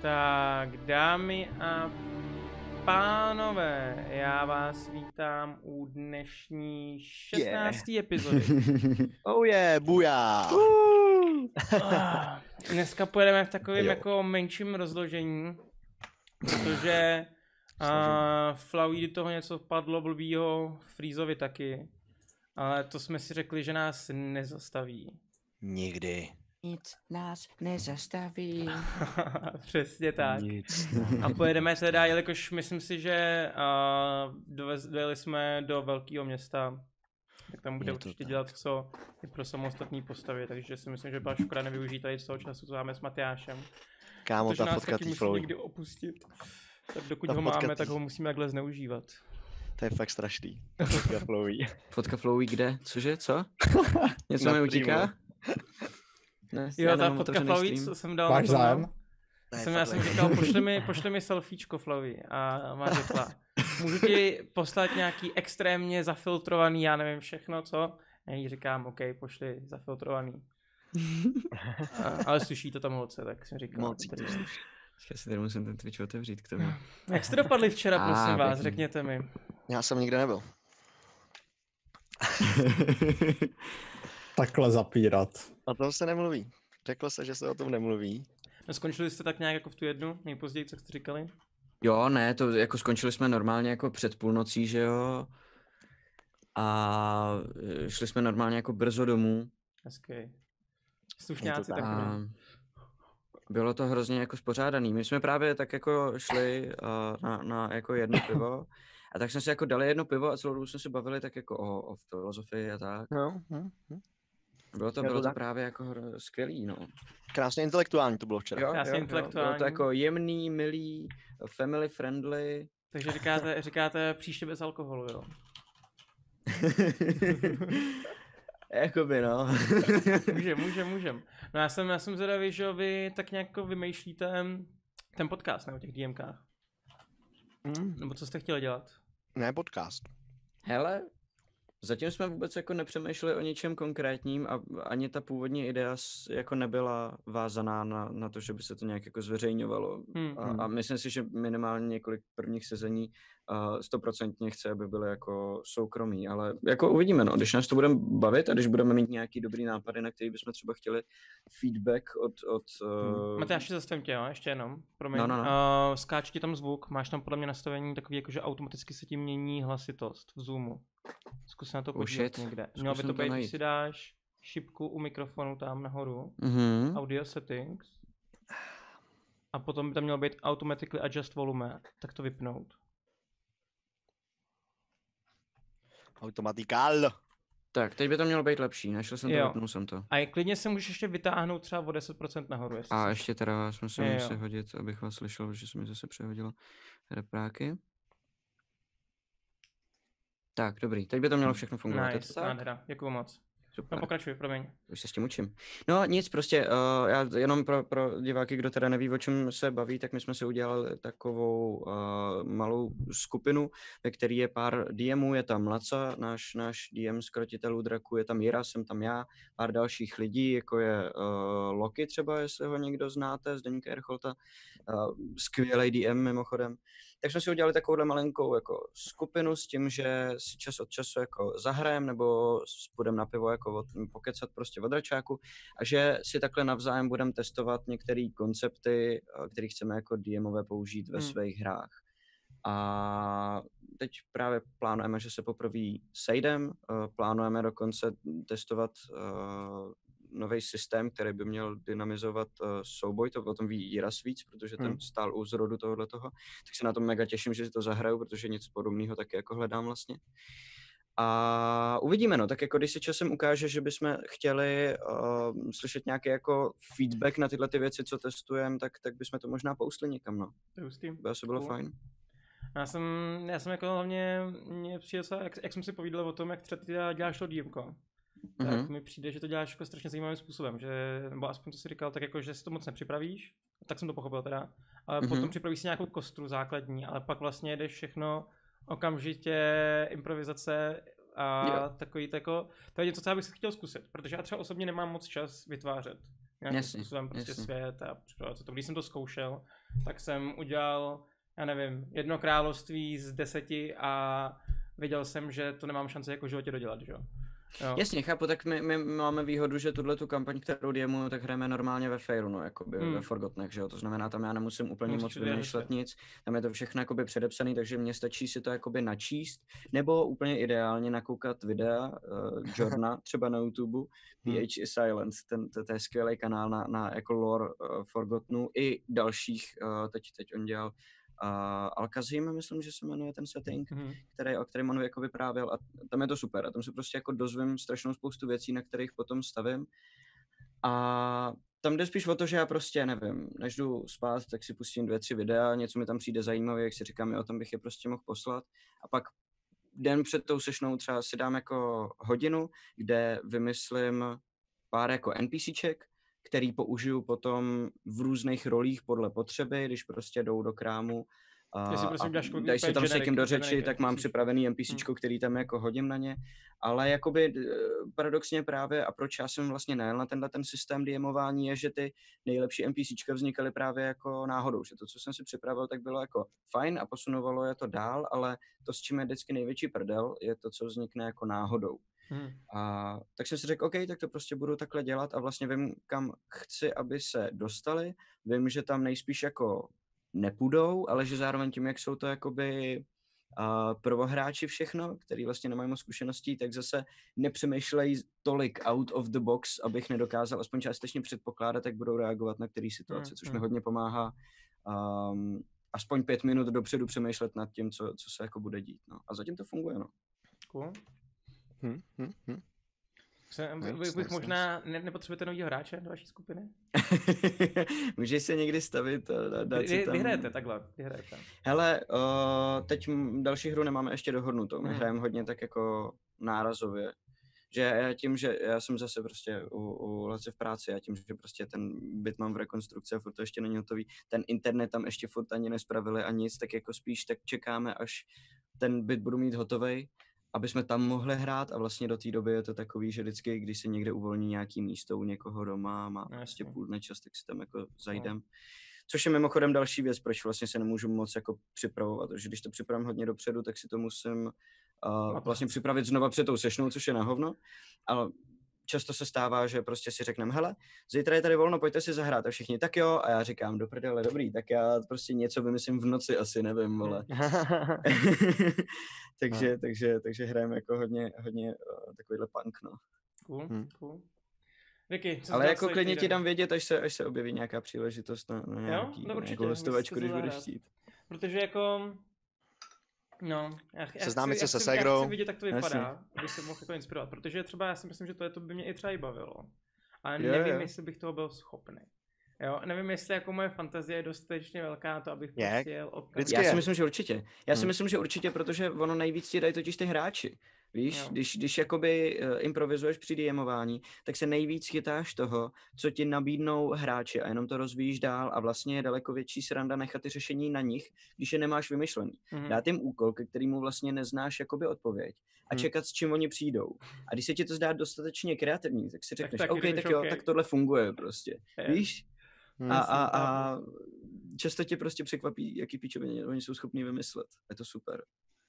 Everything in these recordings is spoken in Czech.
Tak, dámy a pánové, já vás vítám u dnešní 16. epizody. Oh yeah, buja! Dneska pojedeme v takovém jako menším rozložení, protože Flowey do toho něco padlo blbýho, Freezovi taky, ale to jsme si řekli, že nás nezastaví. Nikdy. Nic nás nezastaví. Přesně tak. Nic. A pojedeme teda, jelikož myslím si, že dojeli jsme do velkého města, tak tam bude určitě dělat co i pro samostatné postavy, takže si myslím, že byla škoda nevyužít tady z toho času, co máme s Matyášem. Kámo, protože ta nás fotka taky tý musí Flowey. někdy opustit. Tak dokud Ta ho fotka máme, tý- tak ho musíme takhle zneužívat. To je fakt strašný. Ta fotka Flowey. Fotka Flowey kde? Cože? Co? Něco Na mi streamu. utíká? Ne, já Jo, ta nemám fotka otevřený Flowey, stream. co jsem dal. Máš na to, zájem? no. To je Já fakt jsem říkal, pošli mi selfiečko Flowey a má řekla, můžu ti poslat nějaký extrémně zafiltrovaný, já nevím všechno, co? Já jí říkám, OK, pošli zafiltrovaný. Ale sluší to tam moc, tak jsem říkal. Moc. Já si tady musím ten Twitch otevřít k tomu. Jak jste dopadli včera, prosím vás, pěkný. řekněte mi. Já jsem nikde nebyl. Takhle zapírat. O tom se nemluví. Řeklo se, že se o tom nemluví. No, skončili jste tak nějak jako v tu jednu, nejpozději, co jste říkali? Jo, ne, to jako skončili jsme normálně jako před půlnocí, že jo? A šli jsme normálně jako brzo domů. Hezky. Slušňáci tak. takový. A bylo to hrozně jako spořádaný. My jsme právě tak jako šli na jako jedno pivo. A tak jsme si jako dali jedno pivo a celou dobu jsme se bavili tak jako o filozofii a tak. No, Bylo to tak. právě jako skvělý, no. Krásně intelektuální to bylo včera. Krásně intelektuální. Bylo to jako jemný, milý, family friendly. Takže říkáte příště bez alkoholu, jo? Jakoby, no. Můžem. No já jsem zvědavý, že vy tak nějak jako vymýšlíte ten podcast, ne, o těch DMkách. Nebo co jste chtěli dělat? Ne podcast. Hele, zatím jsme vůbec jako nepřemýšleli o ničem konkrétním a ani ta původní idea jako nebyla vázaná na to, že by se to nějak jako zveřejňovalo. A myslím si, že minimálně několik prvních sezení 100% chce, aby byly jako soukromí, ale jako uvidíme, no, když nás to budeme bavit a když budeme mít nějaký dobrý nápady, na který bychom třeba chtěli feedback od Matyáši, zastavím tě, jo, ještě jenom, promiň. No. Skáče ti tam zvuk, máš tam podle mě nastavení takový, jako že automaticky se tím mění hlasitost v Zoomu. Zkus se na to podívat někde. Mělo by to být, když si dáš šipku u mikrofonu tam nahoru, audio settings, a potom by tam mělo být automatically adjust volume, tak to vypnout. Automatikál. Tak, teď by to mělo být lepší, našel jsem to, Jo. vypnul jsem to. A klidně se můžeš ještě vytáhnout třeba o 10% nahoru, jestli A chceš. ještě teda jsme se Jo. museli hodit, abych vás slyšel, protože se mi zase přehodilo repráky. Tak, dobrý, teď by to mělo všechno fungovat. Je to Nice, tak? nádhera, děkuju moc. Super. No pokračuj, promiň. Už se s tím učím. No nic, prostě já jenom pro diváky, kdo teda neví, o čem se baví, tak my jsme si udělali takovou malou skupinu, ve které je pár DMů, je tam Laca, náš DM z Krotitelů draku, je tam Jira, jsem tam já, pár dalších lidí, jako je Loki třeba, jestli ho někdo znáte, Zdeníka Ercholta, skvělej DM mimochodem. Tak jsme si udělali takovouhle malinkou jako skupinu s tím, že si čas od času jako zahrajem nebo půjdeme na pivo jako pokecat prostě od dračáku a že si takhle navzájem budeme testovat některé koncepty, které chceme jako DMové použít ve svých hrách. A teď právě plánujeme, že se poprvé sejdem, plánujeme dokonce testovat nový systém, který by měl dynamizovat souboj, to o tom ví Jiras víc, protože ten stál u zrodu tohoto, tak se na tom mega těším, že si to zahraju, protože něco podobného taky jako hledám vlastně. A uvidíme, no, tak jako když si časem ukáže, že bychom chtěli slyšet nějaký jako feedback na tyhle ty věci, co testujeme, tak bychom to možná poustli někam, no. To je hustý. By asi bylo fajn. Já jsem jako hlavně, mě přijde, jak jsem si povídal o tom, jak třeba ty děláš to DMko, tak mi přijde, že to děláš jako strašně zajímavým způsobem, že, nebo aspoň to si říkal, tak jako, že si to moc nepřipravíš, tak jsem to pochopil teda, ale potom připravíš si nějakou kostru základní, ale pak vlastně jdeš všechno okamžitě, improvizace a takový jako, to je něco, co já bych si chtěl zkusit, protože já třeba osobně nemám moc čas vytvářet. nějakým způsobem prostě svět a připravovat to. Když jsem to zkoušel, tak jsem udělal, já nevím, 1 království z 10 a věděl jsem, že to nemám šanci jako v životě dodělat, že jo. Jasně, chápu, tak my máme výhodu, že tu kampaň, kterou DMuju, tak hrajeme normálně ve Fairu, no, jakoby ve Forgotnech, že jo, to znamená, tam já nemusím úplně moc vymýšlet nic, tam je to všechno jakoby předepsaný, takže mně stačí si to jakoby načíst, nebo úplně ideálně nakoukat videa Jorna, třeba na YouTube, PH is Silent, to je skvělý kanál na jako lore Forgotnu i dalších, teď on dělal Alkazim, myslím, že se jmenuje ten setting, o kterém on jako vyprávěl a tam je to super a tam se prostě jako dozvím strašnou spoustu věcí, na kterých potom stavím a tam jde spíš o to, že já prostě nevím, než jdu spát, tak si pustím 2-3 videa, něco mi tam přijde zajímavé, jak si říkám, o tom bych je prostě mohl poslat a pak den před tou sešnou třeba si dám jako hodinu, kde vymyslím pár jako NPCček, který použiju potom v různých rolích podle potřeby, když prostě jdou do krámu a dají se tam s někým do řeči, tak mám připravený NPCčko, který tam jako hodím na ně, ale jakoby paradoxně právě a proč já jsem vlastně najel na ten systém DMování je, že ty nejlepší NPCčka vznikaly právě jako náhodou, že to, co jsem si připravil, tak bylo jako fajn a posunovalo je to dál, ale to, s čím je vždycky největší prdel, je to, co vznikne jako náhodou. A tak jsem si řekl, OK, tak to prostě budu takhle dělat a vlastně vím, kam chci, aby se dostali. Vím, že tam nejspíš jako nepůjdou, ale že zároveň tím, jak jsou to jakoby prvohráči všechno, který vlastně nemají moc zkušeností, tak zase nepřemýšlejí tolik out of the box, abych nedokázal aspoň částečně předpokládat, jak budou reagovat na který situace, což mi hodně pomáhá aspoň 5 minut dopředu přemýšlet nad tím, co se jako bude dít. No. A zatím to funguje, no. Cool. Bych možná nepotřebujete novýho hráče do vaší skupiny? Můžeš se někdy stavit a dát si tam... Vyhrajete takhle, vyhrajete. Hele, teď další hru nemáme ještě dohodnutou, my hrajeme hodně tak jako nárazově. Že já tím, že já jsem zase prostě u Lace v práci a tím, že prostě ten byt mám v rekonstrukci a furt to ještě není hotový, ten internet tam ještě furt ani nespravili a nic, tak jako spíš tak čekáme, až ten byt budu mít hotovej, aby jsme tam mohli hrát a vlastně do té doby je to takový, že vždycky, když se někde uvolní nějaký místo u někoho doma, má prostě půl dne čas, tak si tam jako zajdem. Což je mimochodem další věc, proč vlastně se nemůžu moc jako připravovat, protože když to připravím hodně dopředu, tak si to musím vlastně připravit znova před tou sešnou, což je na hovno, ale často se stává, že prostě si řekneme, hele, zítra je tady volno, pojďte si zahrát a všichni, tak jo, a já říkám, do prdele, dobrý, tak já prostě něco vymyslím v noci asi, nevím, vole. takže hrajeme jako hodně takovýhle punk, no. Cool. Vicky, co ale jako klidně ti dám vědět, až se objeví nějaká příležitost na nějakou hostovačku, když budeš chtít. Protože jako... No, seznámit se se ségrou. Já chci vidět, jak to vypadá, aby se mohl jako inspirovat, protože třeba já si myslím, že to by mě i třeba i bavilo, ale nevím, jestli bych toho byl schopný. Jo, nevím, jestli jako moje fantazie je dostatečně velká to, abych prostě jel Já si myslím, že určitě. Já si myslím, že určitě, protože ono nejvíc ti dají totiž ty hráči. Víš, když jakoby improvizuješ při DMování, tak se nejvíc chytáš toho, co ti nabídnou hráči a jenom to rozvíjíš dál a vlastně je daleko větší sranda nechat ty řešení na nich, když je nemáš vymyšlený. Dát jim úkol, ke kterému vlastně neznáš jakoby odpověď a čekat, s čím oni přijdou. A když se ti to zdá dostatečně kreativní, tak si řekneš, OK, tak jo, tak tohle funguje prostě. Víš? A často tě prostě překvapí, jaký píčoviny oni jsou schopní vymyslet. Je to super.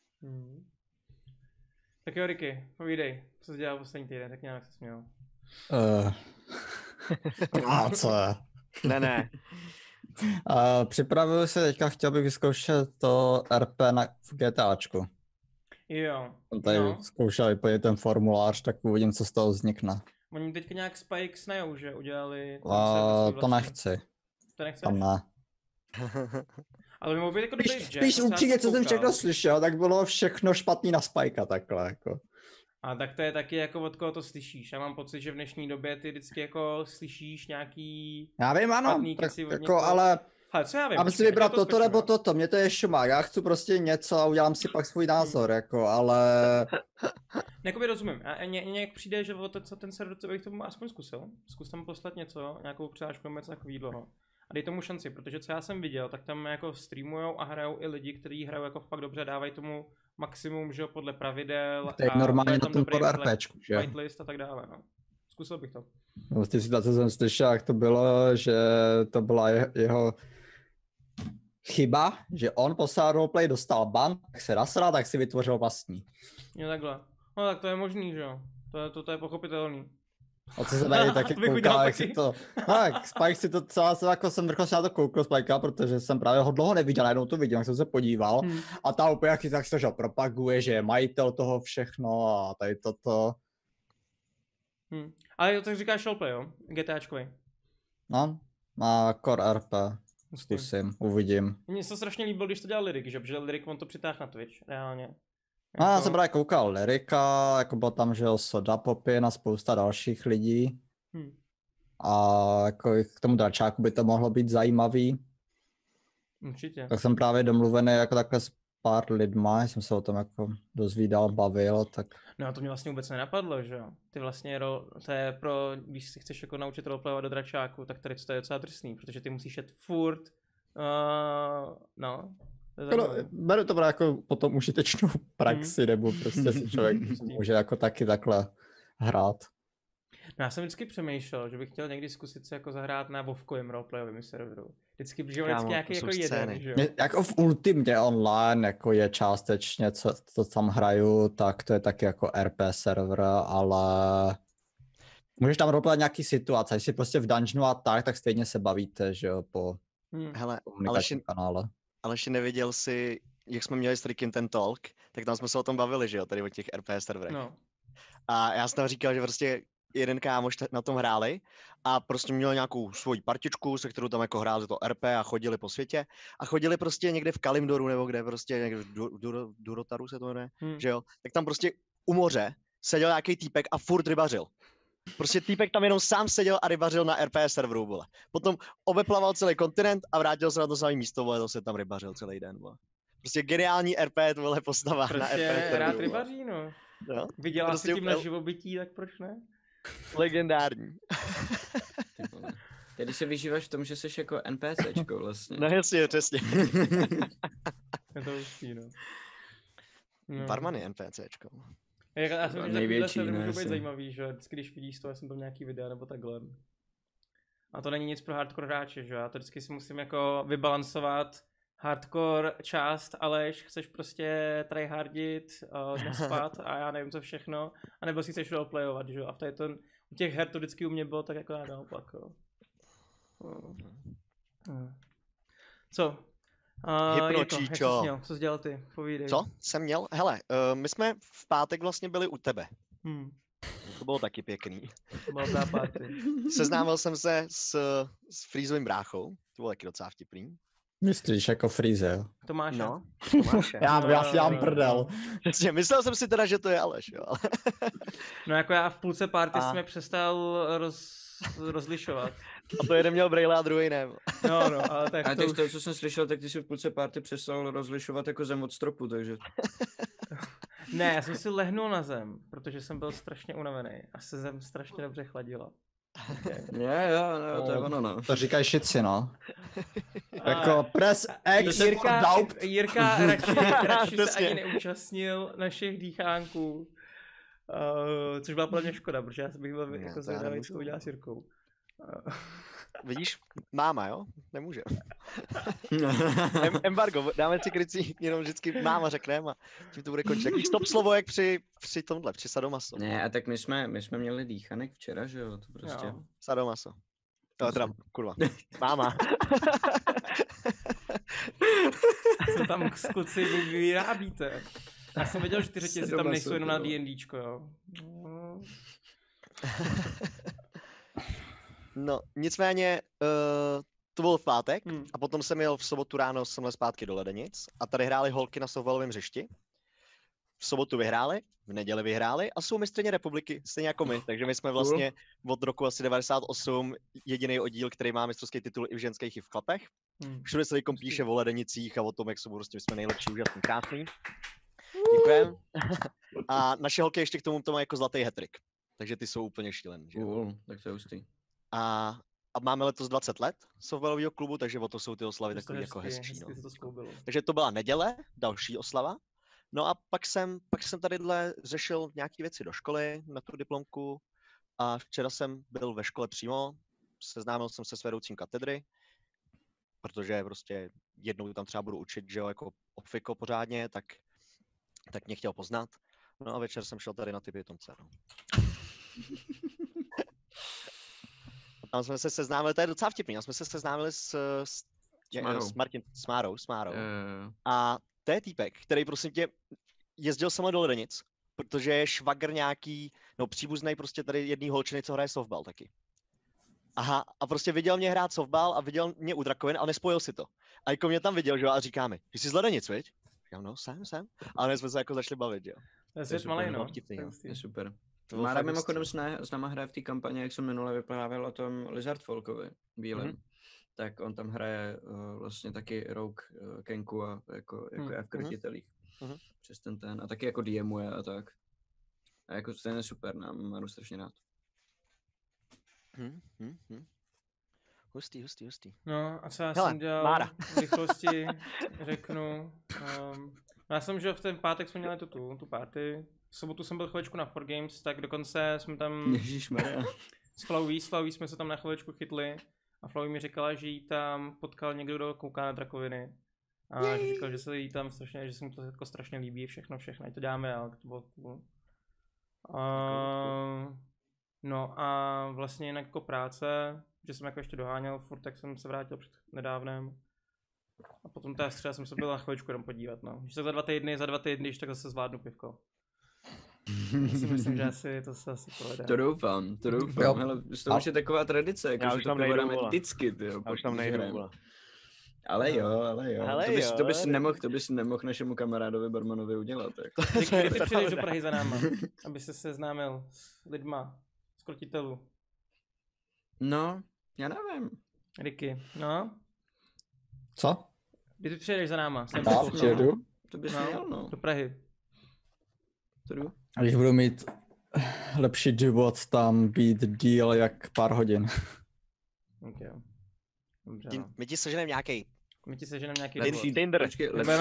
Tak jo, Ricky, povídej, co jsi dělal poslední týden, tak nějak se směl. Co? Ne. Připravuju se teďka, chtěl bych vyzkoušet to RP v GTAčku. Jo. Tady zkoušel vyplnit ten formulář, tak uvidím, co z toho vznikne. Oni teďka nějak Spike snajou, že udělali... To nechci. To nechceš? Tam ne. Ale by mohl být jako dobrý jazz. Spíš upřímně, co jsem všechno slyšel, tak bylo všechno špatný na Spikea takhle, jako. A tak to je taky jako od koho to slyšíš. Já mám pocit, že v dnešní době ty vždycky jako slyšíš nějaký... Já vím, ano, tak, jako, ale... Hele, co já vím? Mám si vybrat toto nebo toto, mě to je šumák, já chci prostě něco a udělám si pak svůj názor, jako, ale... Jakoby rozumím, nějak přijde, že co ten server bych tomu aspoň zkusil. Zkus tam poslat něco, nějakou přihlášku nebo něco takového. A dej tomu šanci, protože co já jsem viděl, tak tam jako streamujou a hrajou i lidi, kteří hrajou jako fakt dobře, dávají tomu maximum, že podle pravidel. To je normálně na tom pod RPčku, že? Whitelist a tak dále, no. Zkusil bych to. No, z té situace jsem slyšel, jak to bylo, že to byla jeho chyba, že on poslal roleplay, dostal ban, tak se nasral, tak si vytvořil vlastní. Jo, takhle. No tak to je možný, že jo. To je pochopitelný. A co jsem tady taky To bych udělal koukal, jak si taky. to... Tak, Spike si to celá, jako jsem vrchol na to koukal Spikea, protože jsem právě ho dlouho neviděl, najednou to vidím, jak jsem se podíval. A ta úplně jak tak se to propaguje, že je majitel toho všechno a tady toto. Ale jo, tak říkáš roleplay, jo? GTAčkovej. No, a Core RP. Hustý. Zkusím, uvidím. Mně se strašně líbilo, když to dělal Lyrik, že? Protože Lyrik on to přitáhl na Twitch, reálně. No, já jsem právě koukal Lyrika, jako byl tam, že jo, Soda Popin a spousta dalších lidí. A jako k tomu dračáku by to mohlo být zajímavý. Určitě. Tak jsem právě domluvený jako takhle s pár lidma, jsem se o tom jako dozvídal, bavil, tak... No a to mě vlastně vůbec nenapadlo, že jo. Ty vlastně, to je pro, když si chceš jako naučit roleplayovat do dračáku, tak tady to je docela drsný, protože ty musíš jet furt, no. Beru to jako potom užitečnou praxi, nebo prostě si člověk může jako taky takhle hrát. No já jsem vždycky přemýšlel, že bych chtěl někdy zkusit se jako zahrát na Vovkovém roleplayovém serveru. Vždycky nějaký jako jeden, že jo. Jako v Ultimě online, jako je částečně, co tam hraju, tak to je taky jako RP server, ale můžeš tam roleplayovat nějaký situace, když jsi prostě v dungeonu a tak stejně se bavíte, že jo, po komunikačním kanále. Ale ještě neviděl jsi, jak jsme měli s Trickem ten talk, tak tam jsme se o tom bavili, že jo, tady o těch RP serverech. No. A já jsem tam říkal, že prostě jeden kámoš na tom hráli a prostě měl nějakou svoji partičku, se kterou tam jako hráli to RP a chodili po světě a chodili prostě někde v Kalimdoru nebo kde prostě někde v Durotaru se to jmenuje, že jo, tak tam prostě u moře seděl nějaký týpek a furt rybařil. Prostě týpek tam jenom sám seděl a rybařil na RP serveru, vole. Potom obeplaval celý kontinent a vrátil se na to samé místo, vole, to se tam rybařil celý den, vole. Prostě geniální RP, vole, postava prostě na RP serveru. rád rybaří, no. Vydělá prostě si tím na živobytí, tak proč ne? Legendární. Tedy se vyžíváš v tom, že jsi jako NPCčko vlastně. No jasně, přesně. Je to hustý, no. Barman je NPCčko. Já jsem říkal, že můžou být zajímavý, že vždycky, když vidíš to, já jsem tam nějaký videa nebo takhle. A to není nic pro hardcore hráče, že já to vždycky si musím jako vybalancovat hardcore část, ale chceš prostě tryhardit, nespat a já nevím co všechno, anebo si chceš roleplayovat, že jo, a v to, u těch her to vždycky u mě bylo tak jako naopak, jo. Co? Hypnočíčo. Co jsi dělal ty? Povídej. Co jsem měl? Hele, my jsme v pátek vlastně byli u tebe. To bylo taky pěkný. To bylo dobrá party. Seznámil jsem se s Freezovým bráchou, to bylo taky docela vtipný. Myslíš jako Freeze, jo? Tomáše. No, Tomáše. Já si dám prdel. Přesně, myslel jsem si teda, že to je Aleš, jo. No jako já v půlce party jsem je přestal rozlišovat. A to jeden měl brejle a druhý ne. No, ale tak a to už... to, co jsem slyšel, tak ty jsi v půlce party přestal rozlišovat jako zem od stropu, takže... Ne, já jsem si lehnul na zem, protože jsem byl strašně unavený a se zem strašně dobře chladila. Okay. Jo, to je ono, no. To říkají šici, no. Jako press X Jirka radši se ani neúčastnil našich dýchánků. Což byla podle mě škoda, protože já bych byl jako zvědavý, co to udělá s Jirkou. Vidíš, máma, jo? Nemůže. Embargo, dáme si krycí, jenom vždycky máma řekneme a tím to bude končit. Jaký stop slovo, jak při tomhle, při sadomaso. Ne, a tak my jsme měli dýchanek včera, že jo, to prostě. Jo. Sadomaso. To teda, kurva, máma. Co tam kluci vyrábíte? Já jsem věděl, že ty řetězy tam nejsou jenom na D&Dčko, jo. No, nicméně, to byl v pátek a potom jsem jel v sobotu ráno semhle zpátky do Ledenic a tady hráli holky na softbalovém hřišti. V sobotu vyhráli, v neděli vyhráli a jsou mistryně republiky, stejně jako my, takže my jsme vlastně od roku asi 98 jediný oddíl, který má mistrovský titul i v ženských, i v chlapech. Všude se teďkom píše o Ledenicích a o tom, jak jsou prostě, jsme nejlepší, úžasný, krásný. Děkujem. A naše holky ještě k tomu to mají jako zlatý hat-trick, takže ty jsou úplně šílený. Tak to je hustý. A máme letos 20 let softbalového klubu, takže o to jsou ty oslavy takový jako hezčí. No. Takže to byla neděle, další oslava. No a pak jsem tadyhle řešil nějaký věci do školy, na tu diplomku a včera jsem byl ve škole přímo, seznámil jsem se s vedoucím katedry, protože prostě jednou tam třeba budu učit, že jo, jako obfiko pořádně, tak mě chtěl poznat. No a večer jsem šel tady na ty pitomce, no. Tam jsme se seznámili, to je docela vtipný, jsme se seznámili s Márou. A to je týpek, který prosím tě jezdil sama do Ledenic, protože je švagr nějaký, no příbuznej prostě tady jedný holčiny, co hraje softball taky. Aha, a prostě viděl mě hrát softball a viděl mě u Drakovin, ale nespojil si to. A jako mě tam viděl, že jo, a říká mi, ty jsi z Ledenic, viď? Říkám, no, jsem. Ale my jsme se jako začali bavit, jo. To je svět malej, no. To je super. Mára mimochodem s náma hraje v té kampani, jak jsem minule vyprávěl o tom Lizard Folkovi, bílém. Tak on tam hraje vlastně taky Rogue Kenku a jako je v krtitelích. Přes ten a taky jako DMuje a tak. A jako ten je super, mám strašně rád. Hustý. No a co já jsem dělal v rychlosti, řeknu. Já jsem, že v ten pátek jsme měli tu party. V sobotu jsem byl chvíličku na 4Games, tak dokonce jsme tam s Flauví jsme se tam na chvíličku chytli. A Flauví mi říkala, že jí tam potkal někdo, kdo kouká na Drakoviny. A že říkal, že se jí tam strašně, že se mu to jako strašně líbí, všechno, ať to dáme, ale to bylo cool. No a vlastně jinak jako práce, že jsem jako ještě doháněl furt, tak jsem se vrátil před nedávnem. A potom té středa jsem se byl na chvíličku jenom podívat, no. Když tak za 2 týdny, když tak zase zvládnu pivko. Myslím, že to se asi povede. To doufám. Hele, to už je taková tradice, jako že to provedeme vždycky, tyjo. Já už tam nejdu, ale jo. To bys nemohl našemu kamarádovi barmanovi udělat. Kdy ty přijdeš do Prahy za náma, aby se seznámil s lidma, z krotitelů? No, já nevím. Ricky, no? Co? Kdy ty přijdeš za náma? Přijedu. To bys měl, no. Do Prahy. A když budu mít lepší život, tam být díl jak pár hodin. Okay. Dobře, no. My ti seženeme nějaký lepší Tinder.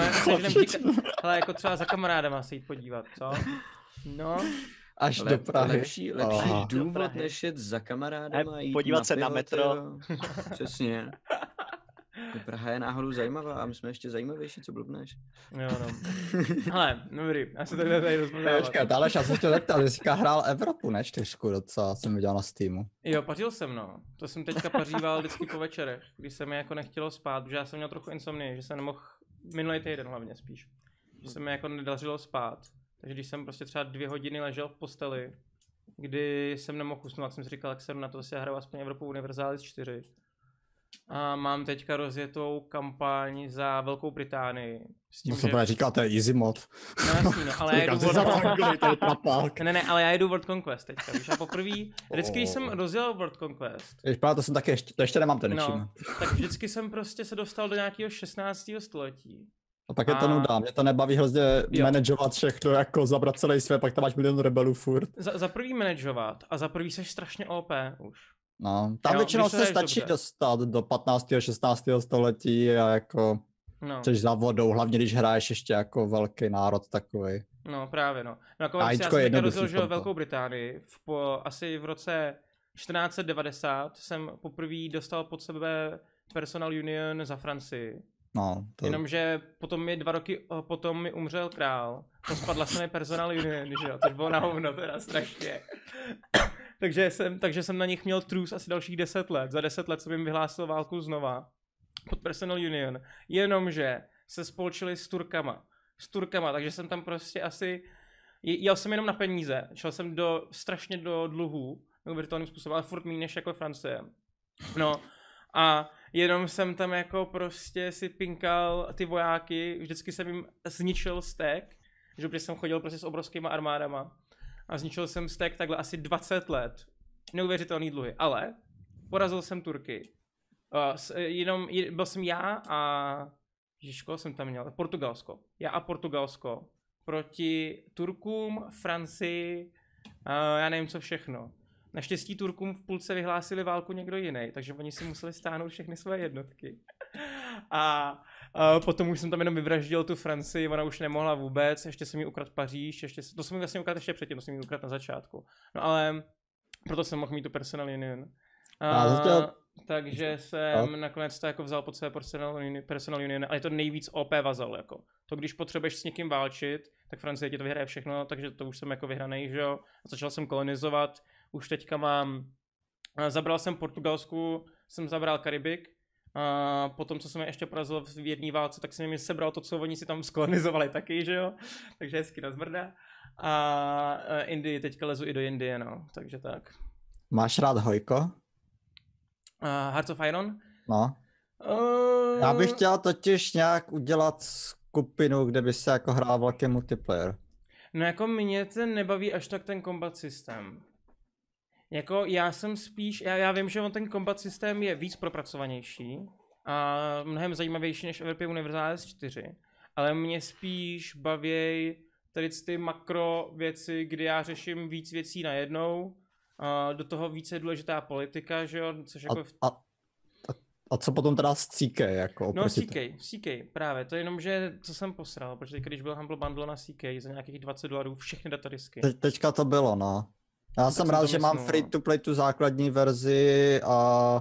Ale jako třeba za kamarádama se jít podívat, co? No. Až do Prahy. Lepší důvod, než jet za kamarádama. Podívat se na metro. Přesně. Praha je náhodou zajímavá a my jsme ještě zajímavější, co blbneš. Jo, no. Hele, dobrý, já se tady rozmluvávat. Počkat, ale já jsem se tě zeptal, že jsi hrál Evropu, ne 4, docela jsem viděl na Steamu. Jo, pařil jsem, no. To jsem teďka paříval vždycky po večerech, když se mi jako nechtělo spát, protože já jsem měl trochu insomnii, že jsem nemohl, minulý týden hlavně spíš, že se mi jako nedařilo spát. Takže když jsem prostě třeba 2 hodiny ležel v posteli, kdy jsem nemohl usnout, jsem si říkal, jak jsem na to, si já hraju aspoň Evropu Universalis 4. A mám teďka rozjetou kampaň za Velkou Británii. No to právě říkáte easy mod. No jasný, no, ale já jedu ale já jedu World Conquest teďka, víš, a poprvé, vždycky když jsem rozjel World Conquest. To jsem taky to ještě nemám ten ničím. No, tak vždycky jsem prostě se dostal do nějakého 16. století. A pak je to nuda, mě to nebaví hrozně manažovat všechno, jako zabrat celý svět, pak tam máš milion rebelů furt. Za prvý manažovat a za prvý seš strašně OP už. No, tam většinou se stačí dostat do 15. 16. století a jako chceš za vodou, hlavně když hraješ ještě jako velký národ takovej. No právě no. Jako já jsem teďka rozdělil Velkou Británii, asi v roce 1490 jsem poprvé dostal pod sebe Personal Union za Francii. No, Jenomže potom 2 roky potom mi umřel král, pospadla se mi Personal Union, že jo, což bylo na hovno teda strašně. takže jsem na nich měl trus asi dalších 10 let. Za 10 let jsem jim vyhlásil válku znova pod Personal Union. Jenomže se spolčili s Turkama, takže jsem tam prostě asi jel jsem jenom na peníze. Šel jsem strašně do dluhů, neuvěřitelným způsobem, ale furt méně než jako Francie. No a jenom jsem tam jako prostě si pinkal ty vojáky, vždycky jsem jim zničil stack, že jsem chodil prostě s obrovskýma armádama. A zničil jsem stack takhle asi 20 let. Neuvěřitelný dluhy, ale porazil jsem Turky. Byl jsem já a... Ježiško, jsem tam měl. Portugalsko. Já a Portugalsko. Proti Turkům, Francii, já nevím co všechno. Naštěstí Turkům v půlce vyhlásili válku někdo jiný, takže oni si museli stáhnout všechny své jednotky. A potom už jsem tam jenom vyvraždil tu Francii, ona už nemohla vůbec, ještě jsem jí ukradl Paříž, to jsem jí vlastně ukradl ještě předtím, to jsem jí ukradl na začátku. No ale Proto jsem mohl mít tu personal union. Takže jsem nakonec to jako vzal pod své personal union, ale je to nejvíc OP vazal, jako. To když potřebuješ s někým válčit, tak Francie ti to vyhraje všechno, takže to už jsem jako vyhranej, že jo. A začal jsem kolonizovat, už teďka zabral jsem Portugalsku, jsem zabral Karibik, a potom, co jsem je ještě porazil v jedné válce, tak jsem jim sebral to, co oni si tam skolonizovali taky, že jo. Takže hezky nazmrdá. A Indii, teďka lezu i do Indie, no, takže tak. Máš rád Hojko? Hearts of Iron? No. Já bych chtěl totiž nějak udělat skupinu, kde by se jako hrál velký multiplayer. No jako mě ten nebaví až tak ten combat systém. Jako já jsem spíš, já vím, že on ten combat systém je víc propracovanější a mnohem zajímavější než Evropě Universalis 4, ale mě spíš baví tady ty makro věci, kdy já řeším víc věcí najednou, do toho více je důležitá politika, že jo, což jako... A co potom teda s CK, jako No CK, právě, to je jenom, že co jsem posral, protože když byl Humble Bundle na CK za nějakých $20, všechny datadisky. Teďka to bylo, no. Já jsem rád, že mám free to play tu základní verzi a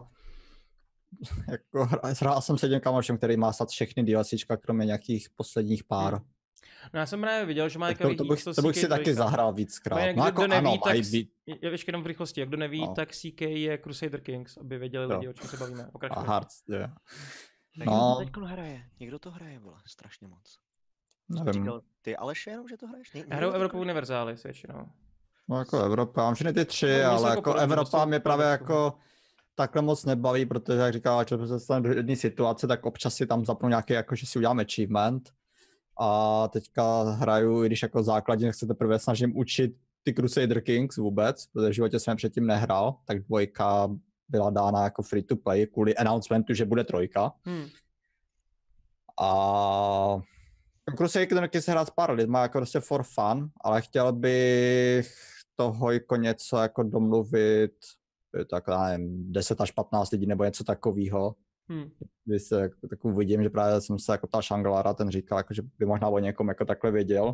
jako hrál jsem s jedním kamošem, který má snad všechny DLCčka, kromě nějakých posledních pár. No já jsem právě viděl, že má to bych si taky zahrál víckrát. No jako neví, ano, tak já ještě jenom v rychlosti, jak kdo neví, no. Tak CK je Crusader Kings, aby věděli lidi, o čem se bavíme. A Hearts, yeah. No. Někdo to hraje, někdo to hraje, vole, strašně moc. Nevím. Říkal, ty Aleš jenom, že to hraješ? Hraju Evropu Universalis většinou. No jako Evropa, mám všechny ty tři, no, ale jako Evropa mě právě jako takhle moc nebaví, protože jak říkala, že se stane do jedné situace, tak občas si tam zapnu nějaký, jako že si udělám achievement. A teďka hraju, i když jako základně se teprve snažím učit ty Crusader Kings vůbec, protože v životě jsem je nehrál, tak 2 byla dána jako free to play kvůli announcementu, že bude 3. A Crusader Kings se hrát s pár lidma, jako prostě for fun, ale chtěl bych to Hojko něco jako domluvit, tak nevím, 10 až 15 lidí nebo něco takového. Když se tak uvidím, že právě jsem se jako ptal Shanglara, ten říkal, jako, že by možná o někom jako takhle věděl.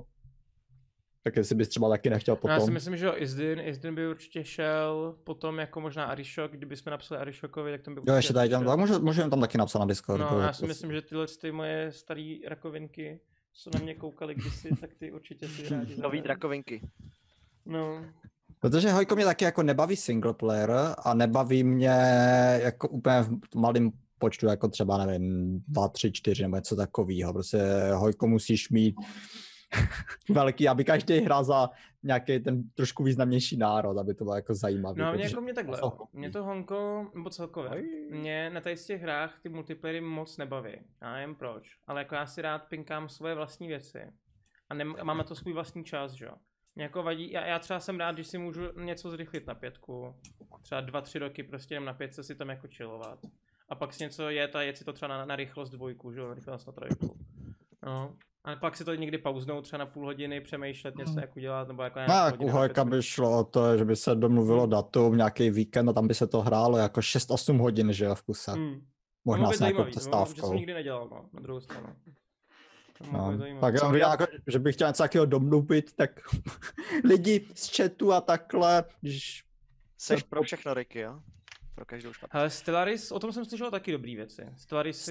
Tak jestli bys třeba taky nechtěl potom. No, já si myslím, že Izdin by určitě šel, potom jako možná Arishok, kdybychom napsali Arishokovi, tak tam by určitě... Jo, ještě tady tam, můžeme tam taky napsat na Discord. No, já si myslím, že tyhle ty moje staré rakovinky, co na mě koukali kdysi, tak ty určitě si rádi. Nový drakovinky. No. Protože Hojko mě taky jako nebaví single player a nebaví mě jako úplně v malým počtu, jako třeba, nevím, 2, 3, 4 nebo něco takového. Prostě Hojko musíš mít velký, aby každý hrál za nějaký ten trošku významnější národ, aby to bylo jako zajímavé. No mě jako mě takhle, mě to Honko, nebo celkově, mě na tady z těch hrách ty multiplayery moc nebaví, já nevím proč, ale jako já si rád pinkám svoje vlastní věci a mám na to svůj vlastní čas, že jo. Mě jako vadí, já třeba jsem rád, když si můžu něco zrychlit na 5, třeba 2-3 roky prostě jdem na 5 si tam jako chillovat. A pak si něco jet a jet si to třeba na rychlost 2, že jo, rychlost na 3. No. A pak si to někdy pauznout třeba na půl hodiny, přemýšlet něco jak udělat, nebo jako... No, jak u Hojka by šlo o to, že by se domluvilo datum, nějaký víkend a tam by se to hrálo jako 6-8 hodin, že jo, v kuse. Možná s nějakou přestávkou. To jsem nikdy nedělal, no, na druhou stranu. No, tak jako, že bych chtěl něco takového domluvit, tak lidi z chatu a takhle, když... Seš pro všechno, Ricky, jo? Pro každou špatnou. Ale Stellaris, o tom jsem slyšel taky dobrý věci. Stellaris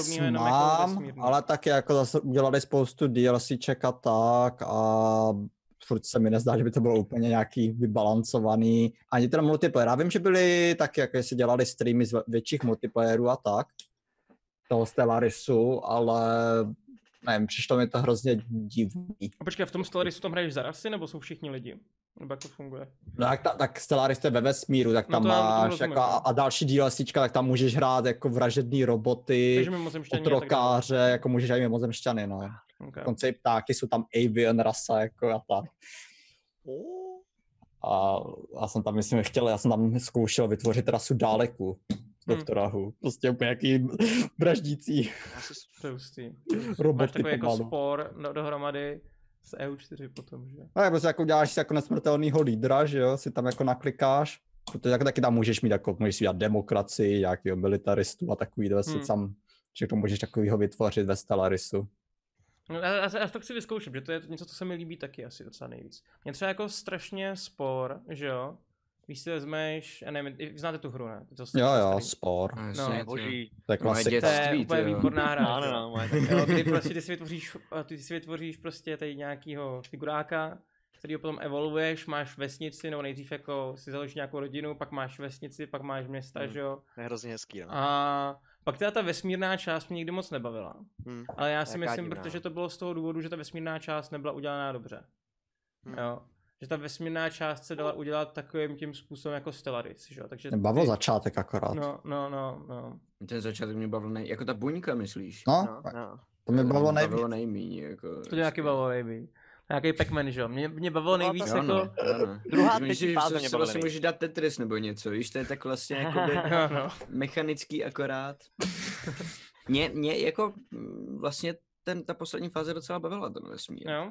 mám, jako ale taky jako zase udělali spoustu DLCček a tak a furt se mi nezdá, že by to bylo úplně nějaký vybalancovaný. Ani ten multiplayer. Já vím, že byli taky, jako si dělali streamy z větších multiplayerů a tak, toho Stellarisu, ale nevím, přišlo mi to hrozně divný. A počkej, v tom Stellarisu tam hraješ za rasy, nebo jsou všichni lidi? Nebo jak to funguje? No tak Stellaris je ve vesmíru, tak tam máš jako, a další DLCčka, tak tam můžeš hrát jako vražedný roboty, otrokáře, jako můžeš aj mimozemšťany, no. Okay. Dokonce i ptáky, jsou tam avian rasa, jako a tak. A já jsem tam, myslím, já jsem tam zkoušel vytvořit rasu Dáleku. Doktora Who. Prostě úplně nějaký vraždící roboty. Máš takový jako spor dohromady z EU4 potom, že? No, prostě jako děláš si jako nesmrtelnýho lídra, že jo, si tam jako naklikáš, protože jako taky tam můžeš mít jako, můžeš si dělat demokracii, nějakýho militaristu a takový si tam, že to můžeš takovýho vytvořit ve Stellarisu. No, já to chci vyzkoušet, že to je něco, co se mi líbí taky asi docela nejvíc. Mě třeba jako strašně spor, že jo, Když si vezmeš, já nevím, znáte tu hru, ne? Jo, Spore. No, No, boží. To je Moje klasika. To je dětství, úplně tyjo. výborná hra. Ano, že jo? no, moje Jo, kdy prostě ty si vytvoříš prostě tady nějakýho figuráka, kterýho potom evolvuješ, máš vesnici, nebo nejdřív jako si založíš nějakou rodinu, pak máš vesnici, pak máš města, že jo? To je hrozně hezký, no. A pak teda ta vesmírná část mě nikdy moc nebavila. Ale já si Jaká myslím, divná. protože to bylo z toho důvodu, že ta vesmírná část nebyla udělaná dobře. Jo. Že ta vesmírná část se dala udělat takovým tím způsobem jako Stellaris, že jo? Takže Mě bavil začátek akorát. No. Ten začátek mě bavil jako ta buňka, myslíš? No, No. to mě bavilo nejvíc. Bavilo nejmíň, jako. To nějaký bavilo nejvíc. Nějaký Pac-Man, že jo? Mě bavilo nejvíc Jo, jako... no, ano. Druhá, Myslíš, třetí že fáze mě si bavily vlastně můžeš dát Tetris nebo něco, víš, to je tak vlastně jakoby No. mechanický akorát. Mě jako vlastně ta poslední fáze docela bavila ten vesmír. Jo?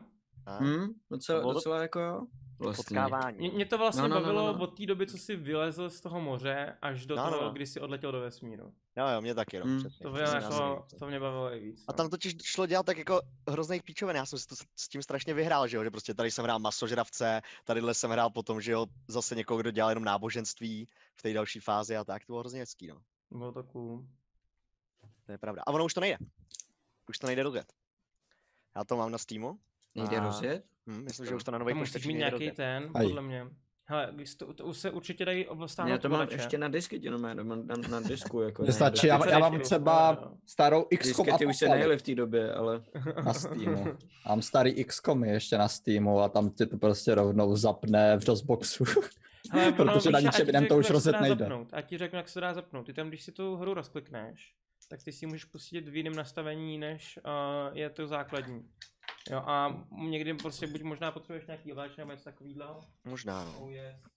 Docela jako jo. Vlastně. Potkávání. Mě to vlastně No. bavilo od té doby, co jsi vylezl z toho moře, až do toho, kdy jsi odletěl do vesmíru. Jo, mě taky, no. přesně. To bylo jako, to mě bavilo nejvíc. A tam totiž šlo dělat tak jako hrozných píčoven, já jsem si to s tím strašně vyhrál, že jo, že prostě tady jsem hrál masožravce, tadyhle jsem hrál potom, že jo, zase někoho, kdo dělal jenom náboženství v té další fázi a tak, to bylo hrozně hezký, no. Bylo to cool. To je pravda. A ono už to nejde. Už to nejde rozjet. Já to mám na Steamu. Nejde rozjet? Myslím, že už to na nový Tam musíš mít nějaký ten, podle mě. Hele, to už se určitě dají obstáhnout. Já to mám ještě na disky, jenom na disku. Jako Mně stačí, já mám třeba starou XCOM Diskety už se nejeli v té době, ale... na Steamu. Mám starý XCOM ještě na Steamu a tam ti to prostě rovnou zapne v DOSBoxu. Hele, protože na ničem jiném to už rozjet nejde. A ti řeknu, jak se dá zapnout. Ty tam, když si tu hru rozklikneš, tak ty si ji můžeš pustit v jiném nastavení, než je to základní. Jo, a někdy prostě buď možná potřebuješ nějaký ovláč nebo něco takovýhle. Možná, no.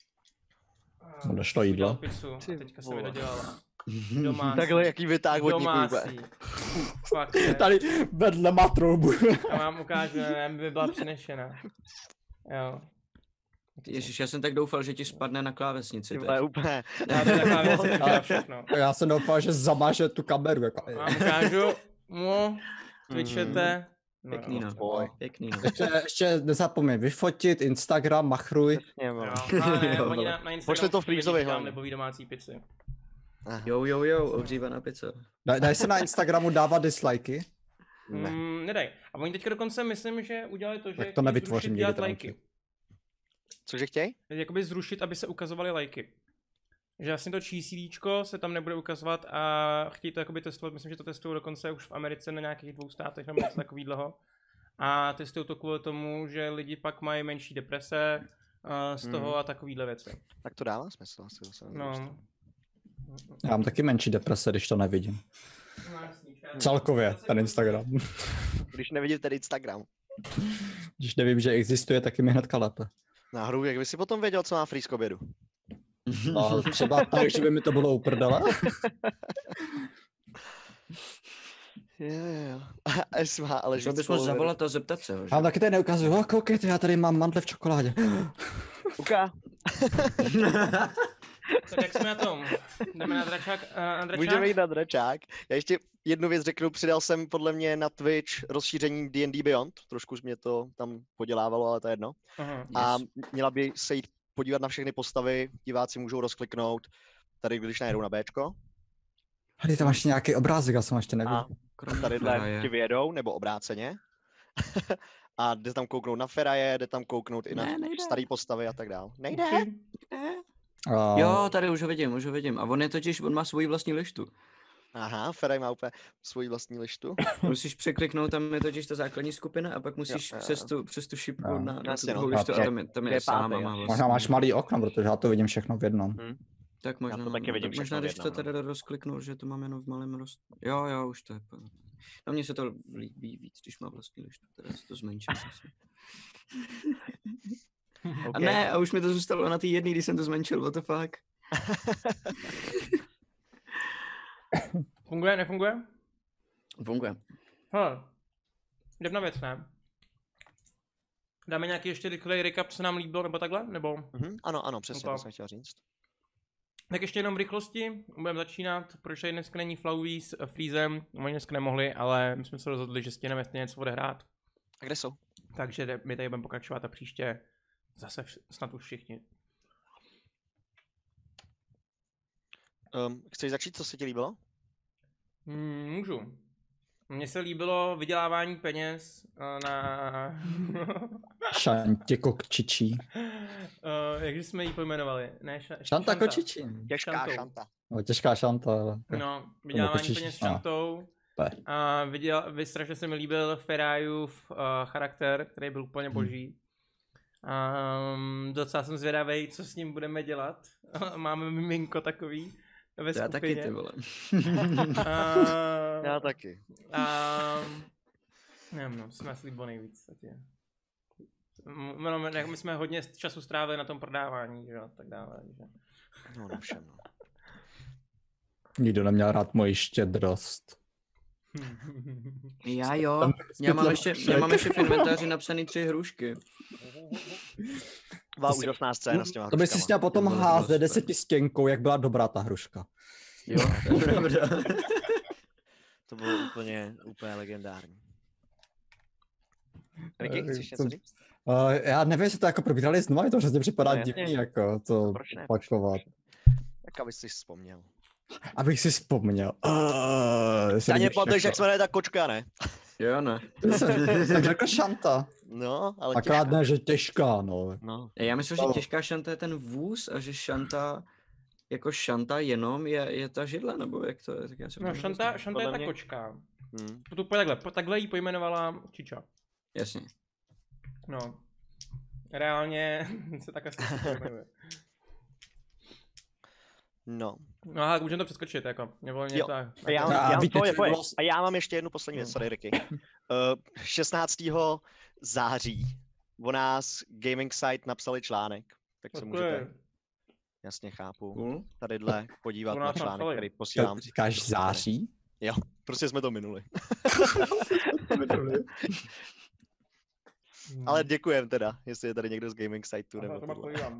Došlo jídlo. Pizzu, a teďka se mi dodělala. Domácí. Takhle jaký vytáh vodníků. Domácí. Fakt, ne. Tady vedle má troubu. Já vám ukážu, ne, by byla přenešena. Jo. Ježiš, já jsem tak doufal, že ti spadne na klávesnici. To je úplně. Já to taková věc je všechno. Já jsem doufal, že zamaže tu kameru. Jako. Já vám ukážu. Twitchete. Pěkný no. Boj. Pěkný no. Ještě nezapomeň vyfotit, Instagram, machruj. Jo, ale oni na Instagram Pošli to Freezovi tam hlavně. nebo ví domácí pizzy. Jo, ohřívaná pizza. Daj se na Instagramu dávat dislikey. Ne. Nedaj. A oni teďka dokonce myslím, že udělali to, že Tak to nevytvořím zrušit dělat nikdy, lajky. Cože chtěj? Jakoby zrušit, aby se ukazovaly lajky. Že vlastně to číslíčko se tam nebude ukazovat a chtějí to jakoby testovat, myslím, že to testují dokonce už v Americe na nějakých 2 státech nebo něco takového. A testují to kvůli tomu, že lidi pak mají menší deprese z toho a takovýhle věci. Tak to dává smysl asi zase. No. Já mám taky menší deprese, když to nevidím. Celkově, ten Instagram. Když nevidím ten Instagram. Když nevím, že existuje, taky mi hnedka lépe. Náhodou, jak by si potom věděl, co má free k obědu? No, třeba tak, že by mi to bylo uprdele. Jo. Ale Šel bys moc zavolat a zeptat se ho, že? Já vám taky tady neukazuju, koukejte, já tady mám mandle v čokoládě. Uka. Tak jak jsme na tom? Jdeme na dračák? Můžeme jít na dračák. Já ještě jednu věc řeknu, přidal jsem podle mě na Twitch rozšíření D&D Beyond. Trošku mě to tam podělávalo, ale to je jedno. A měla by se jít podívat na všechny postavy, diváci můžou rozkliknout, tady když najedou na Bčko. Tady tam máš nějaký obrázek, já jsem ještě neviděl. A tadyhle ti vyjedou, nebo obráceně. A jde tam kouknout na Feraje, jde tam kouknout i na staré postavy a tak dál. Nejde? Jo, tady už ho vidím. A on má svoji vlastní lištu. Aha, Feraj má úplně svoji vlastní lištu. Musíš překliknout, tam je totiž ta základní skupina a pak musíš přes tu šipku na tu druhou lištu a tam je sám a má vlastně. Možná máš malý okno, protože já to vidím všechno v jednom. Tak možná, to taky vidím možná když to jednom, tady rozkliknu, že to mám jenom v malém Jo, už to je. Na mně se to líbí víc, když má vlastní lištu, teda si to zmenším zase. Okay. A ne, a už mi to zůstalo na té jedné, když jsem to zmenšil, what the fuck. Funguje, nefunguje? Funguje. Hele, jedna věc, ne? Dáme nějaký ještě rychlej recap, co nám líbilo, nebo takhle? Nebo? Ano, přesně, to jsem chtěl říct. Tak ještě jenom v rychlosti, budeme začínat, proč tady dneska není Flowey s Freezem, oni dneska nemohli, ale my jsme se rozhodli, že stihneme něco odehrát. A kde jsou? Takže my tady budeme pokračovat a příště zase snad už všichni. Chceš začít, co se ti líbilo? Můžu. Mně se líbilo vydělávání peněz na... Šantě kokčičí. Jak jsme ji pojmenovali? Ne, Šanta kočičí. Těžká Šantou. šanta. No, těžká šanta, ale... No, vydělávání kočičí, peněz no. šantou. A strašně se mi líbil Ferajův charakter, který byl úplně boží. Docela jsem zvědavej, co s ním budeme dělat. Máme miminko takový ve skupině. Já taky, ty vole. Já taky. Nevím, no, jsme asi líbilo nejvíc. My jsme hodně času strávili na tom prodávání, že a tak dále. Že. No, na všem, no. Nikdo neměl rád moji štědrost. Já jo, já mám ještě v inventáři napsaný 3 hrušky. Byla úžasná scéna s těma To by si hruškama. směl potom házet 10 stěnkou, jak byla dobrá ta hruška. Jo, to je pravda. To bylo úplně legendární. Ricky, chceš něco říct? Já nevím, jestli to jako probírali znovu, je to hrozně připadá No, jasně. divný, jako to Proč ne? opakovat. Tak abys si vzpomněl. Abych si vzpomněl. Já nepamatuješ, jak se jmenuje ta kočka, ne? Jo, ne. Jsem řekl šanta. No, ale Akorát těžká. ne, že těžká, no. No. Já myslím, že těžká šanta je ten vůz a že šanta, jako šanta jenom je ta židle, nebo jak to je? Tak já No, šanta je Podle ta mě- kočka. Hmm. Takhle jí pojmenovala Čiča. Jasně. No. Reálně se tak asi pojmenuje. No. No ale můžeme to přeskočit, jako. Nebo mě Jo. to... A já mám ještě jednu poslední věc, No. sorry Ricky. 16. září o nás gaming site napsali článek, tak se můžete, jasně chápu, Cool. tadyhle podívat To na nás článek, napsali. který posílám. Říkáš září? Prostě jsme to minuli. Ale děkujem teda, jestli je tady někdo z gaming siteu nebo to tohle. podívám.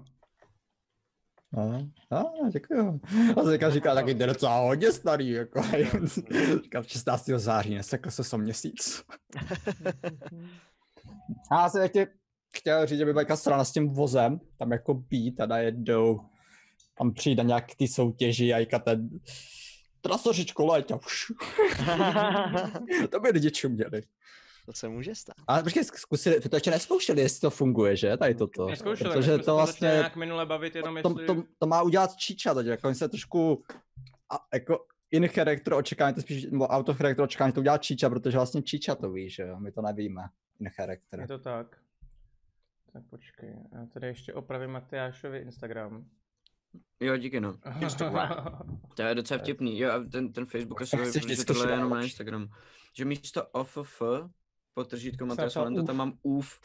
Děkuju. A teďka říká taky, to je docela hodně starý, jako. Říkám 16. září, nesekl se so měsíc. A já jsem ještě chtěl říct, že by byla jaká strana s tím vozem, tam jako být a najednou tam přijde nějaký ty soutěži a jaka ten trasořičko léť a už. To by lidi čuměli. To se může stát. Ale počkej, zkusili, to ještě nezkoušeli, jestli to funguje, že? Tady toto. Neskoušeli, Protože my jsme to se vlastně, nějak minule bavit, jenom jestli... to má udělat Čiča, teď, jako oni se trošku, jako in character očekávání, to spíš, nebo out of character očekávání, to udělat Čiča, protože vlastně Čiča to ví, že jo, my to nevíme, in character. Je to tak. Tak počkej, já tady ještě opravím Matyášovi Instagram. Jo, díky no. To je docela vtipný. Jo, a ten Facebook asi chceš že vždycky tohle je jenom šívat. na Instagram. Že místo off, podtržítko Jsem Matyáš napsal Valenta, uf. tam mám uf.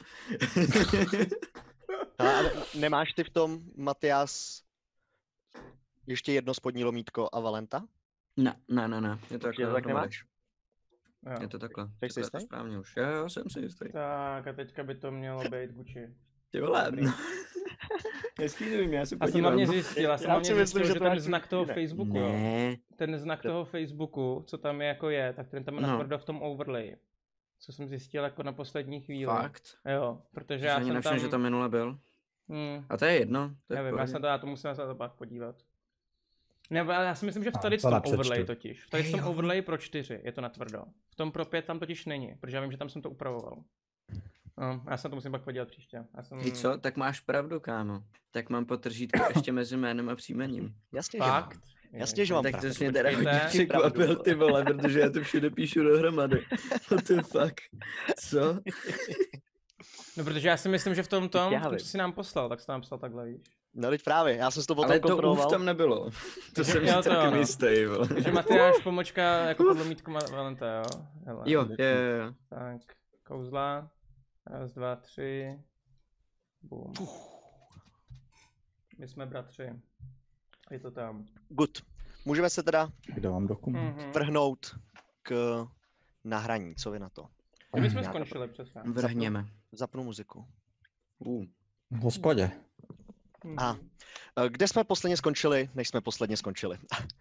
Ale nemáš ty v tom, Matyás, ještě jedno spodní lomítko a Valenta? Ne. Je to Určitě takhle. to tak dohromady. nemáš? Jo. Je to takhle. Jsi si Takhle je to jistý? správně už. Jo, jsem si jistý. Tak a teďka by to mělo být Gucci. Ty vole. Dobrý. Hezký nevím, já se A jsem hlavně zjistil, Já si myslím, že že to ten asi znak toho ne. Facebooku, jo, Ne. ten znak toho Facebooku, co tam je, jako je, tak ten tam je No. natvrdo v tom overlay. Co jsem zjistil jako na poslední chvíli. Fakt? Jo, protože Já já ani jsem nevšiml, tam... že tam minule byl. Hmm, A to je jedno. To je v nevím, pohodě. já to musím se na to pak podívat. Ne, ale já si myslím, že v tady v to tom napřečtu. overlay totiž. V tady v tom Jo. overlay pro 4 je to natvrdo. V tom pro 5 tam totiž není, protože já vím, že tam jsem to upravoval. No, já se na to musím pak podívat příště. Já jsem... Víš co, tak máš pravdu, kámo. Tak mám potržítko ještě mezi jménem a příjmením. Jasně, že mám. Fakt? Jasně, že mám Tak pravdu. to jsi mě teda Počkejte. hodně překvapil, ty vole, protože já to všude píšu dohromady. What the fuck? Co? No, protože já si myslím, že v tom, Já co vím. jsi nám poslal, tak jsi tam psal takhle, víš. No teď právě, já jsem si to potom Ale to kontroloval. uf tam nebylo. To jsem Jo, si to taky ano. jistý, vole. Takže Matyáš pomočka jako podlomítku Valenta, jo? Hele. Jo. Tak, kouzla. 1, 2, 3. Bum. My jsme bratři. Je to tam. Good. Můžeme se teda Kde mám dokument? vrhnout k nahraní, co vy na to? My jsme Já to skončili přesně. Vrhněme. Zapnu muziku. V hospodě. A kde jsme posledně skončili, než jsme posledně skončili?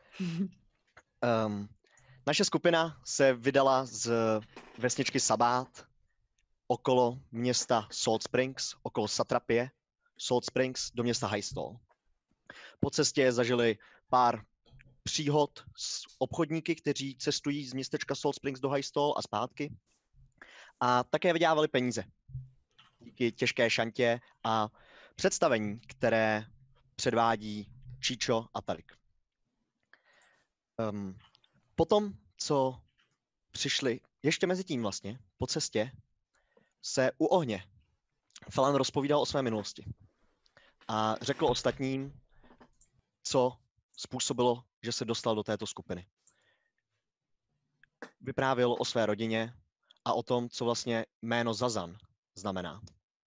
Naše skupina se vydala z vesničky Sabát okolo města Salt Springs, okolo Satrapie, Salt Springs do města Highstall. Po cestě zažili pár příhod s obchodníky, kteří cestují z městečka Salt Springs do High Stall a zpátky. A také vydělávali peníze díky těžké šantě a představení, které předvádí Chicho a Tarik. Potom, co přišli, ještě mezi tím vlastně, po cestě, se u ohně Falan rozpovídal o své minulosti a řekl ostatním, co způsobilo, že se dostal do této skupiny. Vyprávěl o své rodině a o tom, co vlastně jméno Zazan znamená.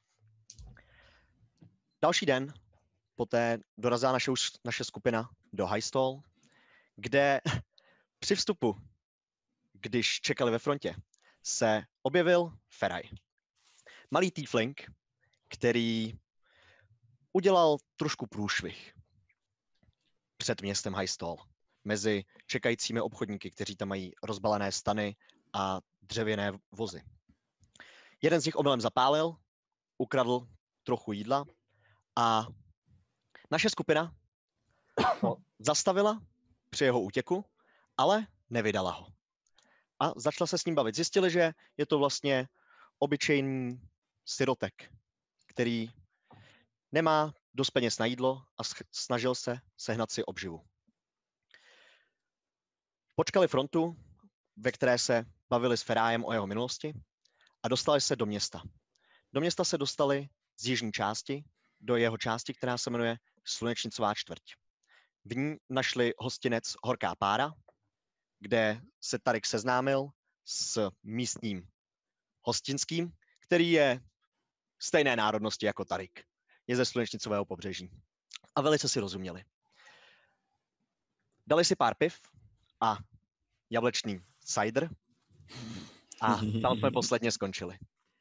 Další den poté dorazila naše skupina do High Stall, kde při vstupu, když čekali ve frontě, se objevil Feraj. Malý tiefling, který udělal trošku průšvih před městem High Stall, mezi čekajícími obchodníky, kteří tam mají rozbalené stany a dřevěné vozy. Jeden z nich omylem zapálil, ukradl trochu jídla a naše skupina ho zastavila při jeho útěku, ale nevydala ho. A začala se s ním bavit. Zjistili, že je to vlastně obyčejný sirotek, který nemá dost peněz na jídlo a snažil se sehnat si obživu. Počkali frontu, ve které se bavili s Ferajem o jeho minulosti a dostali se do města. Do města se dostali z jižní části, do jeho části, která se jmenuje Slunečnicová čtvrť. V ní našli hostinec Horká pára, kde se Tarik seznámil s místním hostinským, který je stejné národnosti jako Tarik. Je ze Slunečnicového pobřeží. A velice si rozuměli. Dali si pár piv a jablečný cider a tam jsme posledně skončili.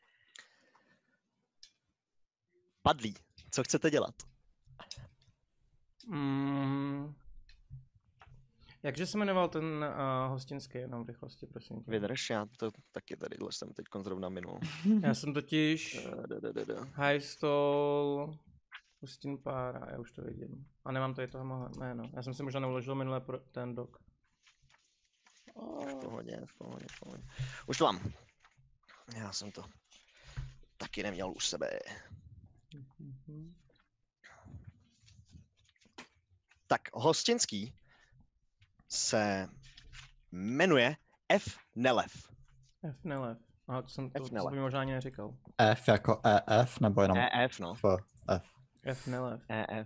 Padlí, co chcete dělat? Jakže se jmenoval ten hostinský, jenom v rychlosti, prosím. Vydrž, já to taky tadyhle jsem teď zrovna minul. Já jsem totiž High Stall, Hostin Pára, já už to vidím. A nemám tady toho jméno. Já jsem si možná neuložil minule ten dok. V pohodě. Už to mám. Já jsem to taky neměl u sebe. Tak hostinský se jmenuje F. Nelev. F. Nelev. Aha, to jsem možná ani neříkal. F jako EF, nebo jenom EF, no. F. F. Nelev. EF.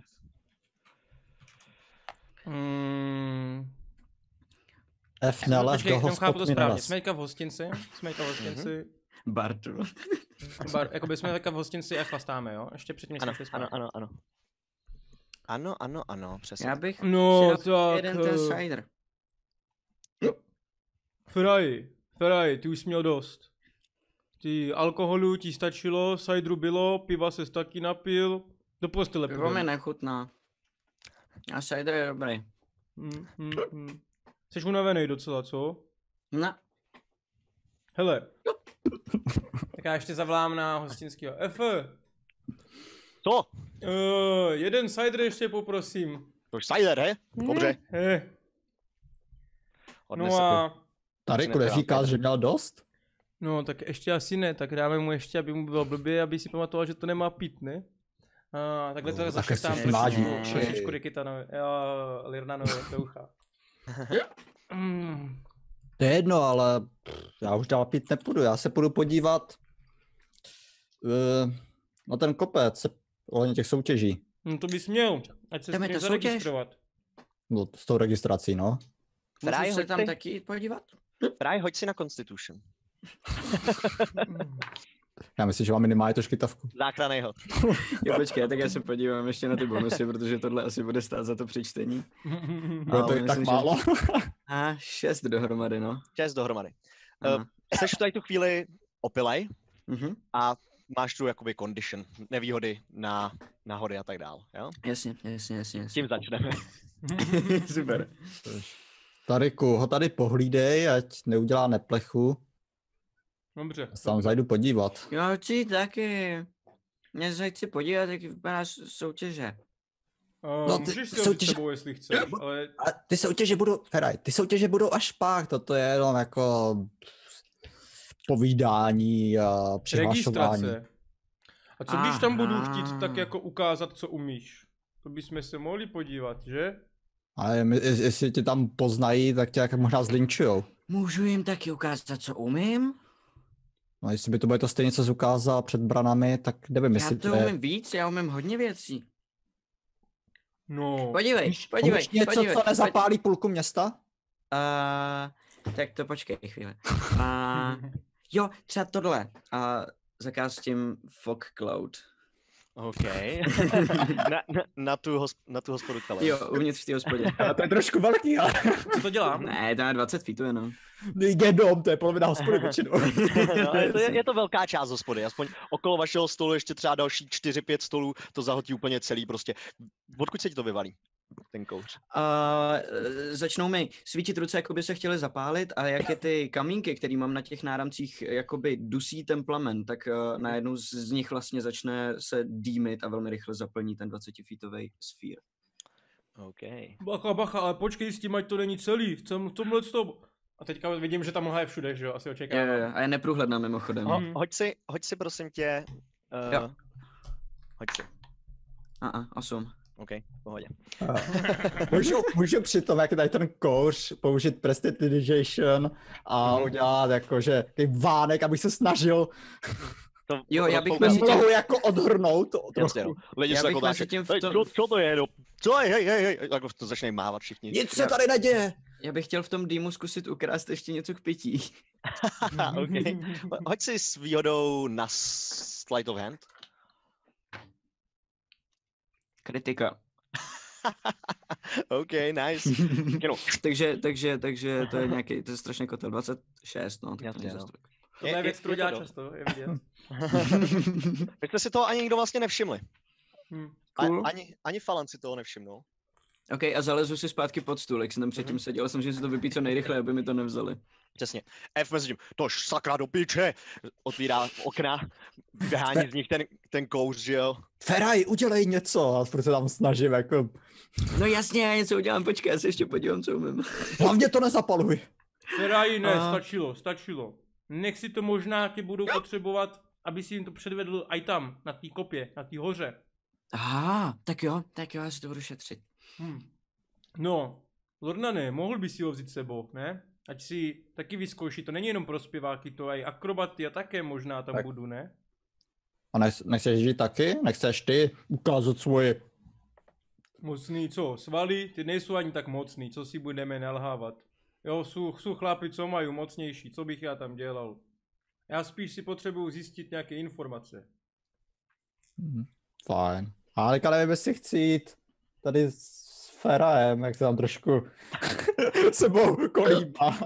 F. Nelev do chápu to správně. hospody. Smejka v hostinci. Bartu. Jakoby jsme v hostinci F chlastáme, jo? Ještě předtím jsme šli spát. Ano, přesně. Já bych No, si dal tak... jeden ten cider. Feraj, ty už jsi měl dost. Ty alkoholu ti stačilo, cideru bylo, piva ses taky napil. Do postele Pivo mi nechutná. A cider je dobrý. Jsi unavený docela, co? No. Hele. Tak já ještě zavolám na hostinskýho. Co? Jeden cider ještě poprosím. To už cider, he? Dobře. No a... Tariku, neříkáš, že měl dost? No, tak ještě asi ne, tak dáme mu ještě, aby mu bylo blbě, aby si pamatoval, že to nemá pít, ne? Takhle to zašeštám trošičku Rikitanovi, Lirnanovi do ucha. To je jedno, ale já už dál pít nepůjdu, já se půjdu podívat na ten kopec, ohledně těch soutěží. No to bys měl, ať se s tím zaregistrovat. No, s tou registrací, no. Můžu se tam taky jít podívat? Fraj, hoď si na Constitution. Já myslím, že mám minimálně to škytavku. Záchranný hod. Jo, počkej, tak já se podívám ještě na ty bonusy, protože tohle asi bude stát za to přečtení. No to je tak málo. 6 dohromady, no. 6 dohromady. Jseš tady tu chvíli opilej a máš tu jakoby condition, nevýhody na hody a tak dál, jo? Jasně. Tím začneme. Super. Tariku, ho tady pohlídej, ať neudělá neplechu. Dobře. Já se tam zajdu podívat. Jo, či taky. Mě se chci podívat, jak vypadá soutěže. No, můžeš si ho vzít s sebou, jestli chceš, ale... A ty soutěže budou až pak, toto je jenom jako povídání a přihlašování. Registrace. A co když tam budu chtít tak jako ukázat, co umíš? To bychom se mohli podívat, že? Ale jestli tě tam poznají, tak tě jak možná zlinčujou. Můžu jim taky ukázat, co umím? No jestli by to bude to stejně, co jsi ukázal před branami, tak nevím, Já jestli to umím víc, já umím hodně věcí. No. Podívej. Umíš něco, co nezapálí půlku města? Tak to počkej chvíli. Jo, třeba tohle. Zakaz s tím Fog Cloud. OK. na tu hospodu Kale. Jo, uvnitř v té hospodě. A to je trošku velký, ale... Co to dělá? Ne, to je 20 feetů jenom. Jenom, to je polovina hospody většinou. No, je to velká část hospody, aspoň okolo vašeho stolu ještě třeba další 4-5 stolů, to zahltí úplně celý prostě. Odkud se ti to vyvalí, ten kouř? Začnou mi svítit ruce, jako by se chtěli zapálit a jak je ty kamínky, které mám na těch náramcích, jakoby dusí ten plamen, tak najednou z nich vlastně začne se dýmit a velmi rychle zaplní ten 20-feetový sfír. OK. Bacha, ale počkej s tím, ať to není celý, v tomhle tom. A teďka vidím, že ta mlha je všude, že jo, asi očekávám. Jo, a je neprůhledná mimochodem. Hoď si prosím tě. Jo. Hoď si. 8. OK, v pohodě. Můžu přitom, jak tady ten kouř, použít prestidigitation a udělat jakože takový vánek, abych se snažil Jo, já bych ten mlhu jako odhrnout Jasně, no. Lidi se jako dáče, co to je, no? Co je, hej, jako to začne mávat všichni. Nic se tady neděje. Já bych chtěl v tom dýmu zkusit ukrást ještě něco k pití. OK. Hoď si s výhodou na sleight of hand. Kritika. OK, nice. takže to je nějaký, to je strašně kotel, 26, no. Jasně, no. To je věc, kterou dělá často, je vidět. Vy jste si toho ani nikdo vlastně nevšimli. Cool. Ani Falan si toho nevšimnul. OK, a zalezu si zpátky pod stůl, jak jsem tam předtím seděl, jsem si to vypít co nejrychleji, aby mi to nevzali. Přesně. F mezi tím, tož sakra do piče, otvírá okna, vyhání z nich ten kouř, že jo. Feraj, udělej něco, a furt se tam snažím, jako... No jasně, já něco udělám, počkej, já se ještě podívám, co umím. Hlavně to nezapaluj. Feraj, ne, stačilo. Nech si to možná ti budou potřebovat, aby si jim to předvedl aj tam, na té kopě, na té hoře. Tak jo, já si to budu šetřit. No, Lornane, mohl by si ho vzít sebou, ne? Ať si taky vyzkouší, to není jenom pro zpěváky, to aj akrobaty a také možná tam tak. Budu, ne? A nechceš žít taky? Nechceš ty ukázat svoje... Mocný, co? Svaly? Ty nejsou ani tak mocný, co si budeme nalhávat. Jo, jsou chlapi, co mají mocnější, co bych já tam dělal? Já spíš si potřebuju zjistit nějaké informace. Fajn. Ale nevím, jestli chci jít tady s Ferajem, jak se tam trošku sebou kolíbá.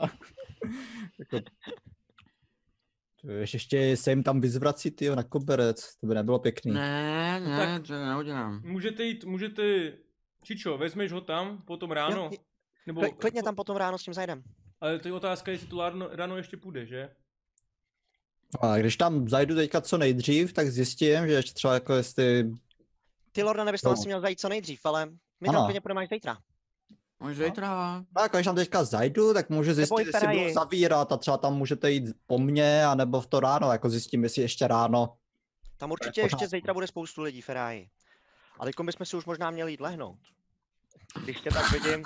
Ještě se jim tam vyzvrací, tyjo, na koberec, to by nebylo pěkný. Ne, tak to neudělám. Můžete, Čičo, vezmeš ho tam potom ráno? Nebo... Klidně tam potom ráno s tím zajdem. Ale to je otázka, jestli tu ráno ještě půjde, že? A když tam zajdu teďka co nejdřív, tak zjistím, že ještě třeba jako jestli... Ty, Lorda, nebys tam asi měl zajít co nejdřív, ale my tam klidně půjdeme až zítra. Až zítra. No, jako když tam teďka zajdu, tak můžu zjistit, jestli budu zavírat a třeba tam můžete jít po mně, anebo v to ráno, jako zjistím, jestli ještě ráno. Tam určitě ještě zítra bude spoustu lidí, Feraji. A teďkom bychom si už možná měli jít lehnout. Když tě tak vidím...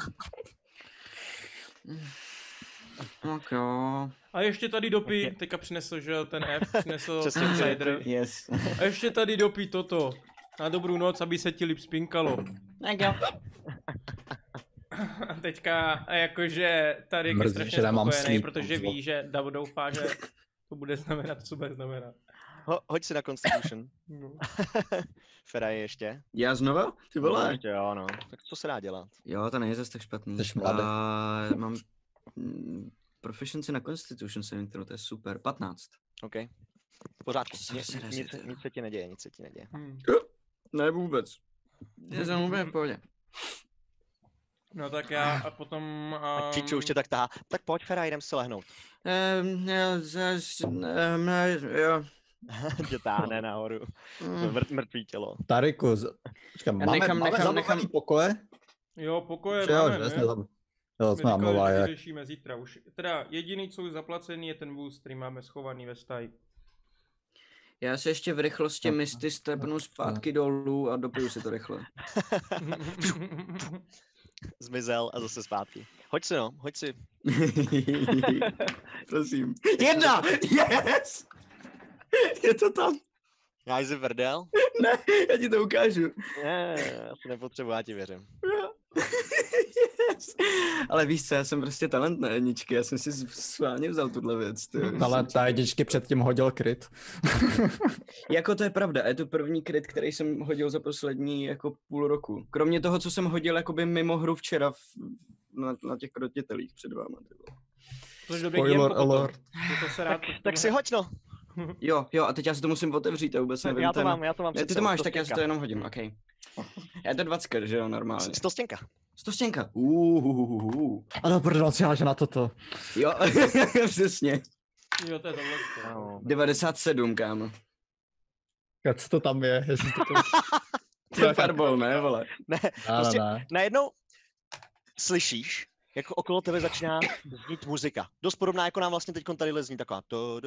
Tak jo. A ještě tady dopí, teďka přinesl, že ten F, přinesl cider. Yes. A ještě tady dopí toto. Na dobrou noc, aby se ti líp spinkalo. Tak jo. A teďka jakože tady je strašně spokojený, protože ví, že doufá, že to bude znamenat, co bude znamenat. Hoď si na Constitution. Feraj ještě. Já znova? Ty vole. Ještě jo, no. Tak co se dá dělat? Jo, to není zase tak špatný. Jsi mladý. Mám proficiency na Constitution saving throw, to je super. 15. OK. V pořádku. Nic se ti neděje. Ne vůbec. Já jsem úplně v pohodě. No tak já a potom... A Čiču už tě tak tahá. Tak pojď, Feraj, jdem si lehnout. Jo. Tě táhne nahoru. Mrtvý tělo. Tariku, máme zabavený pokoje? Jo, pokoje Že jo, máme, že ne? jsme Jsme říkali, mluvili, že jak... vyřešíme zítra už. Teda jediný, co už zaplacený, je ten vůz, který máme schovaný ve stáji. Já se ještě v rychlosti misty stepnu zpátky dolů a dopiju si to rychle. Zmizel a zase zpátky. Hoď si no, hoď si. Prosím. 1! Yes! Je to tam. Já jsi vrdel? Ne, já ti to ukážu. Ne, já to nepotřebuji, já ti věřím. Yes. Ale víš co, já jsem prostě talent na jedničky, já jsem si sválně vzal tuhle věc. Talent na jedničky předtím hodil kryt. Jako to je pravda, je to první kryt, který jsem hodil za poslední jako půl roku. Kromě toho, co jsem hodil jakoby mimo hru včera na těch krotitelích před váma. Což dobrý Spoiler alert. To se rád Tak si hoď no. Jo, a teď já si to musím otevřít a vůbec nevím. Já to mám Ne, ty to máš, tak já si to jenom hodím, okej. Je to 20, že jo, normálně. 100 stěnka. 100 stěnka. Ano, prdel, si háže na toto. Jo, přesně. Jo, to je tohle. 97, kámo. Co to tam je? Jestli to To je farbol, ne, vole? Ne, prostě najednou slyšíš, jako okolo tebe začíná znít muzika. Dost podobná, jako nám vlastně teď tady zní taková.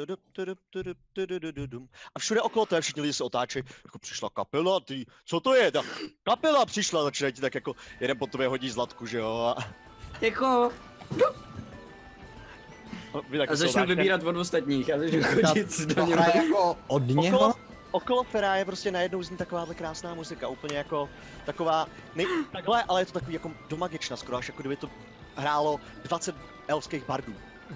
A všude okolo tebe všichni lidi se otáčejí, jako přišla kapela, ty, co to je? Ta kapela přišla, začínají ti tak jako jeden po tobě hodí zlatku, že jo? Jako... A začnu vybírat od ostatních, a začnu chodit do něho. jako od něho? Okolo Fera je prostě najednou zní takováhle krásná muzika, úplně jako taková, takhle, ale je to takový jako domagična skoro, až jako kdyby to hrálo 20 elfských bardů.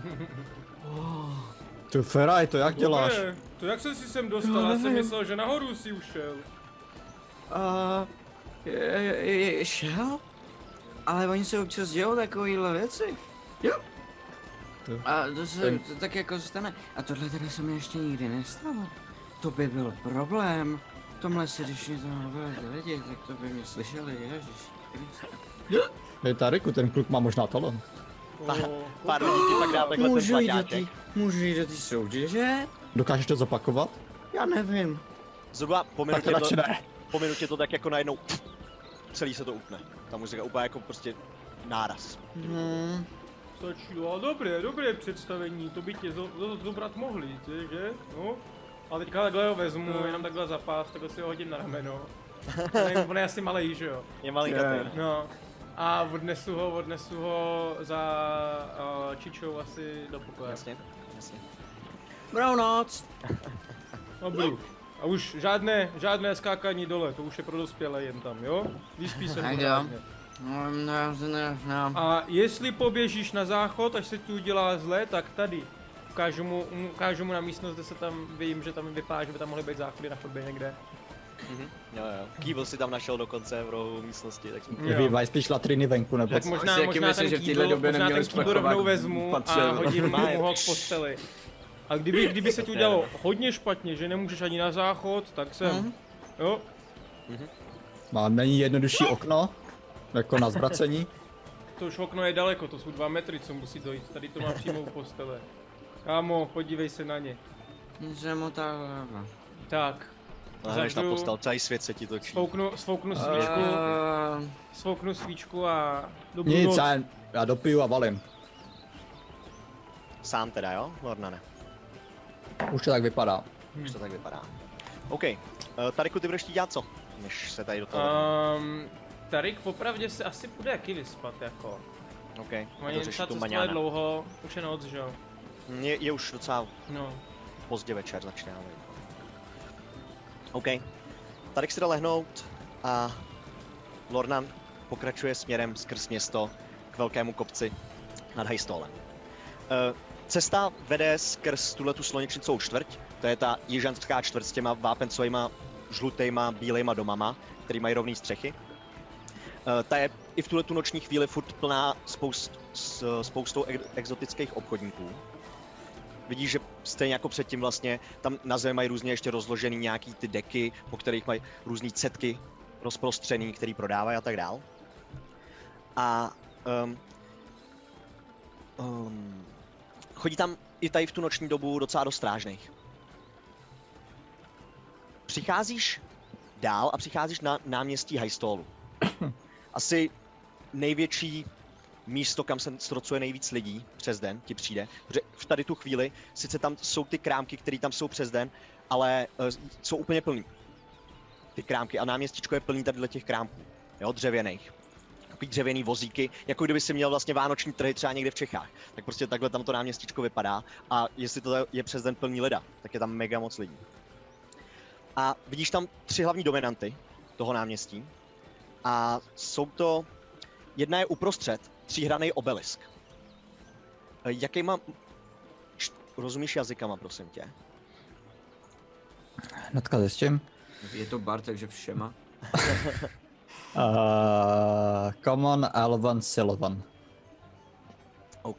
Ty Feraj, to jak děláš? Dobre, to jak jsi si sem dostal? Já jsem myslel, že nahoru si ušel. Šel? Ale oni se občas dělou takovýhle věci. Jo. A to tak jako stane. A tohle teda se mi ještě nikdy nestalo. To by byl problém. V tomhle se, když mě to byli lidi, tak to by mě slyšeli, ježiš. Hej, Tariku, ten kluk má možná talent. Pár lidí ti pak dá takhle ten plaťáček. Můžu jít do té soutěže? Dokážeš to zopakovat? Já nevím. Zhruba po Tak radši ne. minutě to tak jako najednou celý se to utne. Ta muzika úplně jako prostě náraz. Stačilo, dobré představení, to by tě zobrat mohli, že? No. A teďka takhle ho vezmu, jenom takhle za pás, takhle si ho hodím na rameno. On je asi malej, že jo? Je malý katej. No. A odnesu ho za Čičou asi do pokoje. Jasně. Dobrou noc. Dobrý. A už žádné skákání dole, to už je pro dospělé jen tam, jo? Vyspí se pořádně. A jestli poběžíš na záchod, až se ti udělá zle, tak tady. Ukážu mu na místnost, kde se tam, vím, že tam vypadá, že by tam mohly být záchody na chodbě někde. Jo. Kýbl si tam našel dokonce v rohu místnosti, tak jsme... Vyvívají spíš latriny venku, nebo... Tak možná ten kýbl rovnou vezmu a hodím ho k posteli. A kdyby se ti udělalo hodně špatně, že nemůžeš ani na záchod, tak jsem. Jo? Není jednodušší okno? Jako na zvracení? To už okno je daleko, to jsou 2 metry, co musí dojít. Tady to má přímo u postele. Kámo, podívej se na ně. Tak. Hneš na postel, celý svět se ti točí. Svouknu svíčku a dobrou Nic, noc. já dopiju a valím. Sám teda, jo, Lornane? Už to tak vypadá. Už to tak vypadá. OK, Tariku, ty budeš dělat co, než se tady do toho... Tarik popravdě se asi bude jaký vyspat, jako. OK, Oni třeba cestovali dlouho, už je noc, že jo? Je už docela no. Pozdě večer začíná. OK, Tarik si jde lehnout a Lornan pokračuje směrem skrz město k velkému kopci nad Hajstolem. Cesta vede skrz tuhletu slunečnicovou čtvrť, to je ta jižanská čtvrť s těma vápencovýma žlutejma, bílejma domama, který mají rovný střechy. Ta je i v tuhletu noční chvíli furt plná spoustou exotických obchodníků. Vidíš, že stejně jako předtím vlastně, tam na zemi mají různě ještě rozložený nějaký ty deky, po kterých mají různý cetky rozprostřený, který prodávají a tak dál. A chodí tam i tady v tu noční dobu docela dost strážných. Přicházíš dál a přicházíš na náměstí Highstallu. Asi největší místo, kam se strocuje nejvíc lidí přes den, ti přijde. Protože v tady tu chvíli, sice tam jsou ty krámky, které tam jsou přes den, ale jsou úplně plný. Ty krámky a náměstíčko je plný tady těch krámků, jo, dřevěných. Takový dřevěný vozíky, jako kdyby si měl vlastně vánoční trhy třeba někde v Čechách. Tak prostě takhle tam to náměstíčko vypadá a jestli to je přes den plný lida, tak je tam mega moc lidí. A vidíš tam 3 hlavní dominanty toho náměstí a jsou to, jedna je uprostřed, 3hranný obelisk. Jakýma, rozumíš jazykama, prosím tě? Hnedka zjistím. Je to bar, takže všema. Common, Elven, Sylvan. OK.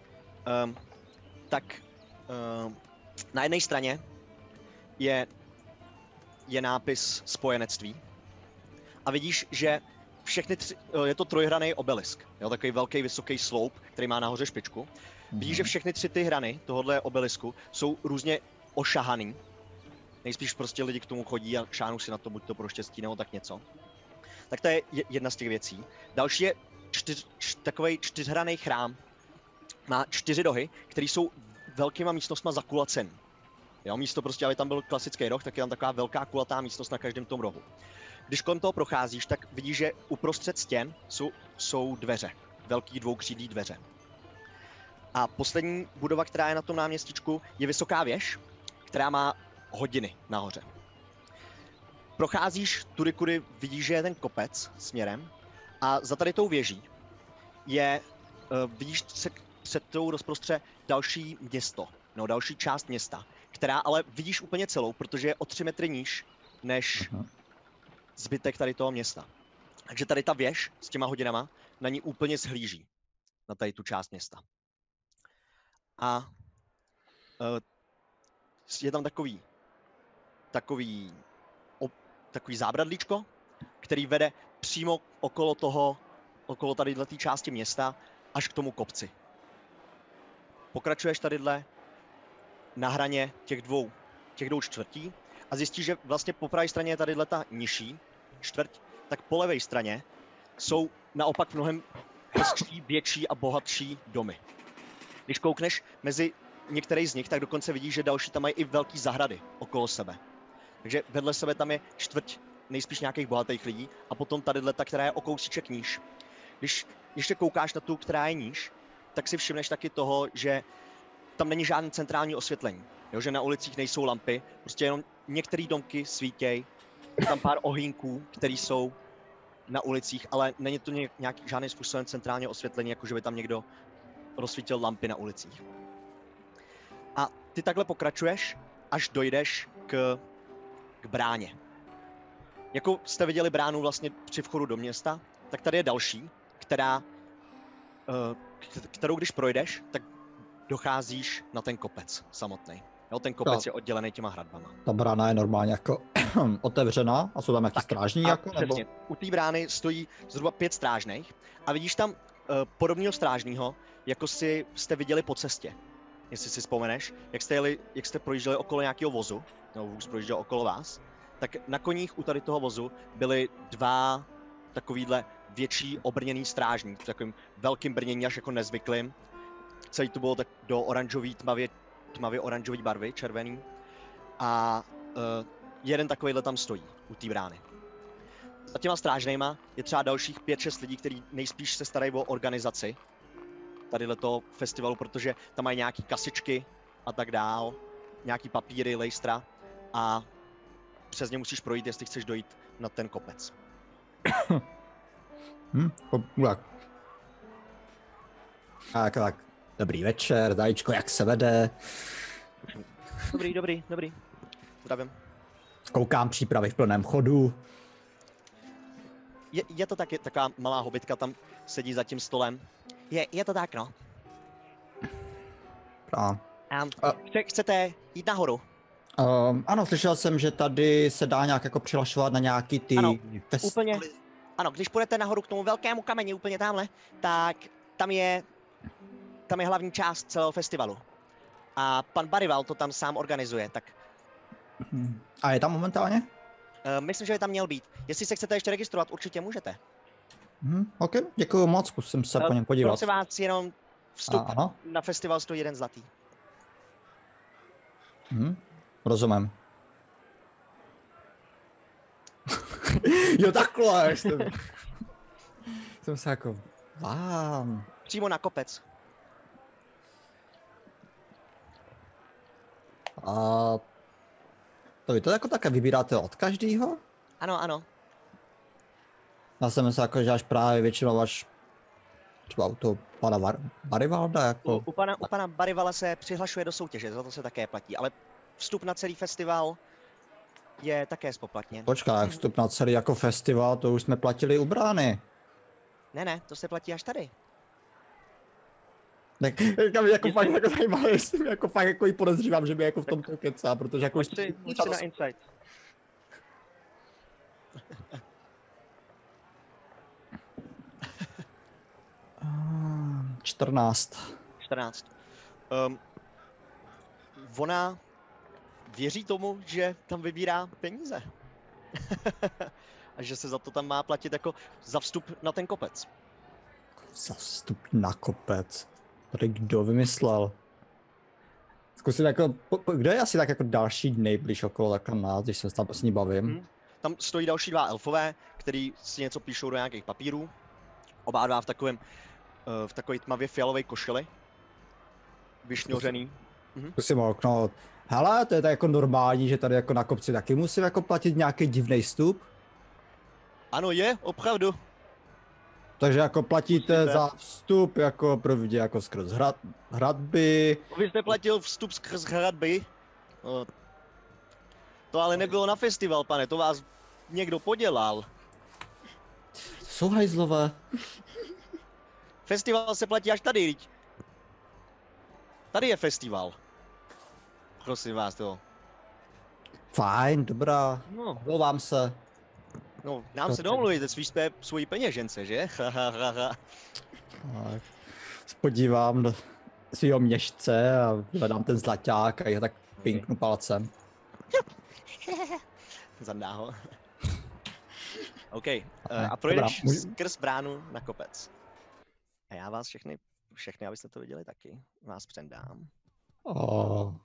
Tak na jedné straně je nápis spojenectví a vidíš, že všechny je to 3hranný obelisk, jo, takový velký vysoký sloup, který má nahoře špičku. Vidíš, že všechny 3 ty hrany tohohle obelisku jsou různě ošahaný. Nejspíš prostě lidi k tomu chodí a šáhnou si na to, buď to pro štěstí nebo tak něco. Tak to je jedna z těch věcí. Další je takový 4hranný chrám. Má 4 rohy, které jsou velkýma místnostma zakulacený. Jo, místo prostě, aby tam byl klasický roh, tak je tam taková velká kulatá místnost na každém tom rohu. Když kolem toho procházíš, tak vidíš, že uprostřed stěn jsou dveře. Velký dvoukřídlý dveře. A poslední budova, která je na tom náměstíčku, je vysoká věž, která má hodiny nahoře. Procházíš tudy, kudy vidíš, že je ten kopec směrem a za tady tou věží vidíš se před tou rozprostře další město, no další část města, která ale vidíš úplně celou, protože je o 3 metry níž než zbytek tady toho města. Takže tady ta věž s těma hodinama na ní úplně zhlíží, na tady tu část města. A je tam takový zábradlíčko, který vede přímo okolo tadyhle té části města až k tomu kopci. Pokračuješ tadyhle na hraně těch dvou čtvrtí a zjistíš, že vlastně po pravé straně je tadyhle ta nižší čtvrť, tak po levé straně jsou naopak mnohem hezčí, větší a bohatší domy. Když koukneš mezi některý z nich, tak dokonce vidíš, že další tam mají i velký zahrady okolo sebe. Takže vedle sebe tam je čtvrť nejspíš nějakých bohatých lidí a potom tadyhle ta, která je o kousíček níž. Když ještě koukáš na tu, která je níž, tak si všimneš taky toho, že tam není žádné centrální osvětlení. Jo, že na ulicích nejsou lampy, prostě jenom některé domky svítěj, je tam pár ohýnků, které jsou na ulicích, ale není to žádným způsobem centrálně osvětlení, jako že by tam někdo rozsvítil lampy na ulicích. A ty takhle pokračuješ, až dojdeš k bráně. Jako jste viděli bránu vlastně při vchodu do města, tak tady je další, kterou když projdeš, tak docházíš na ten kopec samotný. Jo, ten kopec je oddělený těma hradbama. Ta brána je normálně jako otevřená a jsou tam nějaký strážní jako? Nebo? U té brány stojí zhruba 5 strážných a vidíš tam podobného strážního, jako jste viděli po cestě. Jestli si vzpomeneš, jak jste projížděli okolo nějakého vozu, nebo vůz projížděl okolo vás, tak na koních u tady toho vozu byly 2 takovýhle větší obrněný strážník, v takovým velkým brnění až jako nezvyklým. Celý to bylo tak do oranžový, tmavě oranžový barvy, červený. A jeden takovýhle tam stojí u té brány. Za těma strážnejma je třeba dalších 5-6 lidí, kteří nejspíš se starají o organizaci tadyhle toho festivalu, protože tam mají nějaký kasičky a tak dál, nějaký papíry, lejstra a přes ně musíš projít, jestli chceš dojít na ten kopec. Tak. Dobrý večer, Zajíčko, jak se vede? Dobrý. Zdravím. Koukám přípravy v plném chodu. Je to taky taková malá hobitka, tam sedí za tím stolem. Je to tak, no. Chcete jít nahoru? Ano, slyšel jsem, že tady se dá nějak jako přihlašovat na nějaký ty festivaly. Úplně. Ano, když půjdete nahoru k tomu velkému kameni úplně tamhle, tak tam je hlavní část celého festivalu. A pan Barival to tam sám organizuje, tak A je tam momentálně? Myslím, že by tam měl být. Jestli se chcete ještě registrovat, určitě můžete. OK, děkuji moc, zkusím se po něm podívat. Prosím vás, jenom vstup Ano? na festival stojí 1 zlatý. Rozumím. Jo, takhle. Jsem se jako, vám. Přímo na kopec. A to vy to jako také vybíráte od každého? Ano, ano. Já jsem myslel, jako, že až právě většinou až třeba u toho pana Barivalda, jako... U pana Barivala se přihlašuje do soutěže, za to se také platí, ale vstup na celý festival je také spoplatněn. Počkej, jak vstup na celý jako festival, to už jsme platili u brány. Ne, to se platí až tady. Tak jako fakt jako zajímavé, jestli jako fakt jako i podezřívám, že by jako v tom to kecá, protože jako... Hoď si na insight. Uh, 14. Ona věří tomu, že tam vybírá peníze. A že se za to tam má platit jako za vstup na ten kopec. Za vstup na kopec? Tady kdo vymyslel? Zkusím jako, kdo je asi tak jako další nejblíž okolo takhle nás, když se tam s ní bavím? Tam stojí další 2 elfové, který si něco píšou do nějakých papírů. Oba dva v takové tmavě fialové košili. Vyšňořený. Zkusím okno. Hele, to je tak jako normální, že tady jako na kopci taky musím jako platit nějaký divný vstup? Ano, je, opravdu. Takže jako platíte za vstup jako prvně jako skrz hradby. Vy jste platil vstup skrz hradby? No, to ale nebylo na festival, pane, to vás někdo podělal. Jsou hajzlové. Festival se platí až tady, viď? Tady je festival. Prosím vás to. Fajn, dobrá. No. Omlouvám se. No, nám se domluvíte svojí peněžence, že? Tak. Podívám do svýho měšce a hledám ten zlaťák a já tak pinknu palcem. Zadá ho. OK, a projdeš skrz bránu na kopec. A já vás všechny, abyste to viděli taky, vás předám. Oh.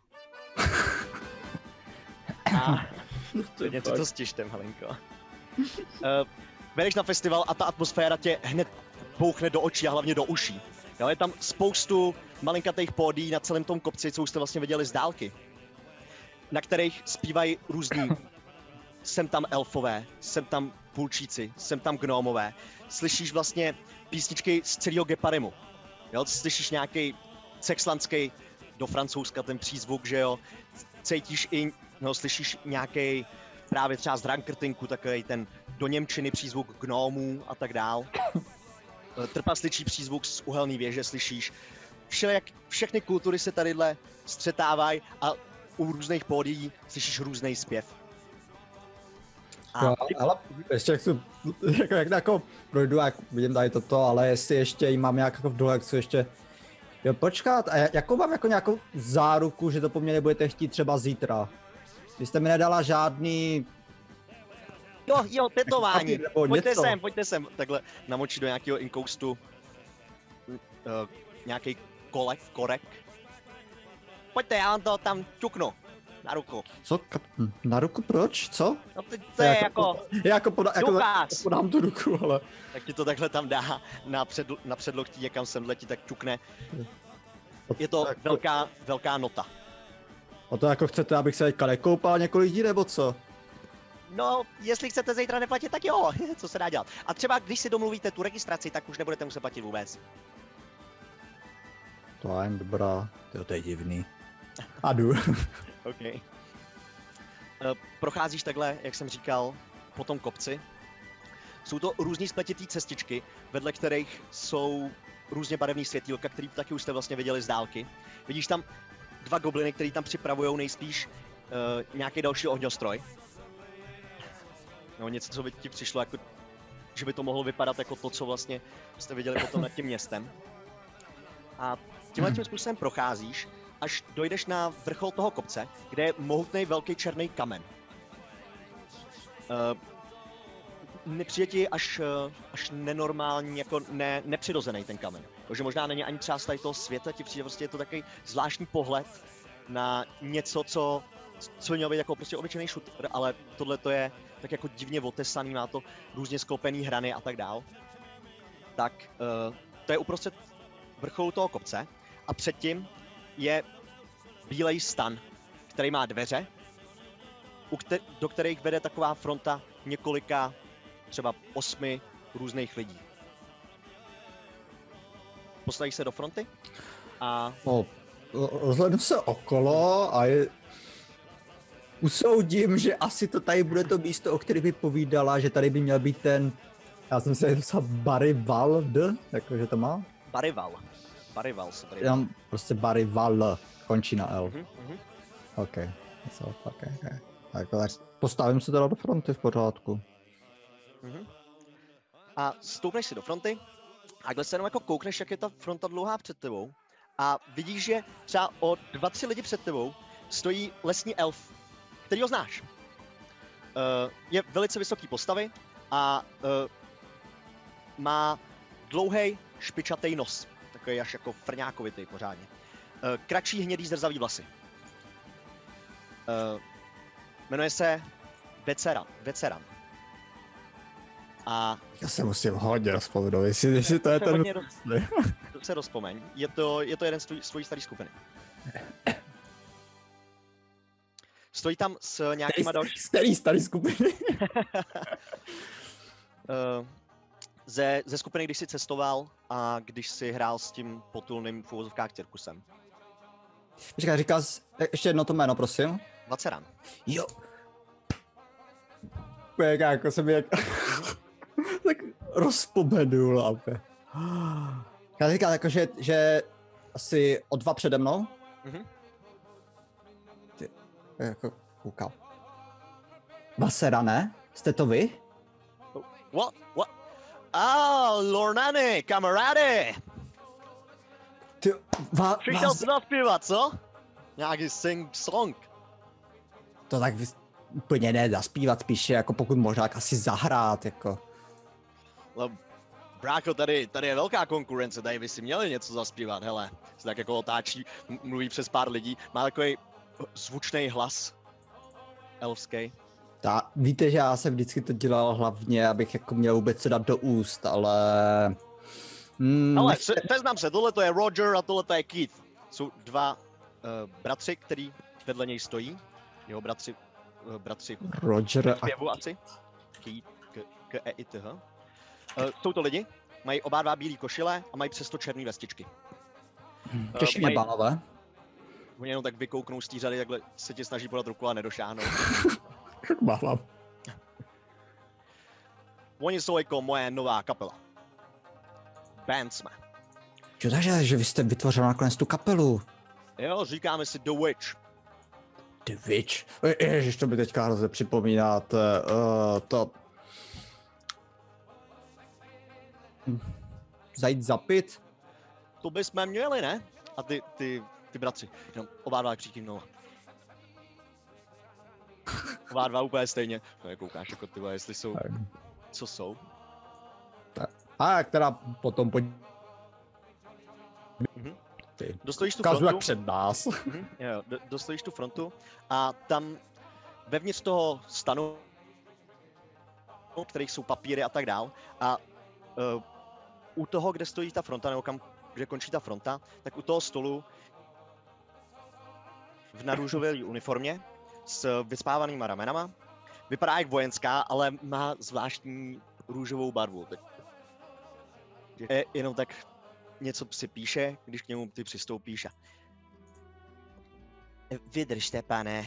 A něco to stižte, malinko. Vedeš na festival a ta atmosféra tě hned bouchne do očí a hlavně do uší. Jo, je tam spoustu malinkatých pódií na celém tom kopci, co už jste vlastně viděli z dálky. Na kterých zpívají různí. Sem tam elfové, sem tam půlčíci, sem tam gnomové. Slyšíš vlastně písničky z celého Geparimu. Jo, slyšíš nějaký sexlandský do Francouzska ten přízvuk, že jo. Cítíš i, no, slyšíš nějaký právě třeba z Drankrtinku, takový ten do němčiny přízvuk gnomů a tak dál. Trpasličí přízvuk z uhelný věže slyšíš. Všechny kultury se tadyhle střetávají a u různých pódií slyšíš různý zpěv. Jo, ale ještě jak projdu, jak vidím tady toto, ale jestli ještě mám nějak jako v dole, jak ještě... Jo, počkat, a jakou mám jako nějakou záruku, že to po mně nebudete chtít třeba zítra? Vy jste mi nedala žádný... Jo, tetování. Pojďte sem, takhle namočí do nějakého inkoustu nějaký korek. Pojďte, já vám to tam ťuknu. Na ruku. Co? Na ruku proč? Co? No to je jako podám tu ruku, ale... Tak ti to takhle tam dá na předloktí, někam sem letí, tak ťukne. Je to velká nota. A to jako chcete, abych se teďka nekoupal několik dní, nebo co? No, jestli chcete zítra neplatit, tak jo, co se dá dělat. A třeba když si domluvíte tu registraci, tak už nebudete muset platit vůbec. To je dobrá, to je divný. A jdu. OK. Procházíš takhle, jak jsem říkal, po tom kopci. Jsou to různý spletitý cestičky, vedle kterých jsou různě barevný světýlka, který taky už jste vlastně viděli z dálky. Vidíš tam 2 gobliny, který tam připravujou nejspíš nějaký další ohňostroj. No, něco, co by ti přišlo, jako, že by to mohlo vypadat jako to, co vlastně jste viděli potom nad tím městem. A tímhle tím způsobem procházíš až dojdeš na vrchol toho kopce, kde je mohutný velký černý kamen. Nepřijde ti až nenormální, jako nepřirozený ten kamen. Takže možná není ani třeba z tady toho světa, ti přijde prostě je to takový zvláštní pohled na něco, co mělo být jako prostě obyčejný shooter, ale tohle to je tak jako divně otesaný, má to různě sklopený hrany a tak dál. Tak to je uprostřed vrcholu toho kopce a předtím je bílej stan, který má dveře, do kterých vede taková fronta několika, třeba 8 různých lidí. Postaví se do fronty a... Rozhlednu se okolo a usoudím, že asi to tady bude to místo, o kterém by povídala, že tady by měl být ten... Já jsem se napsal Barival, jakože to má? Barival se tady. Jenom prostě Barival, končí na L. OK. Tak postavím se teda do fronty v pořádku. A stoupneš si do fronty a takhle se jenom jako koukneš, jak je ta fronta dlouhá před tebou a vidíš, že třeba o 2-3 lidi před tebou stojí lesní elf, který ho znáš. Je velice vysoký postavy a má dlouhý špičatý nos, takový až jako frňákovitý pořádně. Kratší hnědý zrzavý vlasy. Jmenuje se Veceran. A já se musím hodně rozpomenout, jestli to je ten... To se rozpomeň, je to jeden z tvojí starý skupiny. Stojí tam s nějakýma další... Starý skupiny? ze skupiny, když jsi cestoval a když jsi hrál s tím potulným v uvozovkách cirkusem. Počkej, říkal jsi ještě jedno to jméno, prosím? Vaceran. Jo. Jako se mi jak... tak rozpomenul, opět. Já říkal jako, že asi o 2 přede mnou. Ty, jako koukal. Vasera, ne? Jste to vy? What? Lornany, kamarády! Přišel jsi zaspívat, co? Nějaký song. To tak úplně ne zaspívat, spíše jako pokud možná tak asi zahrát, jako. No, brácho, tady je velká konkurence, tady by si měli něco zaspívat, hele. Se tak jako otáčí, mluví přes pár lidí, má takový zvučný hlas. Elfský. Víte, že já jsem vždycky to dělal hlavně, abych jako měl vůbec co dát do úst, ale... Ale seznam se, tohle to je Roger a tohle to je Keith. Jsou 2 bratři, který vedle něj stojí. Jeho bratři Roger a zpěvu asi. Keith, K-E-I-T-H. Jsou to lidi, mají oba 2 bílý košile a mají přesto černý vestičky. Těší mě, pánové. Oni jenom tak vykouknou z té řady, takhle se ti snaží podat ruku a nedošáhnou. Jak mávám. Oni jsou jako moje nová kapela. Band jsme. Jo, takže, že vy jste vytvořil nakonec tu kapelu. Jo, říkáme si The Witch. The Witch? Ježiš, to by teďka hrozně připomínat to... Zajít zapit? To bychom měli, ne? A ty bratři, jenom oba 2 přikývnou. Oba 2 úplně stejně. No, koukáš jako ty, jestli jsou... Co jsou? A jak teda potom Dostojíš tu frontu. Jak před nás. Jo, dostojíš tu frontu a tam vevnitř toho stanu, v kterých jsou papíry a tak dál, a u toho, kde stojí ta fronta, nebo kde končí ta fronta, tak u toho stolu v narůžové uniformě s vyspávanýma ramenama. Vypadá jak vojenská, ale má zvláštní růžovou barvu. Jenom tak něco si píše, když k němu ty přistoupíš a... Vydržte, pane.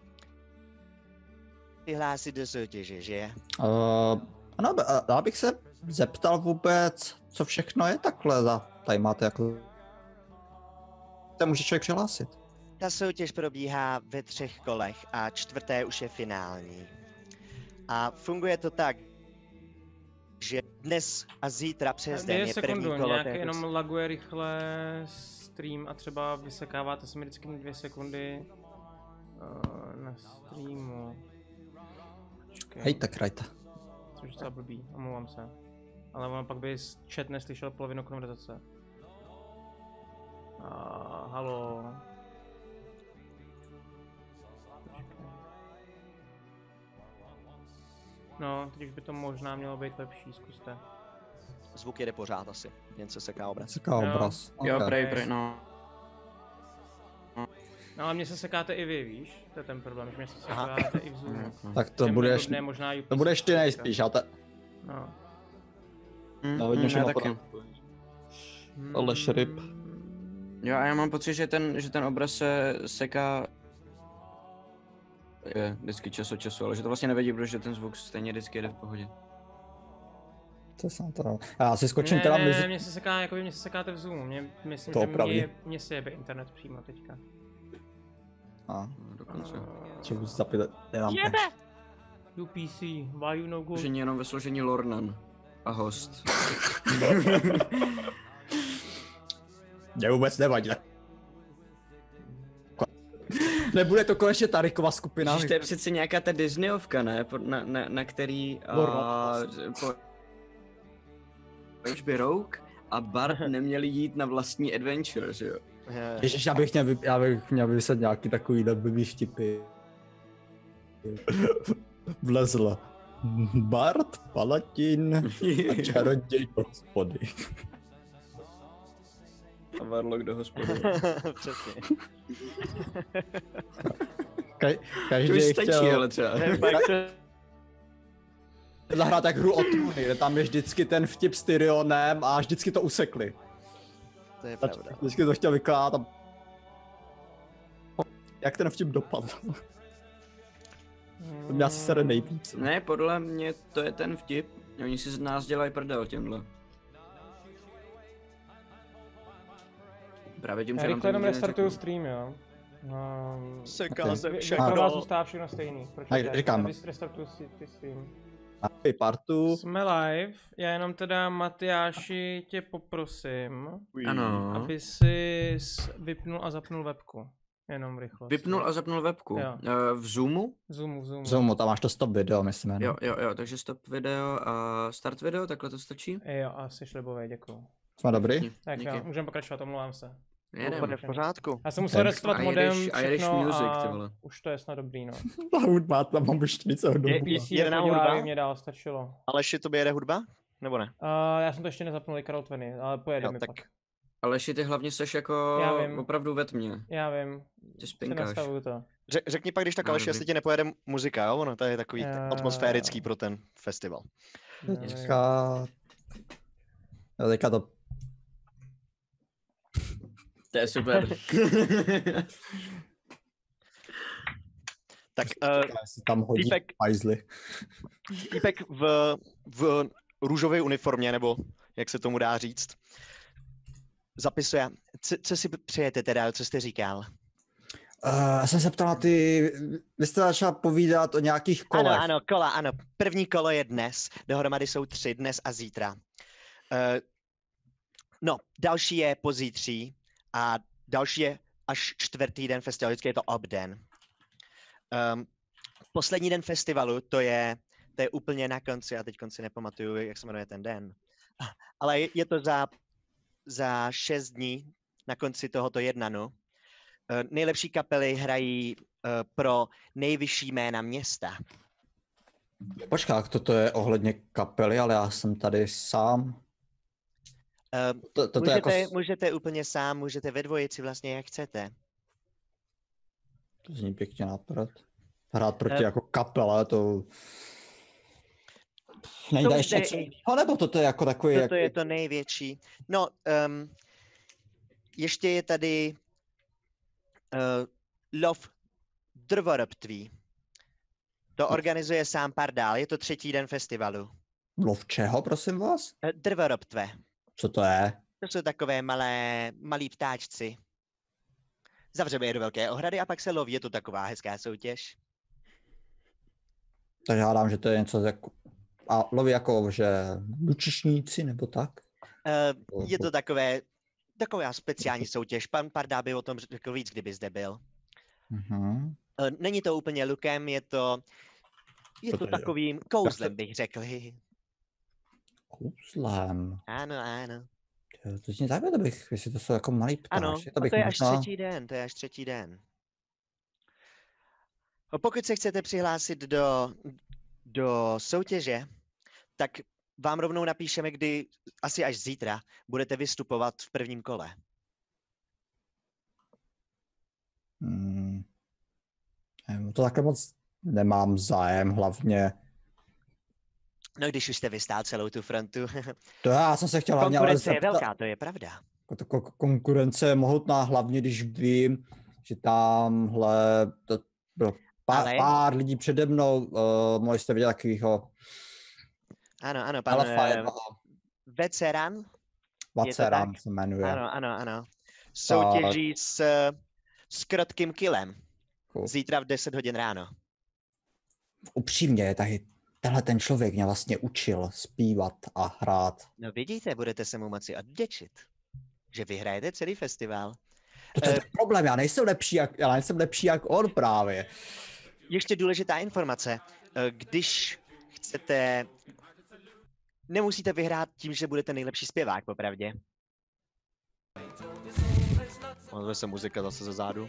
Vyhlásit do soutěže, že? Ano, já bych se zeptal vůbec, co všechno je takhle tady máte jako... Tam může člověk přihlásit. Ta soutěž probíhá ve 3 kolech a 4. už je finální. A funguje to tak, že dnes a zítra přes den je první kolo. Nějak jenom laguje rychle stream a třeba vysekáváte se mi vždycky na 2 sekundy na streamu. Hej, tak rajta. Což je docela blbý, omlouvám se. Ale on pak by chat neslyšel polovinu konverzace. Halo. No, teď už by to možná mělo být lepší, zkuste. Zvuk jede pořád asi, jen se seká obraz. Seká obraz. Jo, Okay. prej, no. No ale mě se sekáte i vy, víš? To je ten problém, že mě se sekáte i v Zoomu. Tak to budeš, to budeš ty nejspíš, ale No. no, hodně všechno taky. Aleš ryb. Jo, a já mám pocit, že ten obraz se seká je vždycky čas od času, ale že to vlastně nevadí, protože ten zvuk stejně vždycky jede v pohodě. To jsem to. Já si skočím Ne, teda ne, mezi... mě se seká, jako mě se sekáte v Zoomu. Myslím, To že opravdu. mě se jebe internet přímo teďka. A, No, dokonce. třeba si zapít, nemám Jebe! UPC, why you no go? Složení jenom ve složení Lornan a host. Mě vůbec nevadí. Nebude to konečně Tarikova skupina. Ježiš, to je přece nějaká ta Disneyovka, ne? Na který Rogue a Bart neměli jít na vlastní adventure, že jo? Ježiš, já bych měl vymyslet nějaký takový blbý vtipy. Vlezl Bart, Palatin a čaroděj do hospody. A Warlock do hospody. Přesně. Každý To už stačí, chtěl ale třeba. zahrát jak hru o trůny, kde tam je vždycky ten vtip s Tyrionem a vždycky to usekli. To je pravda. Vždycky to chtěl vykládat a... Jak ten vtip dopadl? To mě asi sere nejvíc. Ne, podle mě to je ten vtip. Oni si z nás dělají prdel těmhle. Právě tím, Já že nám rychle jenom nikdo restartuju neřekl. stream, jo. Seká Okay. se Pro všechno. vás zůstává všechno stejný. Proč říkám. restartuju si ty stream. Ahoj partu. Jsme live, já jenom teda Matyáši tě poprosím, Ano. aby si vypnul a zapnul webku. Jenom rychle. Vypnul a zapnul webku. Jo. V Zoomu? Zoomu. Zoomu, tam máš to stop video, myslím. Ne? Jo, takže stop video a start video, takhle to stačí? Jo, a jsi libovej, děkuju. Jsme dobrý? Tak Díky. jo, můžeme pokračovat, omlouvám se. Jedem. Úplně v pořádku. Já jsem musel resetovat A modem, jedeš- a jedeš všechno music, ty a vole. už to je snad dobrý, no. Ta hudba, tam mám už 40 hodin. Jede nám hudba? Mě dál stačilo. Aleši, tobě jede hudba? Nebo ne? Já jsem to ještě nezapnul, Karol 20, ale pojede Jo, mi tak pak. Aleši, ty hlavně seš jako Já vím. opravdu ve tmě. Já vím, Ty si spinkáš. nastavuju to. řekni pak, když tak No, Aleši, dobrý. jestli ti nepojede muzika, jo? Ono to je takový atmosférický pro ten festival. Teďka... Jo, teďka to... To je super. Tak si tam hodí pajzly. týpek v růžové uniformě, nebo jak se tomu dá říct, zapisuje. Co si přejete teda, co jste říkal? Já jsem se ptal na ty... Vy jste začal povídat o nějakých kolech. Ano, kola, ano. První kolo je dnes. Dohromady jsou 3, dnes a zítra. No, další je pozítří a další je až 4. den festivalu, vždycky je to obden. Poslední den festivalu, to je úplně na konci, já teď konci nepamatuju, jak se jmenuje ten den. Ale je to za 6 dní na konci tohoto jednanu. Nejlepší kapely hrají pro nejvyšší jména města. Počkej, toto je ohledně kapely, ale já jsem tady sám. Můžete úplně sám, můžete ve dvojici vlastně, jak chcete. To zní pěkně naprd. Hrát proti jako kapele, to... Nejde ještě něco... Nebo toto je jako takový... Toto je to největší. No, ještě je tady lov drvorobtví. To organizuje sám Pardál, je to 3. den festivalu. Lov čeho, prosím vás? Drvorobtve. Co to je? To jsou takové malí ptáčci. Zavřeme je do velké ohrady a pak se loví, je to taková hezká soutěž. Takže hádám, že to je něco jako... A loví jako, že lučišníci nebo tak? Je to takové taková speciální soutěž. Pan Pardá by o tom řekl víc, kdyby zde byl. Mhm. Není to úplně lukem, je to Protože- takovým kouzlem, bych řekl. Kouzlem. Ano, ano. To zní takhle, to bych, jestli to jsou jako malý ptáš, Ano, to a bych to je až možná... třetí den, to je až třetí den. A pokud se chcete přihlásit do soutěže, tak vám rovnou napíšeme, kdy asi až zítra budete vystupovat v prvním kole. To takhle moc nemám zájem, hlavně. No když už jste vystál celou tu frontu. To já jsem se chtěl hlavně ale Konkurence je zeptat- velká, to je pravda. Konkurence je mohutná, hlavně když vím, že tamhle to bylo Ale- pár lidí přede mnou, mohli jste vidět takovýho Ano, pan Veceran. Vaceran se jmenuje. Ano. Soutěží s krotkým kilem. Cool. Zítra v 10 hodin ráno. Upřímně, tady tenhle ten člověk mě vlastně učil zpívat a hrát. No vidíte, budete se mu moci odděčit, že vyhrajete celý festival. To je ten problém, já nejsem lepší jak on právě. Ještě důležitá informace. Když chcete... Nemusíte vyhrát tím, že budete nejlepší zpěvák, popravdě. Ozve se muzika zase ze zádu.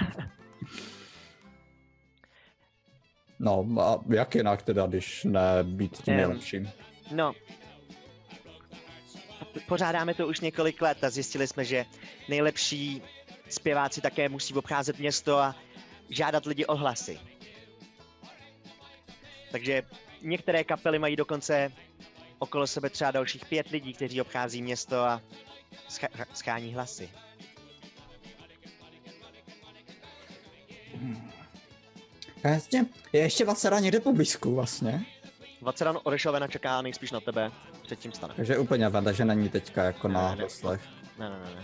No, a jak jinak teda, když ne být tím nejlepším? No, pořádáme to už několik let a zjistili jsme, že nejlepší zpěváci také musí obcházet město a žádat lidi o hlasy. Takže některé kapely mají dokonce okolo sebe třeba dalších 5 lidí, kteří obchází město a schání hlasy. Jasně, je ještě Vacera někde po blízku vlastně. Vaceran Orešovena čeká nejspíš na tebe před tím stanem. Takže úplně ven, takže není teďka jako na Ne. hoslech. Ne.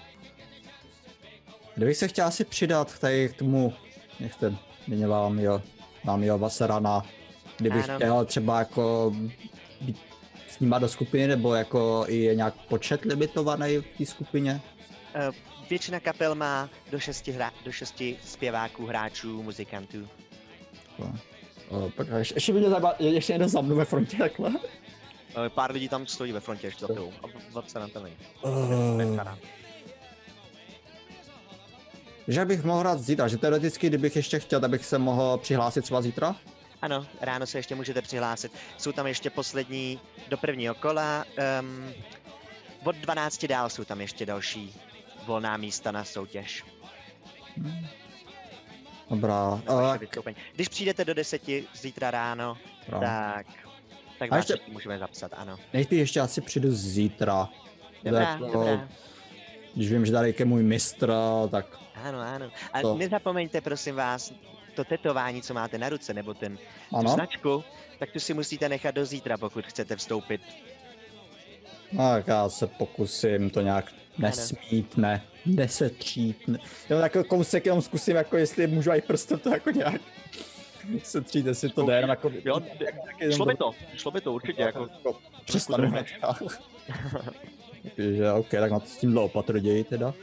Kdybych se chtěl asi přidat tady k tomu, jak jste zmiňoval mýho Vacerana, kdybych Ano. chtěl třeba jako být s nima do skupiny, nebo jako i je nějak počet limitovaný v té skupině? Většina kapel má do 6 zpěváků, hráčů, muzikantů. Pak ještě by mě zajímalo, je ještě jeden za mnou ve frontě takhle? Pár lidí tam stojí ve frontě ještě za tebou. A Vaceran tam není. Že bych mohl hrát zítra, že teoreticky, kdybych ještě chtěl, tak bych se mohl přihlásit třeba zítra? Ano, ráno se ještě můžete přihlásit. Jsou tam ještě poslední do prvního kola. Od 12 dál jsou tam ještě další volná místa na soutěž. Dobrá. Na vaše vystoupení. Když přijdete do 10 zítra ráno, tak A vás ještě- ještě můžeme zapsat, ano. Nejspíš ještě asi přijdu zítra. Dobrá. Když vím, že tady je můj mistr, tak Ano. A To. nezapomeňte, prosím vás, to tetování, co máte na ruce, nebo tu ano. značku, tak tu si musíte nechat do zítra, pokud chcete vstoupit. No, tak já se pokusím to nějak nesmít, nesetřít. Jo, tak kousek jenom zkusím, jako jestli můžu i prstem to jako nějak setřít, jestli to jde, jako... Jo, šlo by to určitě, jako... Přestanu hnedka. Takže ok, tak na to s tím dlouho opatrději teda.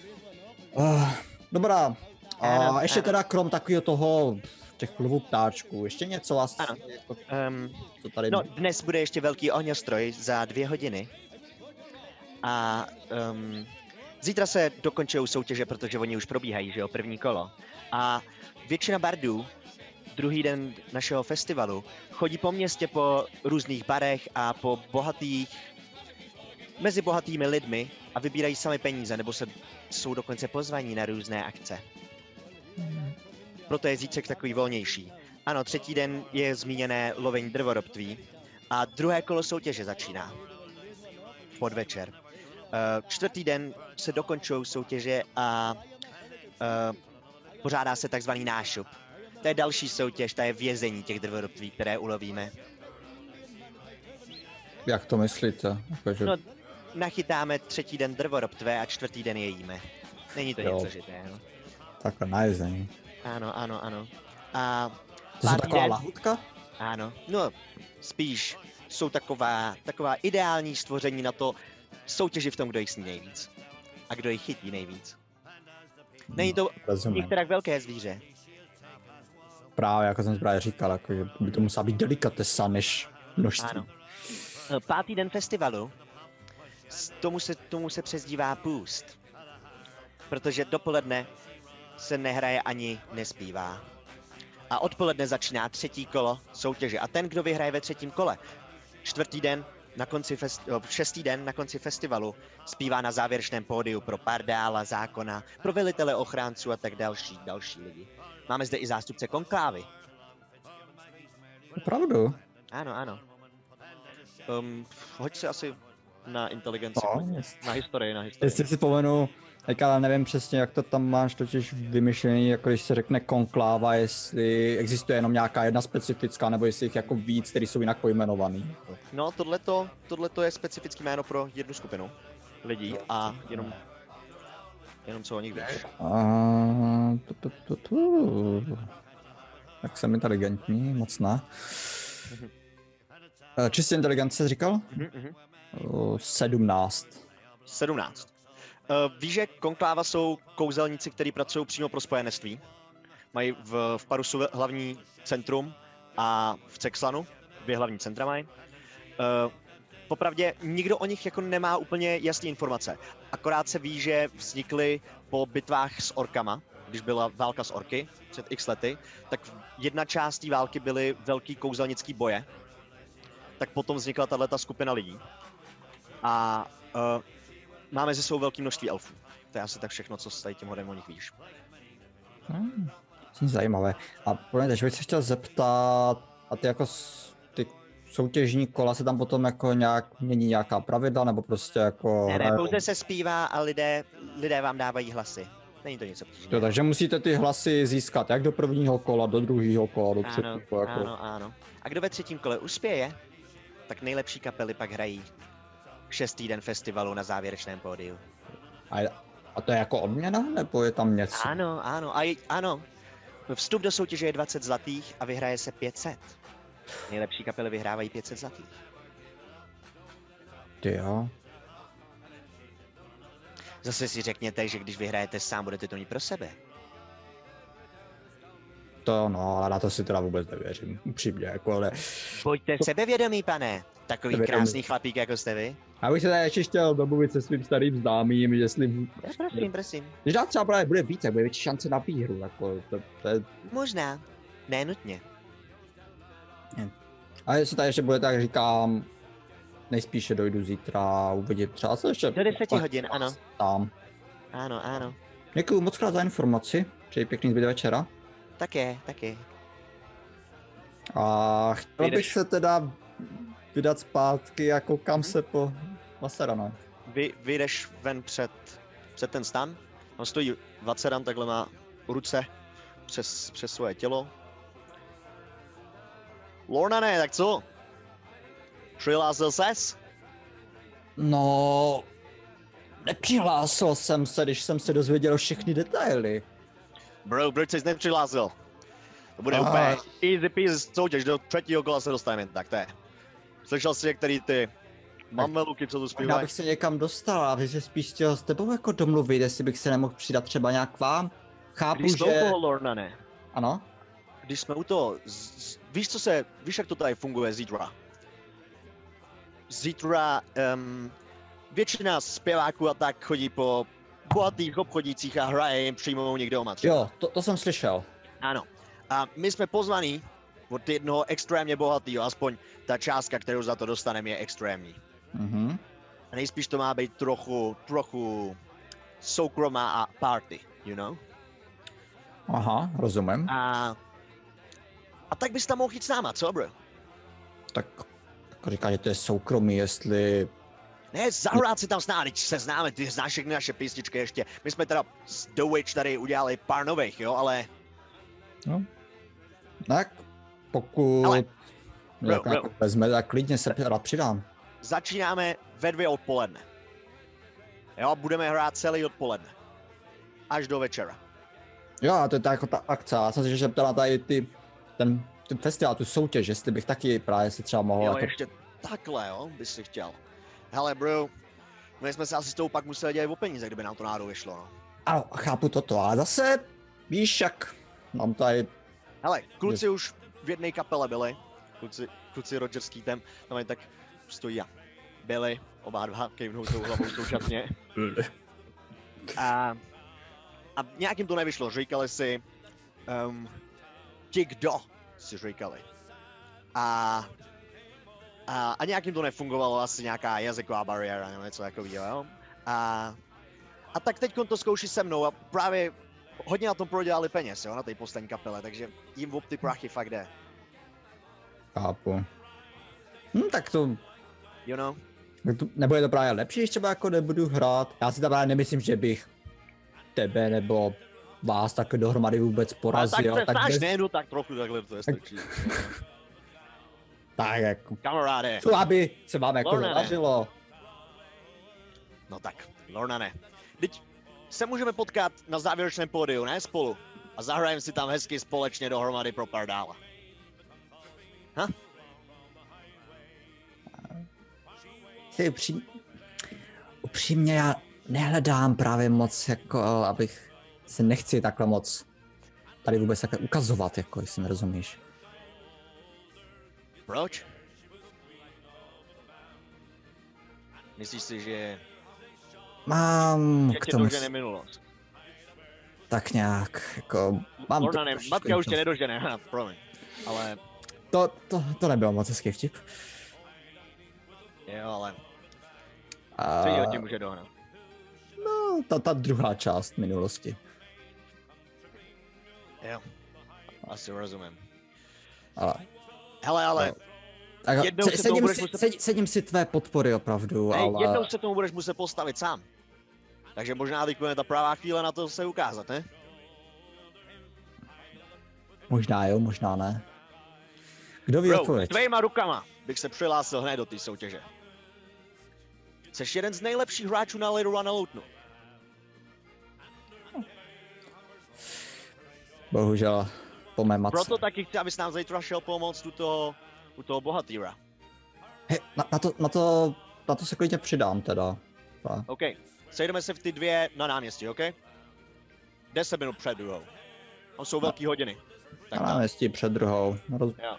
Dobrá. A Ano, ještě ano. teda krom takového toho, těch klubů ptáčků, ještě něco vás, Ano. jako, co tady... No, dnes bude ještě velký ohňostroj za 2 hodiny. A zítra se dokončují soutěže, protože oni už probíhají, že jo, první kolo. A většina bardů, druhý den našeho festivalu, chodí po městě po různých barech a po mezi bohatými lidmi a vybírají sami peníze, nebo jsou dokonce pozvaní na různé akce. Proto je zítřek takový volnější. Ano, 3. den je zmíněné lovení drvorobtví a 2. kolo soutěže začíná v podvečer. 4. den se dokončují soutěže a pořádá se takzvaný nášup. To je další soutěž, to je vězení těch drvorobtví, které ulovíme. Jak to myslíte? Jakože... No, nachytáme 3. den drvorobtvé a 4. den je jíme. Není to Jo. nic složitého. Takhle najezení. Ano. A To je 5. taková den- lahutka? Ano, no spíš jsou taková ideální stvoření na to soutěži v tom, kdo jich sní nejvíc. a kdo ji chytí nejvíc. Není to některak velké zvíře. Právě, jako jsem právě říkal, jako, že by to musela být delikatesa než množství. Ano. 5. den festivalu, tomu se přezdívá půst. Protože dopoledne se nehraje ani nespívá. A odpoledne začíná 3. kolo soutěže. A ten, kdo vyhraje ve 3. kole, 4. den, 6. den na konci festivalu, zpívá na závěrečném pódiu pro Pardála, Zákona, pro velitele ochránců a tak další lidi. Máme zde i zástupce konklávy. Opravdu? Ano. Hoď se asi na inteligenci, na historii. Jestli si povenu, ale nevím přesně, jak to tam máš totiž vymyšlený, jako když se řekne konkláva, jestli existuje jenom nějaká jedna specifická, nebo jestli jich jako víc, který jsou jinak pojmenovaný. No, tohleto je specifický jméno pro jednu skupinu lidí a jenom co o nich víš. Tak jsem inteligentní, moc ne. Čistě inteligence jsi říkal? 17. 17. Víš, že konkláva jsou kouzelníci, kteří pracují přímo pro spojenectví. Mají v Parusu hlavní centrum a v Cexlanu 2 hlavní centra mají. Popravdě nikdo o nich jako nemá úplně jasné informace. Akorát se ví, že vznikly po bitvách s orkama, když byla válka s orky před x lety, tak jedna část té války byly velký kouzelnický boje. Tak potom vznikla tato skupina lidí. A máme ze svou velké množství elfů. To je asi tak všechno, co s tady tím hodem o nich víš. Zajímavé. A promiňte, že bych se chtěl zeptat, a ty jako ty soutěžní kola se tam potom jako nějak mění nějaká pravidla, nebo prostě jako... Ne, pouze se zpívá a lidé vám dávají hlasy. Není to nic obtížného. Takže musíte ty hlasy získat jak do 1. kola, do 2. kola, do 3. kola. Ano. A kdo ve 3. kole uspěje, tak nejlepší kapely pak hrají 6. den festivalu na závěrečném pódiu. A to je jako odměna, nebo je tam něco? Ano. Vstup do soutěže je 20 zlatých a vyhraje se 500. Nejlepší kapely vyhrávají 500 zlatých. Ty jo. Zase si řekněte, že když vyhrajete sám, budete to mít pro sebe. To no, ale na to si teda vůbec nevěřím, upřímně, jako ale... Buďte sebevědomí, pane. Takový krásný chlapík, jako jste vy. Já bych se tady ještě chtěl domluvit se svým starým známým, jestli... Prosím. Když nám třeba právě bude víc, tak bude větší šance na výhru, jako to je... Možná, nenutně. A jestli tady ještě bude, tak říkám, nejspíše dojdu zítra uvidět třeba se ještě... Do 10 hodin, ano. Tam. Ano. Děkuju moc krát za informaci, přeji pěkný zbytek večera. Taky. A chtěl bych se teda vydat zpátky a koukám se po Vaserana. Vyjdeš ven před ten stan, on stojí Vaseran, takhle má ruce přes svoje tělo. Lornane, tak co? Přihlásil ses? No, nepřihlásil jsem se, když jsem se dozvěděl všechny detaily. Bro, proč jsi nepřihlásil? To bude úplně easy peasy soutěž, do 3. kola se dostaneme, tak to je. Slyšel jsi některý ty mameluky, co tu zpívají? Já bych se někam dostal, a bych se spíš chtěl s tebou jako domluvit, jestli bych se nemohl přidat třeba nějak k vám. Chápu, když že... jsme u toho, Lornane. Ano? Když jsme u toho, víš, jak to tady funguje zítra? Zítra většina zpěváků a tak chodí po bohatých obchodících a hraje jim přímo někde doma. Jo, to jsem slyšel. Ano. A my jsme pozvaní od jednoho extrémně bohatého, aspoň ta částka, kterou za to dostaneme, je extrémní. Mhm. A nejspíš to má být trochu soukromá a party, you know? Aha, rozumím. A tak bys tam mohl jít s náma, co, bro? Tak říká, že to je soukromí, jestli... Ne, zahrát si tam s námi, se známe, ty znáš všechny naše písničky ještě. My jsme teda z The Witch tady udělali pár nových, jo, ale... No. Tak, pokud... Ale... Jako vezme, tak klidně se rád přidám. Začínáme ve 2 odpoledne. Jo, budeme hrát celý odpoledne. Až do večera. Jo, a to je jako ta akce. Já jsem si ještě ptal na tady ten festival, tu soutěž, jestli bych taky právě si třeba mohl... Jo, jako... ještě takhle, jo, bys si chtěl. Hele, bro, My jsme se asi s tou pak museli dělat o peníze, kdyby nám to náhodou vyšlo, no. Ano, chápu toto, ale zase, víš, jak mám tady... Hele, kluci už v jedné kapele byli, kluci Roger s Keithem, tam je tak stojí a byli, oba dva kejvnou tou hlavou současně. A nějakým to nevyšlo, říkali si, ti kdo si říkali. A nějakým to nefungovalo, asi nějaká jazyková bariéra nebo něco takového, jo. A tak teď to zkouší se mnou a právě hodně na tom prodělali peněz, jo, na té poslední kapele, takže jim ob ty prachy fakt jde. Chápu. Tak to... You know? Nebo je to právě lepší, když třeba jako nebudu hrát. Já si tam právě nemyslím, že bych tebe nebo vás tak dohromady vůbec porazil. Ale tak se snaž, tak trochu takhle to je stačí. Tak jako... Kamaráde. Co aby se vám jako zadařilo. No tak, Lornane. Teď se můžeme potkat na závěrečném pódiu, ne spolu? A zahrajeme si tam hezky společně dohromady pro pardála. Ha? Upřímně já nehledám právě moc, jako abych se nechci takhle moc tady vůbec takhle ukazovat, jako jestli mi rozumíš. Proč? Myslíš si, že... Mám k tomu... tomu... dožene minulost? Tak nějak, jako... Mám Lornane, matka už tě nedožene, promiň. Ale... To nebylo moc hezký vtip. Jo, ale... Co jiného tě může dohnat? No, ta druhá část minulosti. Jo, asi rozumím. Ale... Hele, ale... No. Jednou se tomu budeš muset... Cením si tvé podpory opravdu, ale... Jednou se tomu budeš muset postavit sám. Takže možná teď je ta pravá chvíle na to se ukázat, ne? Možná jo, možná ne. Kdo ví odpověď? S tvýma rukama bych se přihlásil hned do té soutěže. Jseš jeden z nejlepších hráčů na Lidu a na Loutnu. Bohužel, po mé matce. Proto taky chci, abys nám zítra šel pomoct u toho bohatýra. Hej, na to se klidně přidám teda. OK, sejdeme se v ty dvě na náměstí, OK? 10 minut před druhou. Tam jsou velký hodiny. Tak na náměstí před druhou. Jo.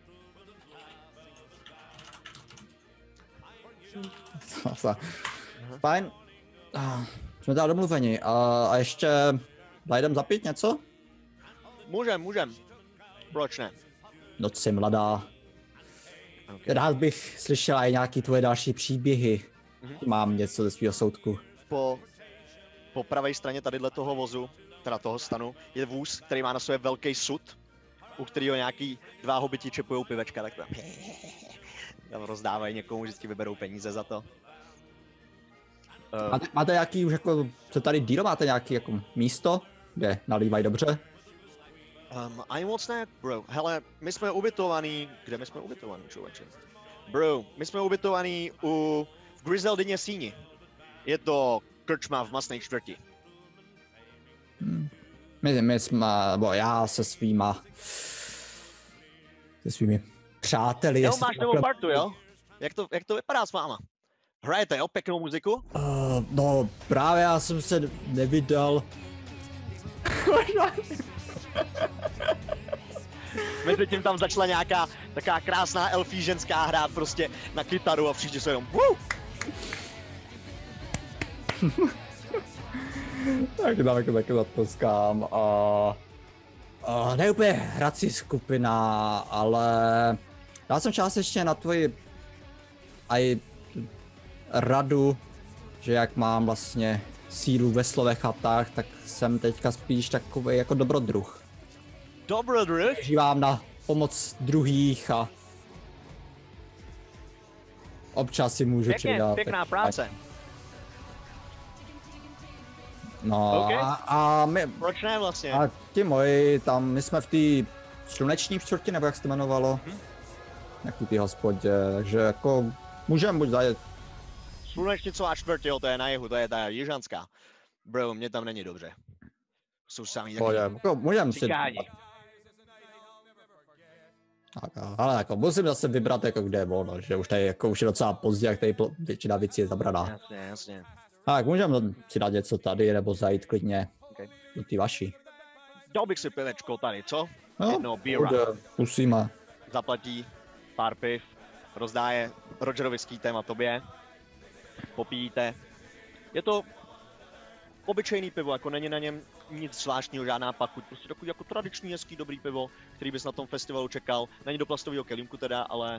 Fajn. Jsme teda domluveni. A ještě zajdem zapít něco? Můžem. Proč ne? Noci mladá. Okay. Rád bych slyšela i nějaký tvoje další příběhy. Mám něco ze svého soudku. Po pravé straně tadyhle toho vozu, teda toho stanu, je vůz, který má na sobě velký sud, u kterého nějaký dva hobiti čepujou pivečka, tak tam rozdávají někomu, vždycky vyberou peníze za to. Máte nějaký už jako, co tady dílo, máte nějaký jako místo, kde nalívají dobře? Ani moc ne, bro. Hele, my jsme ubytovaný, kde my jsme ubytovaný, člověče? Bro, my jsme ubytovaný v Griseldině síni. Je to krčma v masné čtvrti. My jsme, bo já se svými přáteli. Jo, máš novou partu, jo? Jak to vypadá s váma? Hrajete, jo, pěknou muziku? No, právě já jsem se nevydal. Mezitím tam začala nějaká taková krásná elfí ženská hrát prostě na kytaru a všichni se jenom Tak tam jako taky zatleskám a ne úplně hrací skupina, ale dal jsem částečně na tvoji aj radu, že jak mám vlastně sílu ve slovech a tak jsem teďka spíš takový jako dobrodruh. Dobrodruh? Žívám na pomoc druhých a občas si můžu přidat. Pěkná práce. No okay. a my... Proč ne vlastně? A ti moji, tam my jsme v té sluneční čtvrti, nebo jak se to jmenovalo? Nějaký ty hospodě, takže jako můžeme buď zajet. Slunečnicová čtvrť, jo, to je na jihu, to je ta jižanská. Bro, mě tam není dobře. Jsou sami taky můžeme si... Ale jako musím zase vybrat, jako kde je volno, že už tady jako už je docela pozdě, jak tady většina věcí je zabraná. Jasně, jasně. Tak můžeme si dát něco tady, nebo zajít klidně Okay. do té vaší. Dal bych si pivečko tady, co? No, Jednoho bíra. Musíme. Zaplatí pár piv, rozdáje Rogerovi skýtem a tobě. Popíjíte. Je to obyčejný pivo, jako není na něm nic zvláštního, žádná pachuť, prostě takový jako tradiční, hezký, dobrý pivo, který bys na tom festivalu čekal. Není do plastového kelímku teda, ale...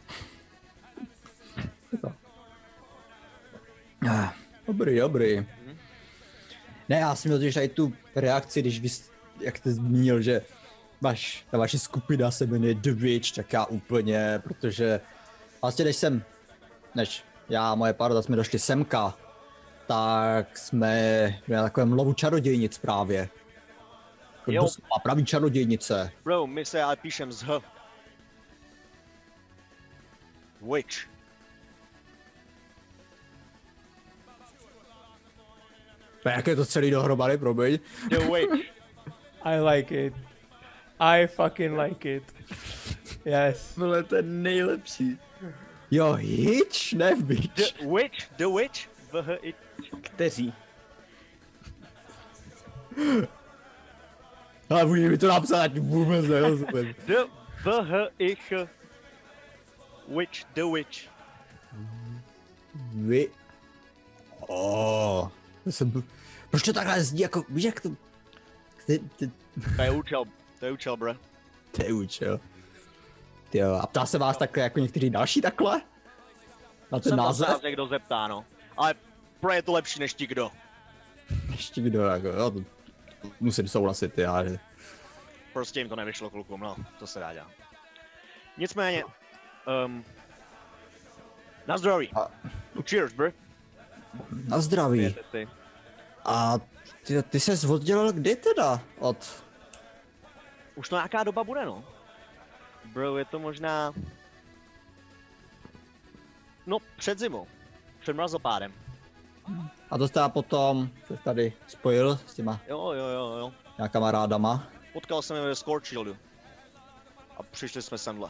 Dobrý. Ne, já jsem měl totiž tady tu reakci, když jak jste zmínil, že ta vaše skupina se jmenuje The Witch, tak já úplně, protože vlastně než já a moje parta jsme došli semka, tak jsme na takovém lovu čarodějnic právě. Jo. A pravý čarodějnice. Bro, my se ale píšem z H. Witch. Jak je to celý dohromady, promiň? The Witch. I like it. I fucking like it. Yes. Vole, to je nejlepší. Jo, Hitch, ne Witch. The Witch, VH. Kteří? Ale můžeš mi to napsat, ať vůbec nerozumím. The VH. Witch, The Witch. Proč to takhle zdí, jako, víš jak to... To je účel, bro. To je účel. Jo, a ptá se vás takhle jako někteří další takhle? Na ten název? Se někdo zeptá, no. Ale pro je to lepší než ti kdo. Ještě kdo, jako, jo, to musím souhlasit, já. Prostě jim to nevyšlo klukům, no, to se dá dělat. Nicméně, na zdraví. Cheers, bro. Na zdraví. A ty ses oddělil kdy teda od... Už to nějaká doba bude, no. Bro, je to možná... No, před zimou. Před mrazopádem. A to jste potom se tady spojil s těma Jo. nějakama rádama. Potkal jsem je ve Scorchildu. A přišli jsme semhle.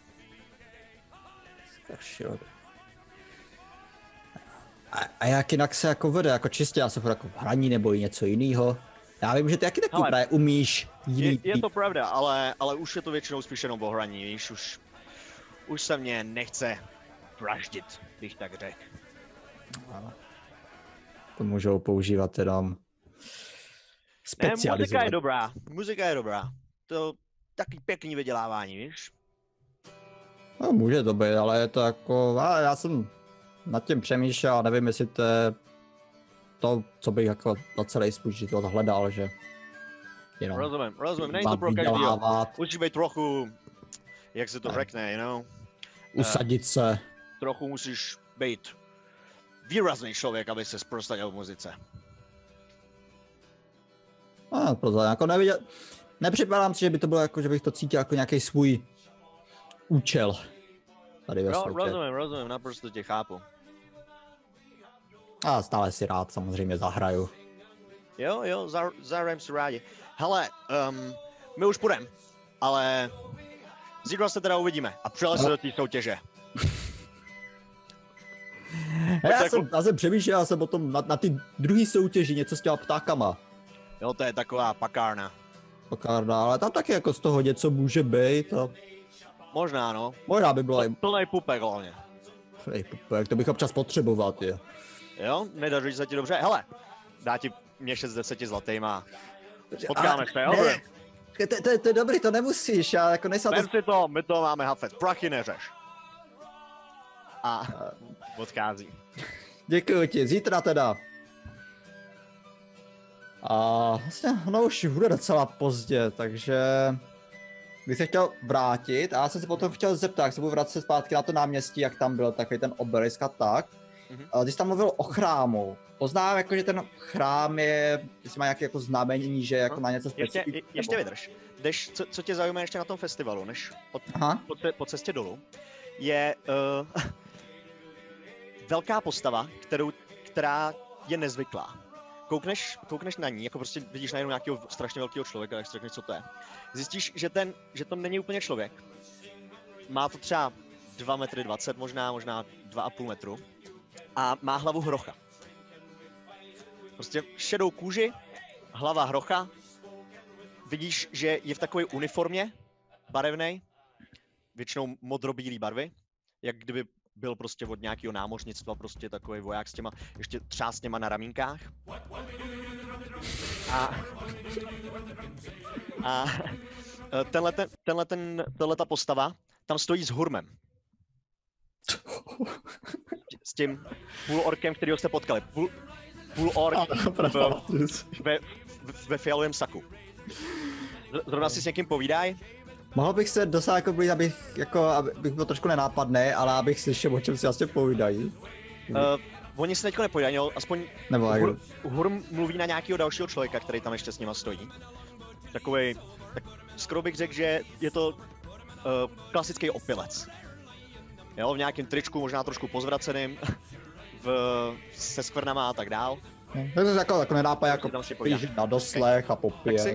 A jak jinak se jako vede, jako čistě, já se jako v hraní nebo i něco jiného. Já vím, že ty taky právě umíš jiný... Je to pravda, ale už je to většinou spíš jenom o hraní, víš, už se mě nechce vraždit, bych tak řekl. To můžou používat jenom specializovat. Muzika je dobrá, to taky pěkný vydělávání, víš. No, může to být, ale je to jako, já jsem nad tím přemýšlel a nevím, jestli to je to, co bych jako na celý svůj život hledal, že jenom rozumím, není to pro každýho. Musíš být trochu, jak se to řekne, you know? Usadit se. Trochu musíš být výrazný člověk, aby se prosadil v muzice. Proto jako neviděl, nepřipadám si, že by to bylo jako, že bych to cítil jako nějaký svůj účel. Tady ve světě. Rozumím, naprosto tě chápu. A stále si rád samozřejmě zahraju. Jo, zahrajem si rádi. Hele, my už půjdeme, ale zítra se teda uvidíme a přijeli se do té soutěže. Já jsem přemýšlel o tom na ty druhý soutěži, něco s těma ptákama. Jo, to je taková pakárna. Pakárna, ale tam taky jako z toho něco může být a... Možná, no. Možná by bylo i... Plnej pupek hlavně. Plnej pupek, to bych občas potřeboval, jo. Jo, nedaří se ti dobře. Hele, dá ti mě 6 z 10 zlatýma. Potkáme se, jo? To je dobrý, to nemusíš, já jako nejsem... Vem si to, my to máme hafet, prachy neřeš. A odchází. Děkuji ti, zítra teda. A vlastně, no už bude docela pozdě, takže bych se chtěl vrátit a já jsem se potom chtěl zeptat, jak se budu vracet zpátky na to náměstí, jak tam byl takový ten obelisk a tak. Mm-hmm. Ty jsi tam mluvil o chrámu. Poznám jako, že ten chrám je, jestli má nějaké jako znamení, že jako na něco specifického. Ještě vydrž. Co tě zajímá ještě na tom festivalu, než po cestě dolů, je velká postava, která je nezvyklá. Koukneš na ní, jako prostě vidíš najednou nějakého strašně velkého člověka, tak si řekneš, co to je. Zjistíš, že to není úplně člověk, má to třeba 2,20 m, možná 2,5 metru. A má hlavu hrocha. Prostě šedou kůži, hlava hrocha. Vidíš, že je v takové uniformě barevnej, většinou modrobílý barvy, jak kdyby byl prostě od nějakého námořnictva, prostě takový voják s těma ještě třásněma na ramínkách. A tahleta postava tam stojí s Hurmem. S tím půlorkem, kterýho jste potkali. Půlork ve fialovém saku. Zrovna si s někým povídaj? Mohl bych se dosáhnout jako blíž, abych byl trošku nenápadný, ale abych slyšel, o čem si vlastně povídají. Oni se teďko nepovídají, aspoň Hurm mluví na nějakého dalšího člověka, který tam ještě s nima stojí. Takovej, tak skoro bych řekl, že je to klasický opilec. Jo, v nějakém tričku, možná trošku pozvraceným, se skvrnama a tak dál. To je jako nedápa jako plížit na doslech a popíjet.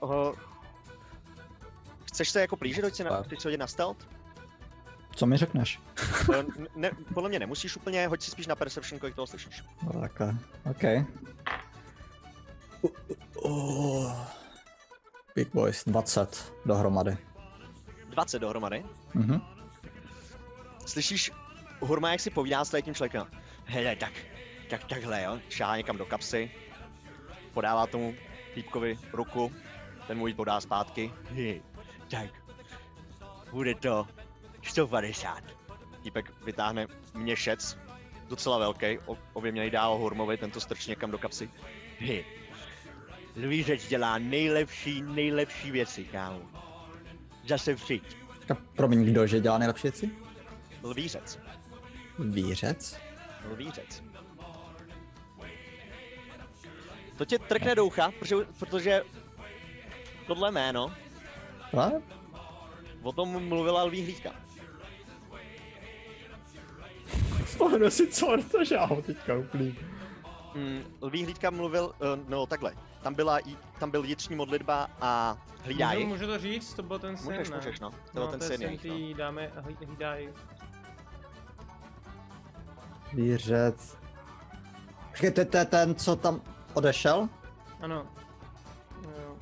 Chceš se jako plížit, chceš se hodit na stealth? Co mi řekneš? Podle mě nemusíš úplně, hoď si spíš na perception, kolik toho slyšíš. No, takhle, OK. Big boys, 20 dohromady. 20 dohromady? Mhm. Slyšíš Hurma, jak si povídá s tím člověkem. Hele, takhle jo, šáhá někam do kapsy, podává tomu týpkovi ruku, ten mu ji podá zpátky. Tak, bude to 150. Týpek vytáhne měšec, docela velký, objeměnej dál Hurmovi, tento strčí někam do kapsy. Lvířec dělá nejlepší věci, kámo. Zase přijď. Promiň, kdože dělá nejlepší věci? Lvířec. Lvířec? Lvířec. To tě trkne do ucha, protože tohle jméno, o tom mluvila Lví hlídka. Vzpomenu si, co to žál teďka úplný. Lví hlídka mluvil, no takhle, tam byl jitřní modlitba a hlídaj. Můžu to říct, to byl ten syn, ne? Můžeš, no. To byl ten syn jejich, no. Dáme a hlídaj. Lvířec. Počkej, to je ten, co tam odešel? Ano. Jo.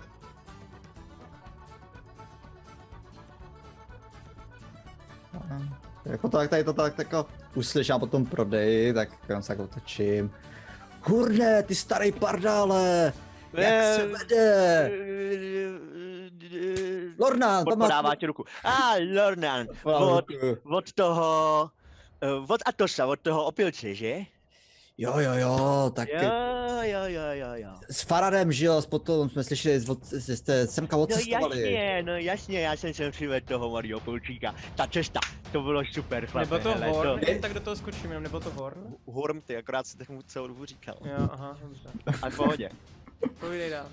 Jako tak, tady to tak jako uslyším a potom prodeji, tak já se jako točím. Kurde, ty starý pardále! Jak se vede? Lornan, podává ti ruku. Lornan, od toho, od Atosa, od toho opilce, že? Jo, tak... Jo. S Faradem žil, potom jsme slyšeli, jste semka odcestovali. No jasně, já jsem sem přivedl toho malýho opilčíka. Ta cesta, to bylo super, chlape. Nebo to Horn, tak do toho skočím, nebo to Horn? Horn, ty akorát si tak mu celou dobu říkal. Jo, aha, dobře. A v pohodě. Povídej dál.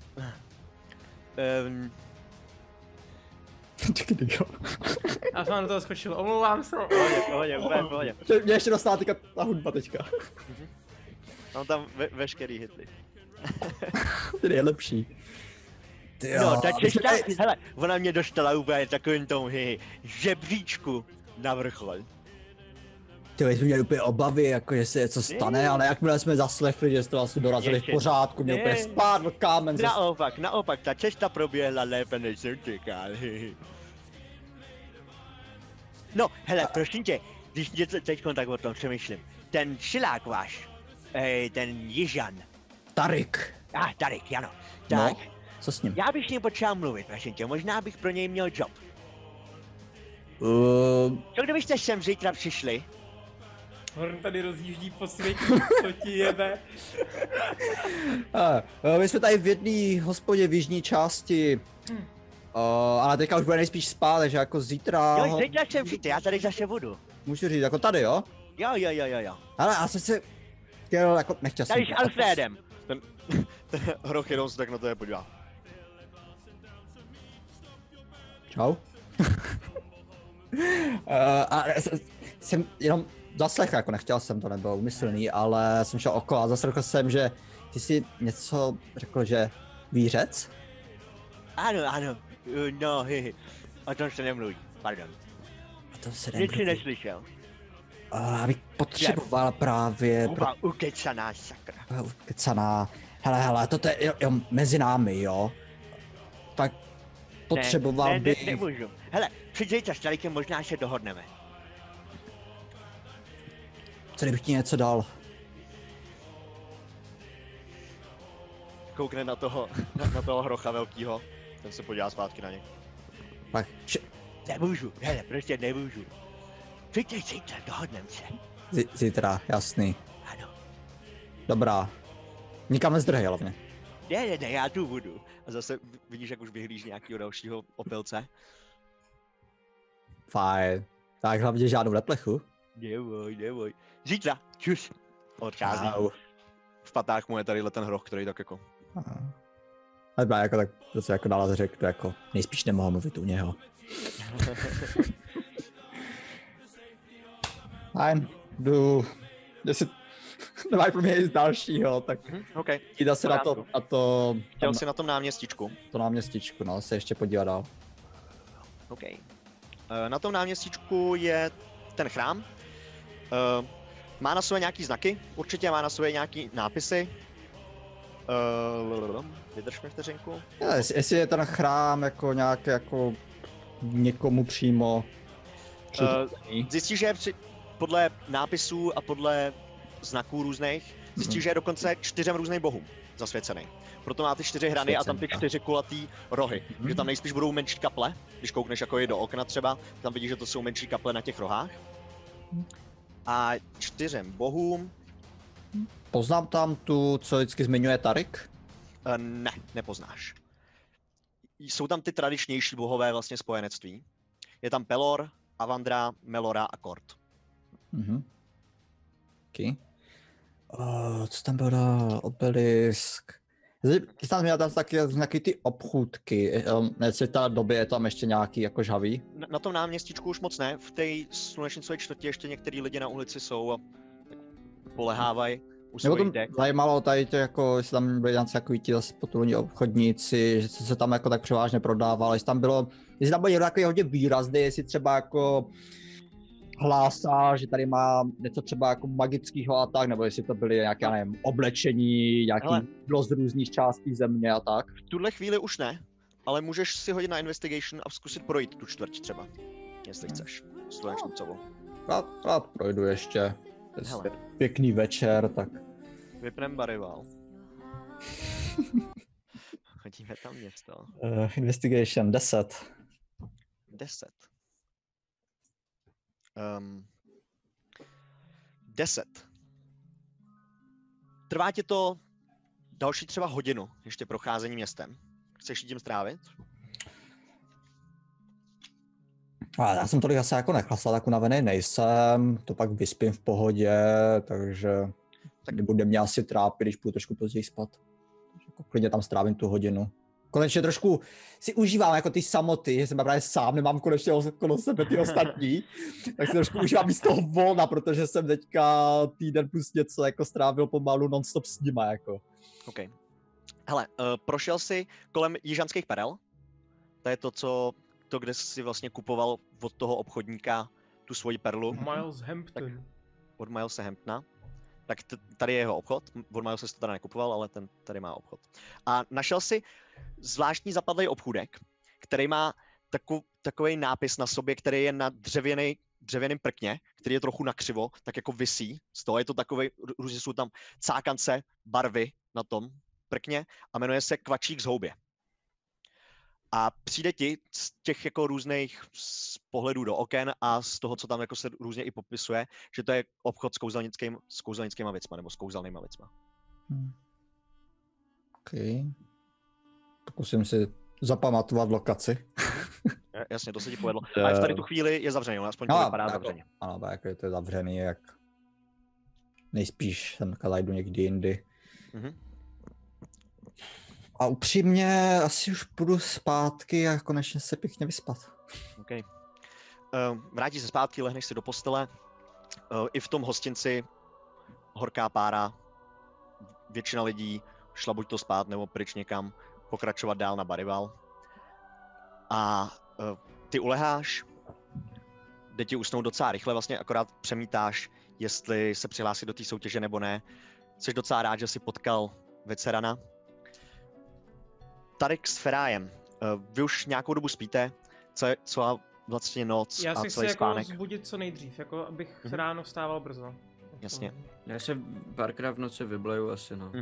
A jsem do toho skočil, omlouvám se. Pohodě. Mě ještě dostala teďka ta hudba teďka. Mám tam veškerý hitly. Ty nejlepší. No, ta češta, hele, ona mě dostala úplně takovým tomu žebříčku na vrchol. Ty jsme měli úplně obavy, jako že se něco stane, ale jakmile jsme zaslechli, že jste to vlastně dorazili v pořádku, mě úplně spadl kámen. Naopak, ta cesta proběhla lépe, než jsem čekal. No, hele, prosím tě, když něco teďko tak o tom přemýšlím, ten šilák váš, ten Jižan. Tarik. Tarik, ano. Tak, no, co s ním? Já bych s ním potřeboval mluvit, prosím tě, možná bych pro něj měl job. Co kdybyste sem zítra přišli? Horn tady rozjíždí po světě, co ti jebe. My jsme tady v jedné hospodě v jižní části. Ale teďka už bude nejspíš spát, takže jako zítra... Jo, zítra sem přijďte, já tady zase budu. Můžu říct, jako tady, jo? Jo. Ale já jsem se chtěl, jako nechtěl tady jsem. Tady s Alfredem. Ten hroch jenom se tak na to je podívá. Čau. A jsem jenom zaslechl, jako nechtěl jsem, to nebylo úmyslný, ale jsem šel okolo a zaslechl jsem, že ty jsi něco řekl, že vířec? Ano, no, o tom se nemluví, pardon. to se Nic si neslyšel. Abych potřeboval právě... Ukecaná sakra. Ukecaná. Hele, toto je jo, mezi námi, jo. Tak potřeboval bych... Nemůžu. Hele, přijďte s Talikem, možná se dohodneme. Co kdybych ti něco dal? Koukne na toho hrocha velkýho, ten se podívá zpátky na něj. Tak, Nemůžu, hele, prostě nemůžu. Přijďte zítra, dohodneme se. Zítra, jasný. Ano. Dobrá. Nikam nezdrhej hlavně. Ne, já tu budu. A zase vidíš, jak už vyhlíží nějakého dalšího opilce. Fajn. Tak hlavně žádnou neplechu. Neboj. Zítra, čus. Odchází. Au. V patách mu je tady ten hroch, který tak jako... Ale jako tak, to se jako dál řekl, jako nejspíš nemohl mluvit u něho. Fajn, jdu, jestli nemáš pro mě nic dalšího, tak OK. jde se na to, Chtěl jsi na tom náměstíčku. To náměstíčku, no, se ještě podívat dál. OK. Na tom náměstíčku je ten chrám. Má na sobě nějaký znaky, určitě má na sobě nějaký nápisy. Vydrž mi vteřinku. Jestli je ten chrám jako nějak jako někomu přímo zjistíš, že podle nápisů a podle znaků různých, zjistíš, že je dokonce 4 různým bohům zasvěcený. Proto má ty 4 hrany a tam ty 4 kulatý rohy. Že tam nejspíš budou menší kaple, když koukneš jako je do okna třeba, tam vidíš, že to jsou menší kaple na těch rohách. A 4 bohům. Poznám tam tu, co vždycky zmiňuje Tarik? Ne, nepoznáš. Jsou tam ty tradičnější bohové vlastně spojenectví. Je tam Pelor, Avandra, Melora a Kord. Okay. Co tam bylo dál? Obelisk. Ty tam měl tam taky nějaký ty obchůdky. Jestli v té době je tam ještě nějaký jako žhavý? Na tom náměstíčku už moc ne. V té slunečnicové čtvrti ještě některý lidi na ulici jsou a polehávají u svojich dek. Zajímalo tady to, jako, jestli tam byli nějaký takový ti potulní obchodníci, že se tam jako tak převážně prodával, jestli tam bylo někdo takový hodně výrazný, jestli třeba jako hlásá, že tady má něco třeba jako magického a tak, nebo jestli to byly nějaké, nevím, oblečení, nějaký bylo z různých částí země a tak. V tuhle chvíli už ne, ale můžeš si hodit na investigation a zkusit projít tu čtvrť třeba, jestli chceš, slunečnicovou. Rád projdu ještě. Pěkný večer, tak. Vypnem barival. Chodíme tam město. Investigation 10. 10. 10. Trvá ti to další třeba hodinu ještě procházení městem. Chceš tím strávit? Já jsem tolik asi jako nechlastal, tak unavený nejsem, to pak vyspím v pohodě, takže tak nebude mě asi trápit, když půjdu trošku později spát. Takže jako klidně tam strávím tu hodinu. Konečně trošku si užívám jako ty samoty, že jsem právě sám, nemám konečně okolo sebe ty ostatní, tak si trošku užívám z toho volna, protože jsem teďka týden plus něco jako strávil pomalu non-stop s nima jako. OK. Hele, prošel jsi kolem Jižanských perel, to je to, kde jsi vlastně kupoval od toho obchodníka tu svoji perlu. Miles Hampton. Od Milese Hamptona. Tak tady je jeho obchod, od Milese jsi to teda nekupoval, ale ten tady má obchod. A našel si zvláštní zapadlý obchůdek, který má takový nápis na sobě, který je na dřevěném prkně, který je trochu nakřivo, tak jako visí. Z toho je to takový, různě jsou tam cákance barvy na tom prkně a jmenuje se Kvačík z houbě. A přijde ti z těch jako různých pohledů do oken a z toho, co tam jako se různě i popisuje, že to je obchod s kouzelnickýma věcma nebo s kouzelnýma věcma. OK. Pokusím si zapamatovat lokaci. Jasně, to se ti povedlo. Ale v tady tu chvíli je zavřený, aspoň to vypadá zavřeně. Ano, jako je to zavřený, jak nejspíš jsem zajdu někdy jindy. A upřímně asi už půjdu zpátky a konečně se pěkně vyspat. OK. Vrátíš se zpátky, lehneš si do postele. I v tom hostinci horká pára. Většina lidí šla buď to spát nebo pryč někam, pokračovat dál na barival. A ty uleháš, jde ti usnout docela rychle, vlastně akorát přemítáš, jestli se přihlásit do té soutěže nebo ne. Jsi docela rád, že jsi potkal veterana. Tarik s Ferajem. Vy už nějakou dobu spíte, co vlastně noc Já a si chci celý jako spánek. zbudit co nejdřív, jako abych ráno vstával brzo. Jasně. Já se párkrát v noci vybleju asi, no.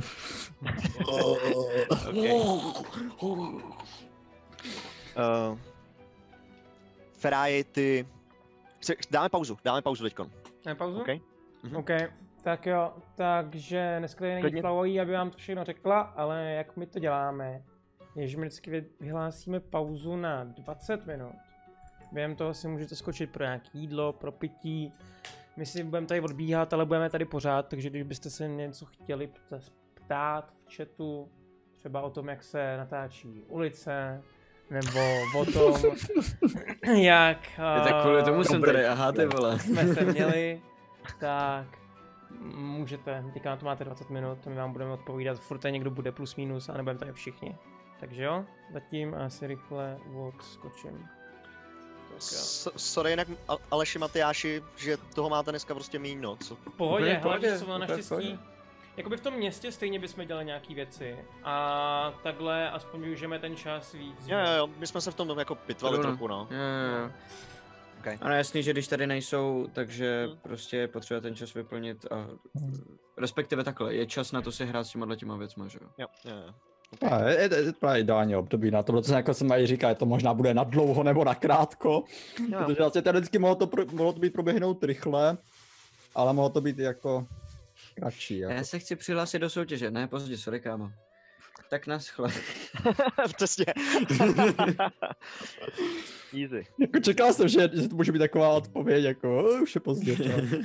Feraji, ty... Dáme pauzu teďkon. Dáme pauzu? OK. OK, tak jo, takže dneska tady není Klidně. Flavojí, aby vám to všechno řekla, ale jak my to děláme, je, že my vždycky vyhlásíme pauzu na 20 minut. Během toho si můžete skočit pro nějaké jídlo, pro pití. My si budeme tady odbíhat, ale budeme tady pořád, takže když byste se něco chtěli ptát v chatu, třeba o tom, jak se natáčí ulice, nebo o tom, jak Tak kvůli tomu jsem tady, aha ty vole. jsme se měli, tak můžete, teďka na to máte 20 minut, my vám budeme odpovídat, furt tady někdo bude plus minus a nebudeme tady všichni. Takže jo, zatím asi rychle odskočím. Sorry jinak Aleši Matyáši, že toho máte dneska prostě míň, no, co? V pohodě, Úplně v pohodě, hlavně jsou úplně v naštěstí. pohodě. Jakoby v tom městě stejně bychom dělali nějaký věci a takhle aspoň využijeme ten čas víc. Jo, my jsme se v tom jako pitvali trochu, no. Jo. Okay. Ano, jasný, že když tady nejsou, takže prostě je potřeba ten čas vyplnit a respektive takhle, je čas na to si hrát s těma věcma, že jo? Jo. Okay. Je to právě ideální období na to, protože jako jsem mají říká, to možná bude na dlouho nebo na krátko, protože vlastně teoreticky mohlo to být proběhnout rychle, ale mohlo to být jako kratší. Jako. Já se chci přihlásit do soutěže, ne pozdě, sorry kámo. Tak naschle. Přesně. Easy. Jako čekal jsem, že to může být taková odpověď, jako už je pozdě.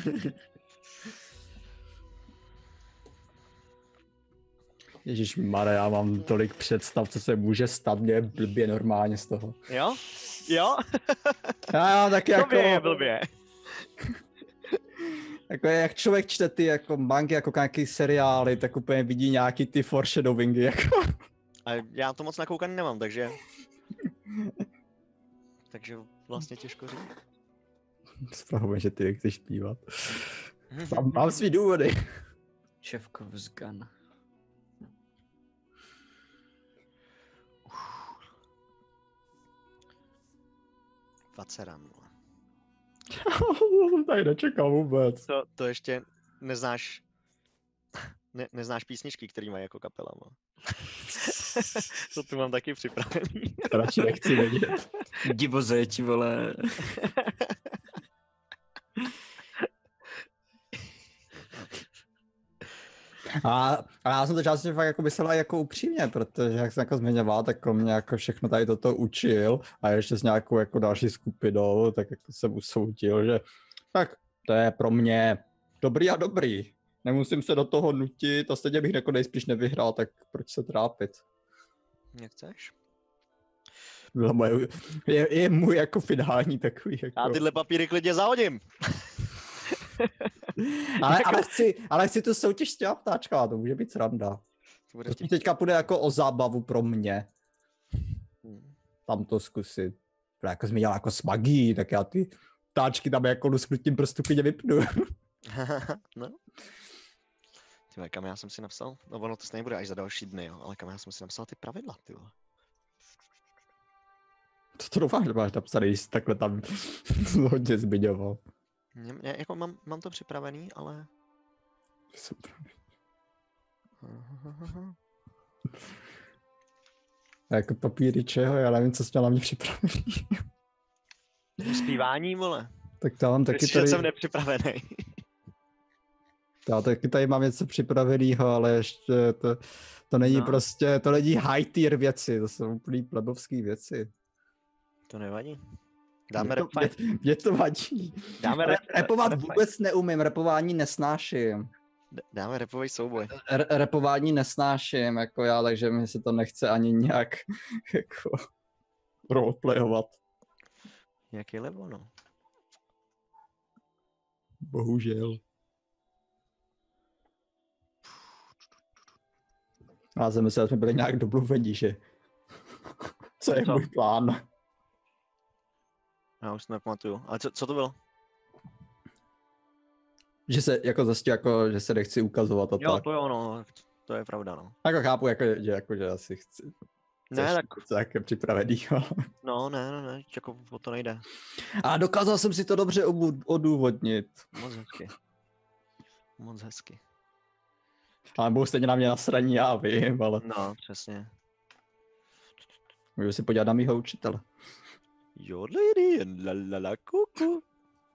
Ježišmarja, já mám tolik představ, co se může stát, mě je blbě normálně z toho. Jo? Jo? Já taky jako... je blbě. Jako jak člověk čte ty jako mangy, jako nějaký seriály, tak úplně vidí nějaký ty foreshadowingy, jako. A já to moc nakoukaný nemám, takže... Takže vlastně těžko říct. Správně, že ty nechceš zpívat. Mám svý důvody. Čevkov's gun. Vaceran. Tady nečekal vůbec. To ještě neznáš... neznáš písničky, který mají jako kapela, no. To tu mám taky připravený. Radši nechci vědět. Divozeči, vole. A já jsem to částečně fakt jako myslel jako upřímně, protože jak jsem jako zmiňoval, tak mě jako všechno tady toto učil a ještě s nějakou jako další skupinou, tak jako jsem usoudil, že tak to je pro mě dobrý a dobrý. Nemusím se do toho nutit a stejně bych jako nejspíš nevyhrál, tak proč se trápit? Nechceš? Je můj jako finální takový jako... Já tyhle papíry klidně zahodím. ale chci tu soutěž s těma ptáčkama, to může být sranda. To teďka půjde jako o zábavu pro mě. Tam to zkusit. Jako jsi mi dělal jako s magií, tak já ty ptáčky tam jako lusknutím prstu klidně vypnu. No. Tyhle, kam já jsem si napsal? No ono to stejně bude až za další dny, jo, ale kam já jsem si napsal ty pravidla, ty vole. To doufám, že máš napsaný, jsi takhle tam hodně zmiňoval. Já jako mám to připravený, ale... A jako papíry čeho, já nevím, co jsi měl na mě připravený. Zpívání, vole. Tak to mám taky Myslíš, tady... že jsem nepřipravený. Já taky tady mám něco připraveného, ale ještě to není prostě, to není high tier věci, to jsou úplný plebovský věci. To nevadí. Dáme rap fight. Mě to vadí. Dáme Rapovat vůbec neumím, rapování nesnáším. Dáme rapový souboj. Rapování nesnáším, jako já, takže mi se to nechce ani nějak jako roleplayovat. Jaký level, no? Bohužel. Já jsem myslel, že jsme byli nějak domluvení, že co je můj plán. Já už si nepamatuju. Ale co to bylo? Že se jako zase jako, že se nechci ukazovat a Jo, tak. to jo, no. To je pravda, no. Jako chápu, že asi chci. Ne, tak... Co jak je připravenýho. No, ne, jako o to nejde. A dokázal jsem si to dobře odůvodnit. Moc hezky. Ale budou stejně na mě nasraní, já vím, ale No, přesně. můžu si podívat na mýho učitele. Jo, lady, la, kuku.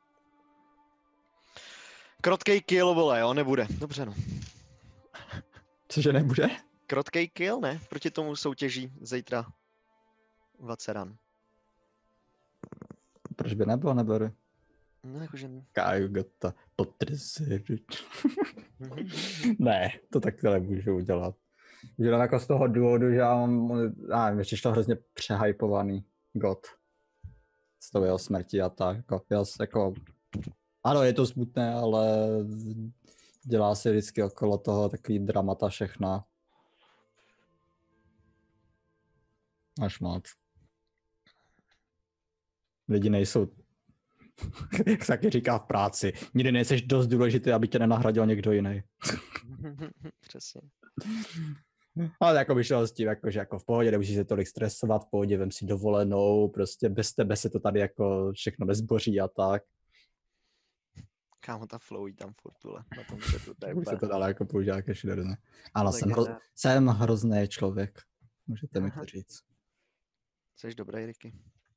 Krotkej kill, vole, jo, nebude. Dobře, no. Cože nebude? Krotkej kill, ne? Proti tomu soutěží zítra Vaceran. Proč by neberu? No, jakože... Káju gota, potrzeru. Ne, to takhle nemůžu udělat. Jenom jako z toho důvodu, že já mám, ještě to hrozně přehypovaný God. S tou jeho smrtí a tak, jako, ano, je to smutné, ale dělá se vždycky okolo toho takový dramata všechna. Až moc. Lidi nejsou, jak taky říká v práci, nikdy nejseš dost důležitý, aby tě nenahradil někdo jiný. Přesně. Ale jako by šel s tím, že jako v pohodě, nemusíš se tolik stresovat, v pohodě, vem si dovolenou, prostě bez tebe se to tady jako všechno nezboří a tak. Kámo, ta flow tam furt tule, na tom chatu, to je Už se to dalo jako použít jako šílené. Ano, Legenda. jsem hrozný člověk, můžete mi to říct. Jseš dobrý, Ricky.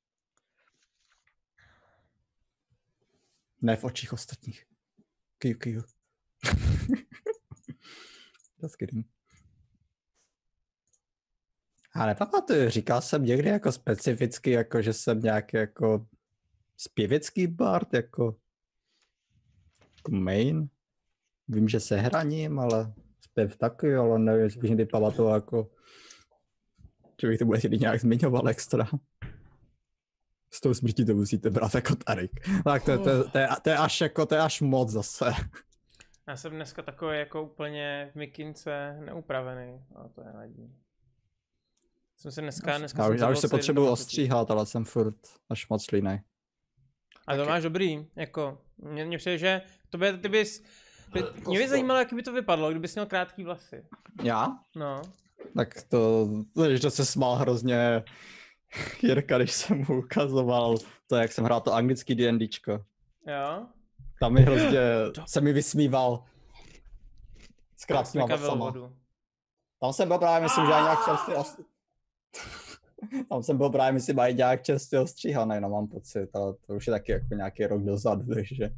Ne v očích ostatních. Kiju. Just kidding. A nepamatuju, říkal jsem někdy jako specificky, jako že jsem nějaký jako zpěvecký bard, jako main. Vím, že se hraním, ale zpěv taky, ale nevím, jestli bych někdy pamatoval jako, že bych to bude někdy nějak zmiňoval extra. S tou smrtí to musíte brát jako Tarik. Tak to je až moc zase. Já jsem dneska takový jako úplně v mikince neupravený, ale to nevadí. Jsem se dneska já už se potřebuji ostříhat, ale jsem furt až moc línej. A to máš dobrý, jako, mně přijde, že ty bys, mě by zajímalo, jak by to vypadlo, kdybys měl krátký vlasy. Já? No. Tak to se smál hrozně Jirka, když jsem mu ukazoval to, jak jsem hrál to anglický D&Dčko. Jo? Tam mi hrozně, se mi vysmíval s krátkýma vlasama. Tam jsem byl právě, myslím, že nějak čerstvě tam jsem byl právě, myslím, i nějak čerstvě ostříhaný, no mám pocit, ale to už je taky jako nějaký rok dozadu, takže.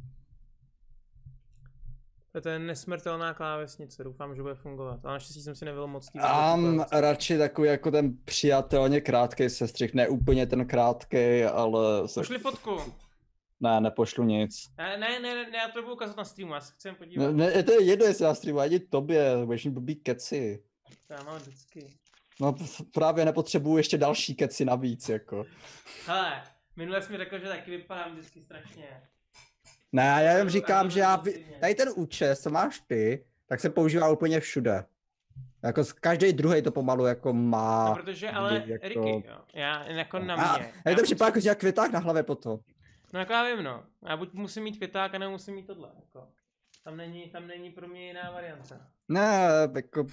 To je nesmrtelná klávesnice, doufám, že bude fungovat, ale naštěstí jsem si nebyl moc Mám radši takový jako ten přijatelně krátkej sestřih, ne úplně ten krátkej, ale... Pošli fotku. Ne, nepošlu nic. Ne, já to budu ukázat na streamu, já se chci podívat. Ne, to je jedno, jestli na streamu, ani tobě, budeš mít blbý keci. To já mám vždycky. No právě nepotřebuju ještě další keci navíc, jako. Hele, minule jsi mi řekl, že taky vypadám vždycky strašně. Ne, já jen říkám, že tady ten účes, co máš ty, tak se používá úplně všude. Jako každý druhý to pomalu jako má. No, protože ale jako... Ricky, jo, já jako na mě. Já to připadá jako nějak květák na hlavě potom. No jako já vím, no. Já buď musím mít květák, a nebo musím mít tohle, jako. Tam není pro mě jiná varianta. Ne, jako...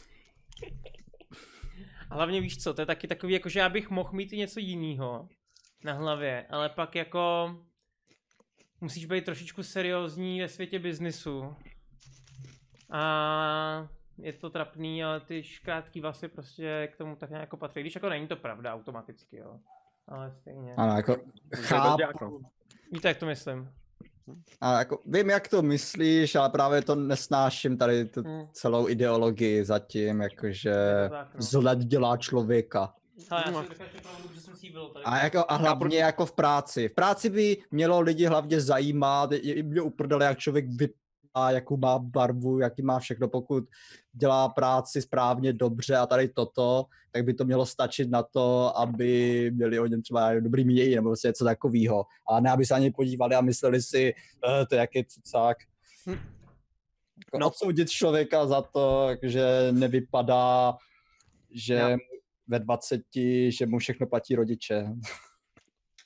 A hlavně víš co, to je taky takový, jako že já bych mohl mít i něco jiného na hlavě, ale pak jako musíš být trošičku seriózní ve světě biznisu. A je to trapný, ale ty krátký vlasy prostě k tomu tak nějak jako patří. Když jako není to pravda automaticky, jo. Ale stejně. Ano, jako chápu. Víte, jak to myslím? A jako, vím, jak to myslíš, ale právě to nesnáším tady tu celou ideologii zatím, jakože vzhled dělá člověka. Hele, já si dokážu pravdu, že jsem si byl tady. A hlavně jako v práci. V práci by mělo lidi hlavně zajímat, mě uprdele, jak člověk vypadá, jakou má barvu, jaký má všechno, pokud dělá práci správně, dobře a tady toto, tak by to mělo stačit na to, aby měli o něm třeba dobrý mínění nebo prostě něco takového. A ne, aby se na něj podívali a mysleli si, to je jaký cucák. No. Odsoudit člověka za to, že nevypadá, že ve 20, že mu všechno platí rodiče.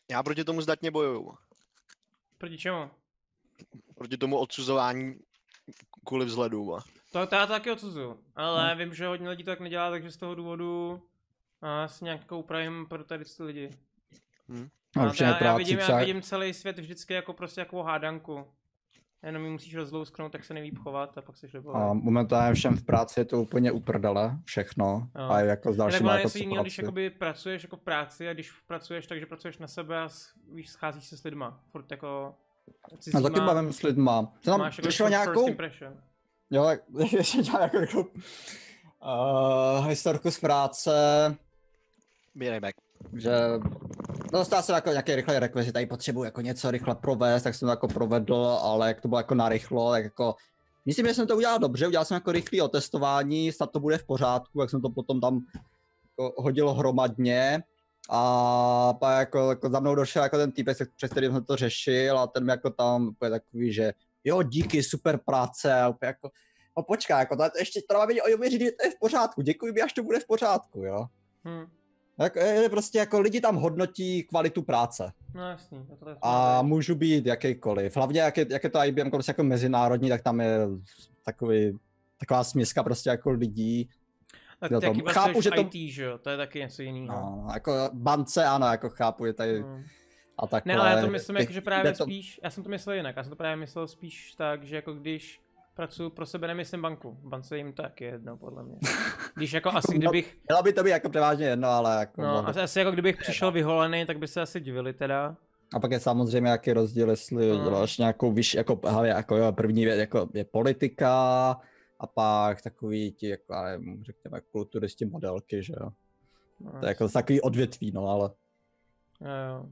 Já proti tomu zdatně bojuju. Proti čemu? Proti tomu odsuzování kvůli vzhledu. To já taky odsuzuju, ale vím, že hodně lidí to tak nedělá, takže z toho důvodu si nějak upravím pro tady ty lidi. Já vidím celý svět vždycky jako prostě jako hádanku. Jenom mi musíš rozlousknout, tak se nevíp chovat a pak seš dobře. A momentálně všem v práci je to úplně uprdele, všechno. Jo. A jako s dalšíma jako něco jiného, když jakoby pracuješ jako v práci a když pracuješ, takže pracuješ na sebe a víš, scházíš se s lidma. Furt jako No taky bavím s lidma. Jsem tam přišel nějakou... Jo, ještě nějakou jako... historku z práce. Be right back. Že... Dostal jsem jako nějaký rychlý rekvizit, tady potřebuji jako něco rychle provést, tak jsem to jako provedl, ale jak to bylo jako narychlo, tak jako... Myslím, že jsem to udělal dobře, udělal jsem jako rychlé otestování, snad to bude v pořádku, jak jsem to potom tam jako hodil hromadně. A pak jako za mnou došel jako ten týpek, přes kterým jsem to řešil a ten mi jako tam úplně takový, že jo, díky, super práce a úplně jako, no počkej, jako to ještě to mám ověřit, že to je v pořádku, děkuji mi, až to bude v pořádku, jo. Tak je prostě jako lidi tam hodnotí kvalitu práce. No jasný. To je a můžu být jakýkoliv, hlavně jak je to IBM prostě jako mezinárodní, tak tam je taková směska prostě jako lidí. Tak ty taky chápu, že IT, že jo, to je taky něco jiného. No, jako bance, ano, jako chápu, je tady a takhle. Ne, ale já to myslím jako, že právě spíš, já jsem to myslel jinak, já jsem to právě myslel spíš tak, že jako když pracuji pro sebe, nemyslím banku, bance jim to taky jedno, podle mě. Když jako asi kdybych... Mělo by to být jako převážně jedno, ale jako... No, asi jako kdybych přišel vyholený, tak by se asi divili teda. A pak je samozřejmě nějaký rozdíl, jestli děláš nějakou vyšší, jako jo, první věc, jako je politika, a pak takový ti, jako, řekněme, kulturisti modelky, že jo. No, to je jako takový odvětví, no, ale... Jo.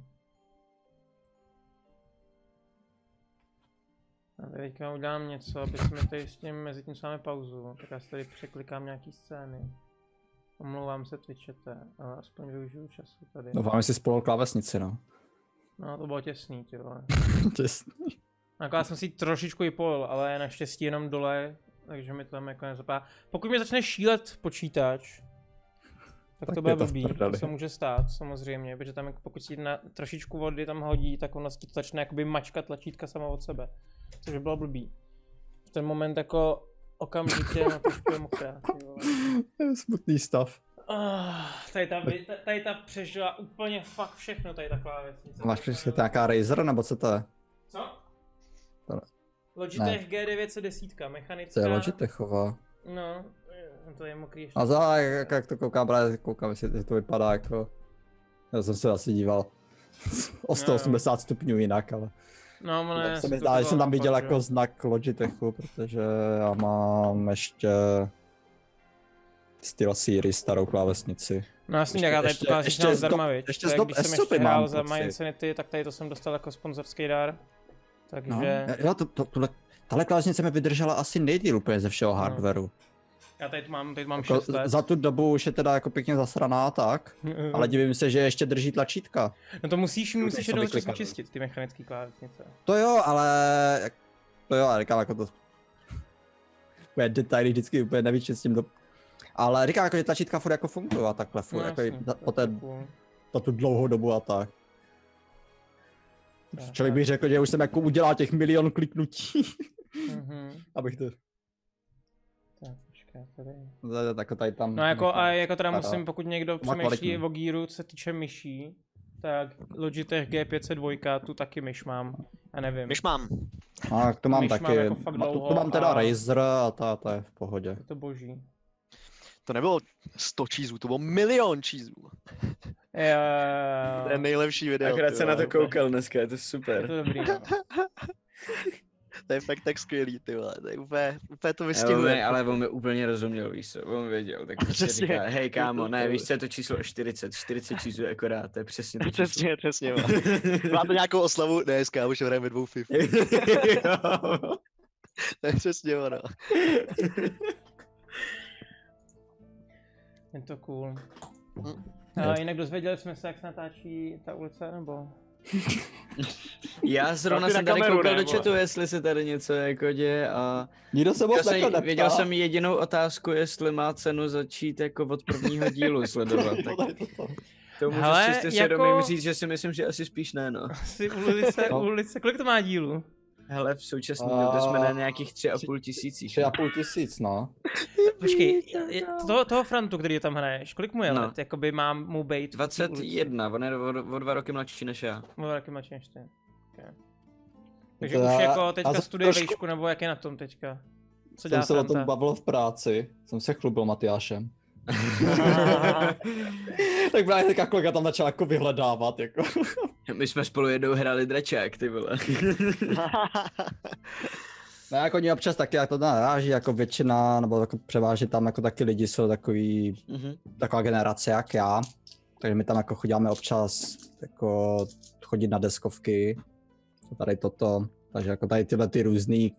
A teďka udělám něco, aby jsme tady s tím, mezi tím s vámi pauzu, tak já si tady překlikám nějaký scény. Omlouvám se, Twitchete, ale aspoň využiju času tady. Doufám, že jsi spolul klávesnici, no. No, to bylo těsný, ty vole. Těsný. Jako já jsem si trošičku vypolil, ale naštěstí jenom dole, takže mi to tam jako nezapadá. Pokud mi začne šílet počítač, tak to bude blbý, to se může stát samozřejmě, protože tam pokud si na trošičku vody tam hodí, tak ono to začne jakoby mačkat tlačítka sama od sebe, což by bylo blbý. V ten moment jako okamžitě na trošku je mokrá, ty vole. To je smutný stav. Tady ta přežila úplně fakt všechno, tady ta klávesnice. Máš přesně nějaká Razer, nebo co to je? Co? Logitech G910, mechanická. To je Logitechová. No, to je mokrý ještě. A za jak to koukám, právě koukám, jestli to vypadá jako... Já jsem se asi díval o 180 stupňů jinak, ale... No, tak se mi zdá, že jsem tam viděl jako znak Logitechu, protože já mám ještě... SteelSeries, starou klávesnici. No jasně, tak já tady tu klávesnici mám zdarma, viď. Když jsem ještě hrál za My Insanity, tak tady to jsem dostal jako sponzorský dár. Takže... No, tahle klávesnice mi vydržela asi nejdýl úplně ze všeho hardwareu. Já tady mám jako 6 let. Za tu dobu už je teda jako pěkně zasraná, tak, ale divím se, že ještě drží tlačítka. No to musíš jednou čas vyčistit, ty mechanické klávesnice. To jo, ale říkám jako to... Úplně detaily vždycky úplně nevyčistím do... Ale říkám jako, že tlačítka furt jako fungují a takhle furt, no, jako po tu dlouhou dobu a tak. Člověk bych řekl, že už jsem jako udělal těch 1 milion kliknutí. Abych to... Tak, počkej, tady... Tak tady tam... No jako, a jako teda musím, pokud někdo přemýšlí o Gearu, co se týče myší, tak Logitech G502, tu taky myš mám, já nevím. Myš mám. A to mám taky, jako to mám teda Razer a ta je v pohodě. Je to boží. To nebylo 100 cheeseů, to bylo 1 milion cheeseů. To je nejlepší video. Akorát se na to koukal dneska, je to super. Je to dobrý, no. To je fakt tak skvělý, ty vole, to je úplně to vystihuje. Ale on mi úplně rozuměl, víš co, on věděl, tak prostě říká, hej kámo, ne, víš co je to číslo 40 číslo akorát, to je přesně to číslo. Přesně, máte nějakou oslavu? Ne, kámo, že hrajeme 2 FIFA. To je přesně ono. Je to cool. Jinak dozvěděli jsme se, jak se natáčí ta ulice, nebo? Já zrovna jsem tady koukal do chatu, jestli se tady něco jako děje a... Nikdo se moc neptá. Věděl jsem jedinou otázku, jestli má cenu začít jako od prvního dílu sledovat. Tak... To můžu Hele, s čistým svědomím říct, že si myslím, že asi spíš ne, no. Asi u ulice, kolik to má dílů? Hele, v současné době jsme na nějakých 3,5 tisících. 3,5 tisíc, no. Počkej, toho Frantu, který tam hraješ, kolik mu je No. let? Jakoby mám mu bejt 21, on je o 2 roky mladší než já. O 2 roky mladší než ty. Okay. Takže To už já- jako teďka já jsem studuje trošku- vejšku, nebo jak je na tom teďka? Co dělá Jsem se o tom Franta? bavil v práci, jsem se chlubil Matyášem. Tak právě teďka kolega tam začal jako vyhledávat, jako. My jsme spolu jednou hráli dračák, ty vole. No jako oni občas taky jak to naráží, jako většina, nebo jako převážně tam jako taky lidi jsou takový, taková generace jak já. Takže my tam jako chodíme občas jako chodit na deskovky. Tady toto, takže jako tady tyhle ty různý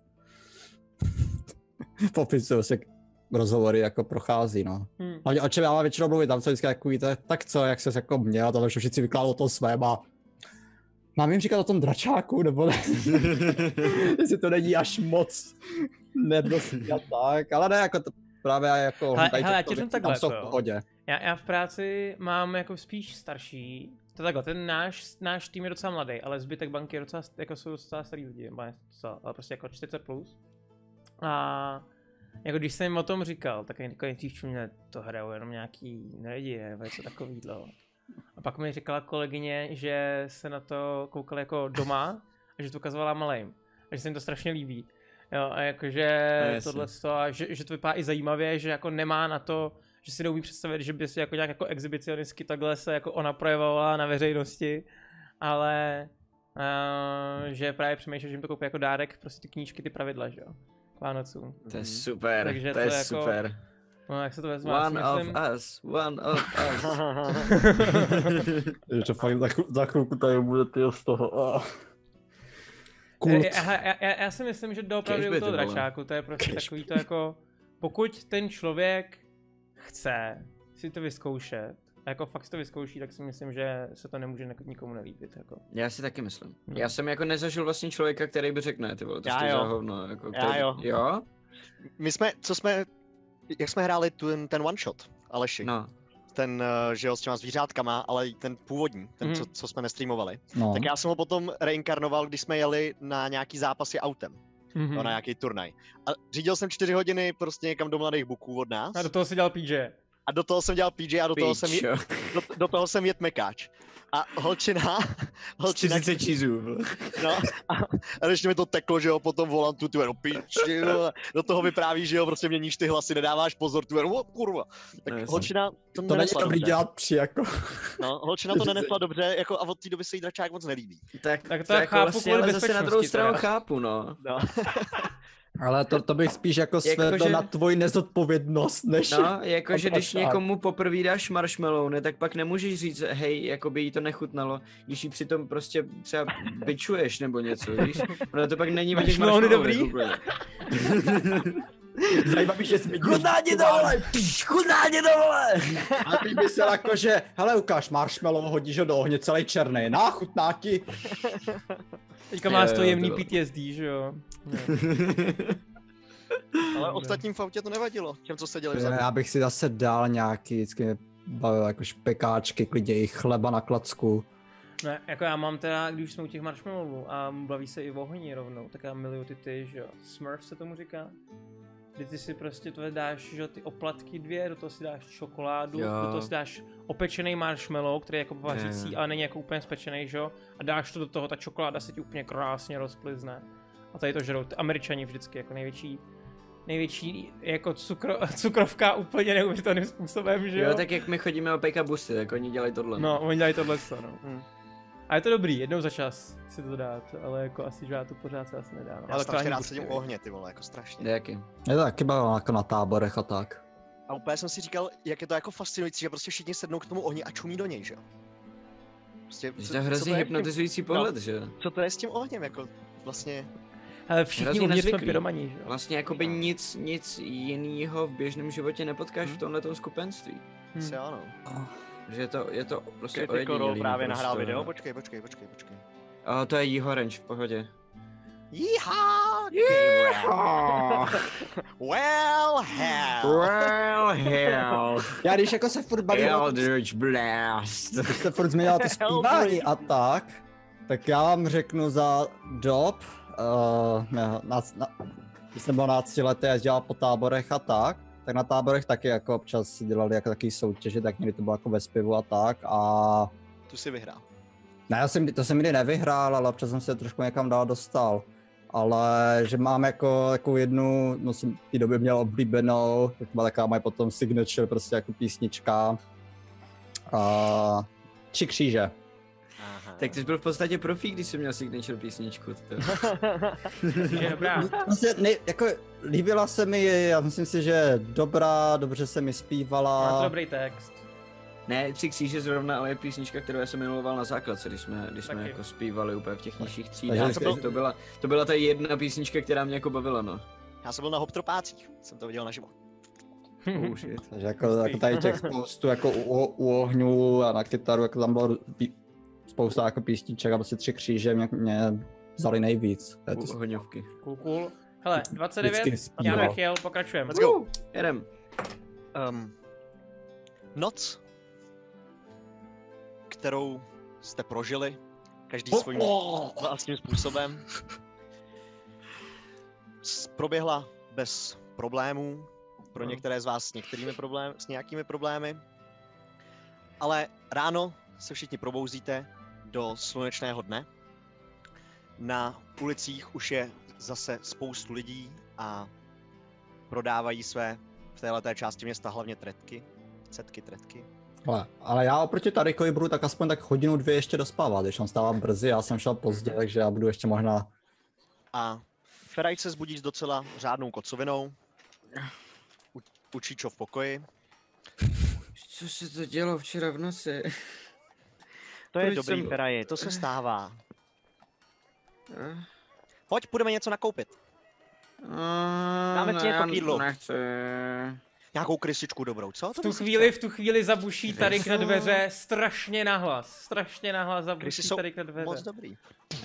popisují se rozhovory jako prochází, no. Hlavně o čem já mám většinou mluvit, tam co vždycky jako víte, tak co, jak ses jako měl, tam už všichni vykládali o tom svém a mám jim říkat o tom dračáku, nebo ne? Jestli to není až moc nedosti a tak, ale ne, jako to právě jako Hele, tady já těchto ti řeknu věcí takhle, tam jsou v jako jo. pohodě. Já v práci mám jako spíš starší, to je takhle, ten náš tým je docela mladý, ale zbytek banky je docela, jako jsou docela starý lidi, ale prostě jako 40+. A jako když jsem jim o tom říkal, tak jako nejdřív mě to hrajou jenom nějaký nerdi, nebo něco takovýhle. A pak mi říkala kolegyně, že se na to koukali jako doma a že to ukazovala malým. A že se jim to strašně líbí. Jo, a jakože tohleto, a že to vypadá i zajímavě, že jako nemá na to, že si neumí představit, že by si jako nějak jako exhibicionistky takhle se jako ona projevovala na veřejnosti, ale že právě přemýšlel, že jim to koupí jako dárek, prostě ty knížky, ty pravidla, že jo, k Vánocům. To je super, Takže to je jako, super. No, jak se to vezme, One of us. Je to fakt za chvilku tady bude ty z toho. Já si myslím, že doopravdy u toho dračáku, to je prostě takový to jako, pokud ten člověk chce si to vyzkoušet, a jako fakt si to vyzkouší, tak si myslím, že se to nemůže nikomu nelíbit. Jako. Já si taky myslím. Já jsem jako nezažil vlastně člověka, který by řekl ne, ty vole, to Já stojí jo. za hovno. Jako, Já jo. Jo? My jsme, jak jsme hráli ten one shot, Aleši, No. ten, že jo, s těma zvířátkama, ale ten původní, ten, co jsme nestreamovali, No. tak já jsem ho potom reinkarnoval, když jsme jeli na nějaký zápasy autem, na nějaký turnaj. A řídil jsem 4 hodiny prostě někam do Mladých Buků od nás. A do toho si dělal PJ. A do toho jsem dělal PJ a do toho jsem jet mekáč. A holčina 40 cheeseů. No, a ještě mi to teklo, že jo, po tom volantu, ty do piči, do toho vypráví, že jo, prostě měníš ty hlasy, nedáváš pozor, ty kurva. Tak No, holčina to To není nenesla dobrý dobře. dělat při jako. No, holčina to nenesla dobře, jako a od té doby se jí dračák moc nelíbí. Tak to jako chápu vlastně, kvůli ale zase na druhou bezpečnosti stranu teda. chápu, no. No. Ale to bych spíš jako svedl že- na tvoji nezodpovědnost, než... No, jakože když tak. někomu poprvé dáš marshmallow, tak pak nemůžeš říct, hej, jako by jí to nechutnalo, když jí přitom prostě třeba bičuješ nebo něco, víš? Ono to pak není o těch Marshmallow marshmallow dobrý? Zajímavý, že jsi mi Chutná ti to, vole! Chutná ti to, vole! A ty by se jako, že hele ukáž marshmallow, hodíš ho do ohně celý černý, chutná ti. Teďka má to Jo, jemný to- PTSD, že jo. Ale ostatním v autě to nevadilo, těm, co seděli vzadu. Já bych si zase dal nějaký, vždycky mě bavil jako špekáčky, klidně i chleba na klacku. Ne, jako já mám teda, když jsme u těch marshmallowů a baví se i o ohni rovnou, tak já miluju ty, že jo, Smurf se tomu říká. Kdy ty si prostě to dáš, že jo, ty oplatky 2, do toho si dáš čokoládu, Jo. do toho si dáš opečený marshmallow, který je jako vařící, ale není jako úplně spečený, že jo, a dáš to do toho, ta čokoláda se ti úplně krásně rozplizne. A tady to žerou Američani vždycky jako největší jako cukrovka úplně neuvěřitelným způsobem, že jo. Jo, tak jak my chodíme o Peka Busty, tak oni dělají tohle. No, oni dělají tohle, no. A je to dobrý, jednou za čas si to dát, ale jako asi, že já to pořád se asi nedá. No. Já Ale strašně ani rád busty, sedím u víš. ohně, ty vole, jako strašně. Jaký? Mě to taky bavilo jako na táborech a tak. A úplně jsem si říkal, jak je to jako fascinující, že prostě všichni sednou k tomu ohni a čumí do něj, že jo. Prostě, To je hrozně hypnotizující pohled, že? Co to je s tím ohněm, jako vlastně... Ale všichni Hrozně uvnitř jsme nezvyklý. pyromaní, že jo. Vlastně jakoby nic jinýho v běžném životě nepotkáš v tomhletom skupenství. Se ano. Že je to prostě Critical Role ojedinělý právě naprosto. nahrál video, počkej. To je Jího Range v pohodě. Jíha! Game Well, hell. Well, hell. Já když jako se furt bavím o tom, Eldritch Blast. když se furt změnila to zpívání a tak já vám řeknu za dob, když jsem byl 12 letý a dělal po táborech a tak na táborech taky jako občas dělali jako takový soutěže, tak někdy to bylo jako ve zpěvu a tak a... Tu si vyhrál. Ne, to jsem nikdy nevyhrál, ale občas jsem se trošku někam dál dostal. Ale že mám jako takovou jednu, no jsem v té době měl oblíbenou, tak byla taková moje potom signature, prostě jako písnička. 3 kříže. Aha. Tak ty jsi byl v podstatě profík, když jsi měl signature písničku. Je dobrá. Prostě jako líbila se mi, já myslím si, že je dobrá, dobře se mi zpívala. Má to dobrý text. Ne, 3 kříže zrovna, ale je písnička, kterou já jsem miloval na základce, když jsme jako zpívali úplně v těch nižších třídách. To byla ta jedna písnička, která mě jako bavila, no. Já jsem byl na Hoptropácích, jsem to viděl naživo. Oh shit. Takže jako tady těch spoustu jako u ohňů a na kytaru, jako tam bylo spousta jako písniček a prostě 3 kříže mě vzali nejvíc. Ohňovky. Cool. Hele, 29, Vždycky já zpíval. nechtěl, pokračujeme. Let's go. Jedem. Noc, kterou jste prožili, každý svým vlastním způsobem, proběhla bez problémů, pro některé z vás s nějakými problémy, ale ráno se všichni probouzíte do slunečného dne. Na ulicích už je zase spoustu lidí a prodávají své v téhleté části města hlavně tretky. Ale já oproti Tarikovi budu tak aspoň tak hodinu, 2 ještě dospávat, když on stává brzy, já jsem šel pozdě, takže já budu ještě možná... A Ferajt se zbudí s docela řádnou kocovinou. U Číčo v pokoji. Co se to dělo včera v noci? To je Proč dobrý, jsem- Feraji, to se stává. Pojď, půjdeme něco nakoupit. Dáme ti něco k jídlu. Nechci. Nějakou krysičku dobrou, co? V tu chvíli zabuší Tarik na dveře strašně nahlas. Krysy Zabuší jsou Tarik na dveře. moc dobrý.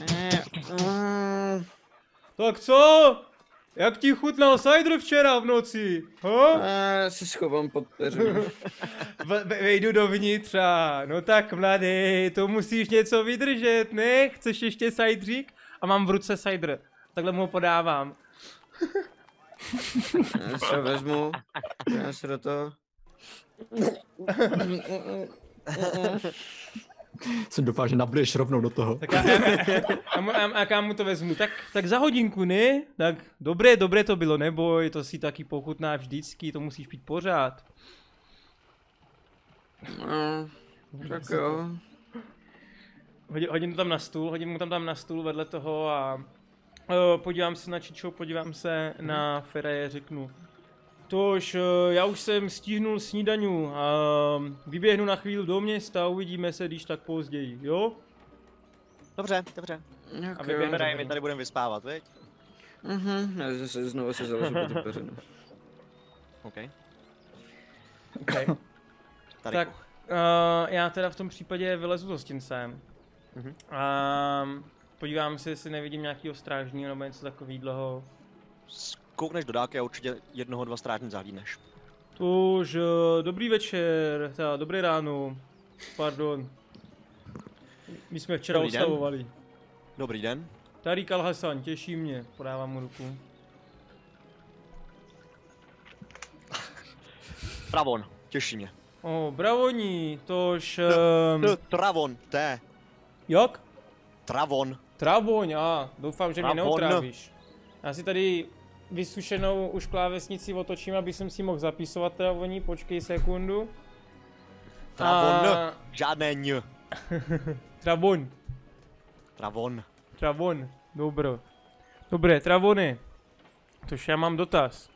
Tak co? Jak ti chutnal cider včera v noci? Já se schovám pod peřinu. Vejdu dovnitř a no tak mladý, to musíš něco vydržet, ne? Chceš ještě ciderík? A mám v ruce cider. Takhle mu ho podávám. Já se ho vezmu. Já se do toho. Jsem doufal, že nabudeš rovnou do toho. Tak já mu to vezmu. Tak za hodinku, ne? Tak dobré to bylo, neboj, to si taky pochutná vždycky, to musíš pít pořád. No, tak jo. Hodím to tam na stůl, hodím mu tam na stůl vedle toho a podívám se na Čičo, podívám se na Feraje, řeknu. Tož já už jsem stihnul snídaňu a vyběhnu na chvíli do města a uvidíme se, když tak později, jo? Dobře. Tak A jo. vyběhne- Feraj, my tady budeme vyspávat, viď? Já zase znovu se založím pod tu peřinu. OK. Okay. Tady. Tak já teda v tom případě vylezu s hostincem. A podívám se, jestli nevidím nějakého strážního nebo něco takového. Koukneš do dálky a určitě 1-2 strážní zahlídneš. Tož dobrý večer, teda dobré ráno, pardon. My jsme včera Dobrý den. oslavovali. Dobrý den. Tarik Al-Hasan, těší mě, podávám mu ruku. Travon, těší mě. Bravoní, tož... Travon, té. Jak? Travon. Travoň, doufám, že mě Travon. neotrávíš. Já si tady vysušenou už klávesnici otočím, aby jsem si mohl zapisovat travoní, počkej sekundu. Travon, žádné ň. Travoň. Travon. Dobré, Travony. Tož já mám dotaz.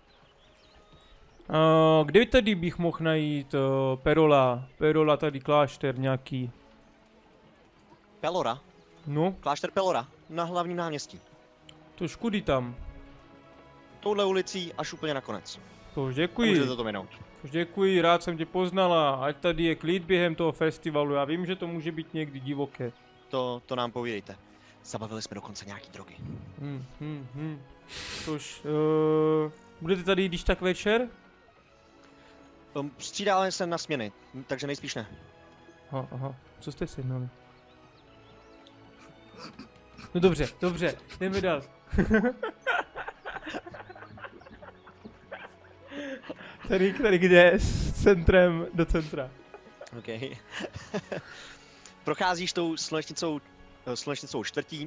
Kde tady bych mohl najít Perola tady klášter nějaký? Pelora. No, Klášter Pelora. Na hlavním náměstí. tož kudy tam? Touhle ulicí až úplně nakonec. Tož Můžete děkuji, to minout. rád jsem tě poznala, ať tady je klid během toho festivalu, já vím, že to může být někdy divoké. To nám povídejte. Zabavili jsme dokonce nějaký drogy. Tož, budete tady když tak večer? Střídáme se na směny, takže nejspíš ne. Aha, co jste sehnali? No dobře, jdeme dál. Tady kde s centrem do centra. OK. Procházíš tou slunečnicou čtvrtí.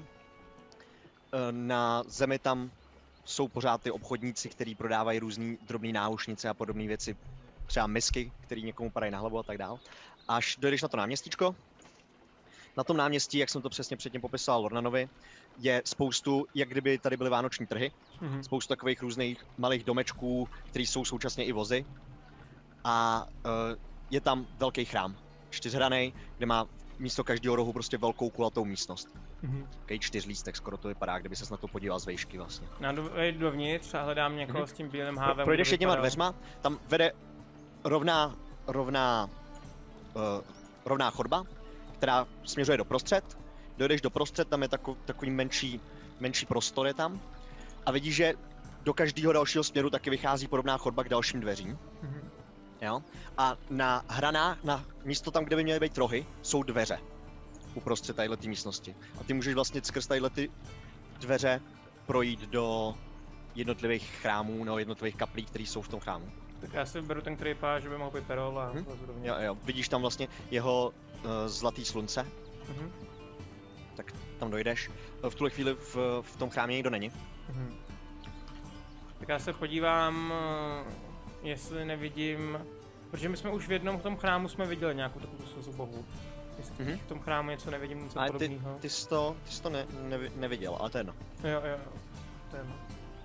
Na zemi tam jsou pořád ty obchodníci, kteří prodávají různý drobné náušnice a podobné věci. Třeba misky, které někomu padají na hlavu a tak dál. Až dojdeš na to náměstíčko. Na tom náměstí, jak jsem to přesně předtím popisoval Lornanovi, je spoustu, jak kdyby tady byly vánoční trhy. Spoustu takových různých malých domečků, které jsou současně i vozy. A je tam velký chrám, 4hranej, kde má místo každého rohu prostě velkou kulatou místnost. Takový 4lístek, skoro to vypadá, kdyby ses na to podíval z vejšky vlastně. Já dovnitř a hledám někoho s tím bílým hávem. Projdeš jedněma dveřma, tam vede rovná chodba, která směřuje doprostřed. Dojdeš doprostřed, tam je takový menší prostor je tam. A vidíš, že do každého dalšího směru taky vychází podobná chodba k dalším dveřím. Jo? A na hranách, na místo tam, kde by měly být rohy, jsou dveře. Uprostřed tadyhle místnosti. A ty můžeš vlastně skrz tadyhle ty dveře projít do jednotlivých chrámů nebo jednotlivých kaplí, které jsou v tom chrámu. Tak já si vyberu ten, který vypadá, že by mohl být perol a jo. Vidíš tam vlastně jeho zlatý slunce. Tak tam dojdeš. V tuhle chvíli v tom chrámě nikdo není. Tak já se podívám, jestli nevidím, protože my jsme už v jednom tom chrámu jsme viděli nějakou takovou slzu bohu. Jestli v tom chrámu něco nevidím, něco podobného. Ty jsi to neviděl, ale to je jedno. Jo, to je jedno.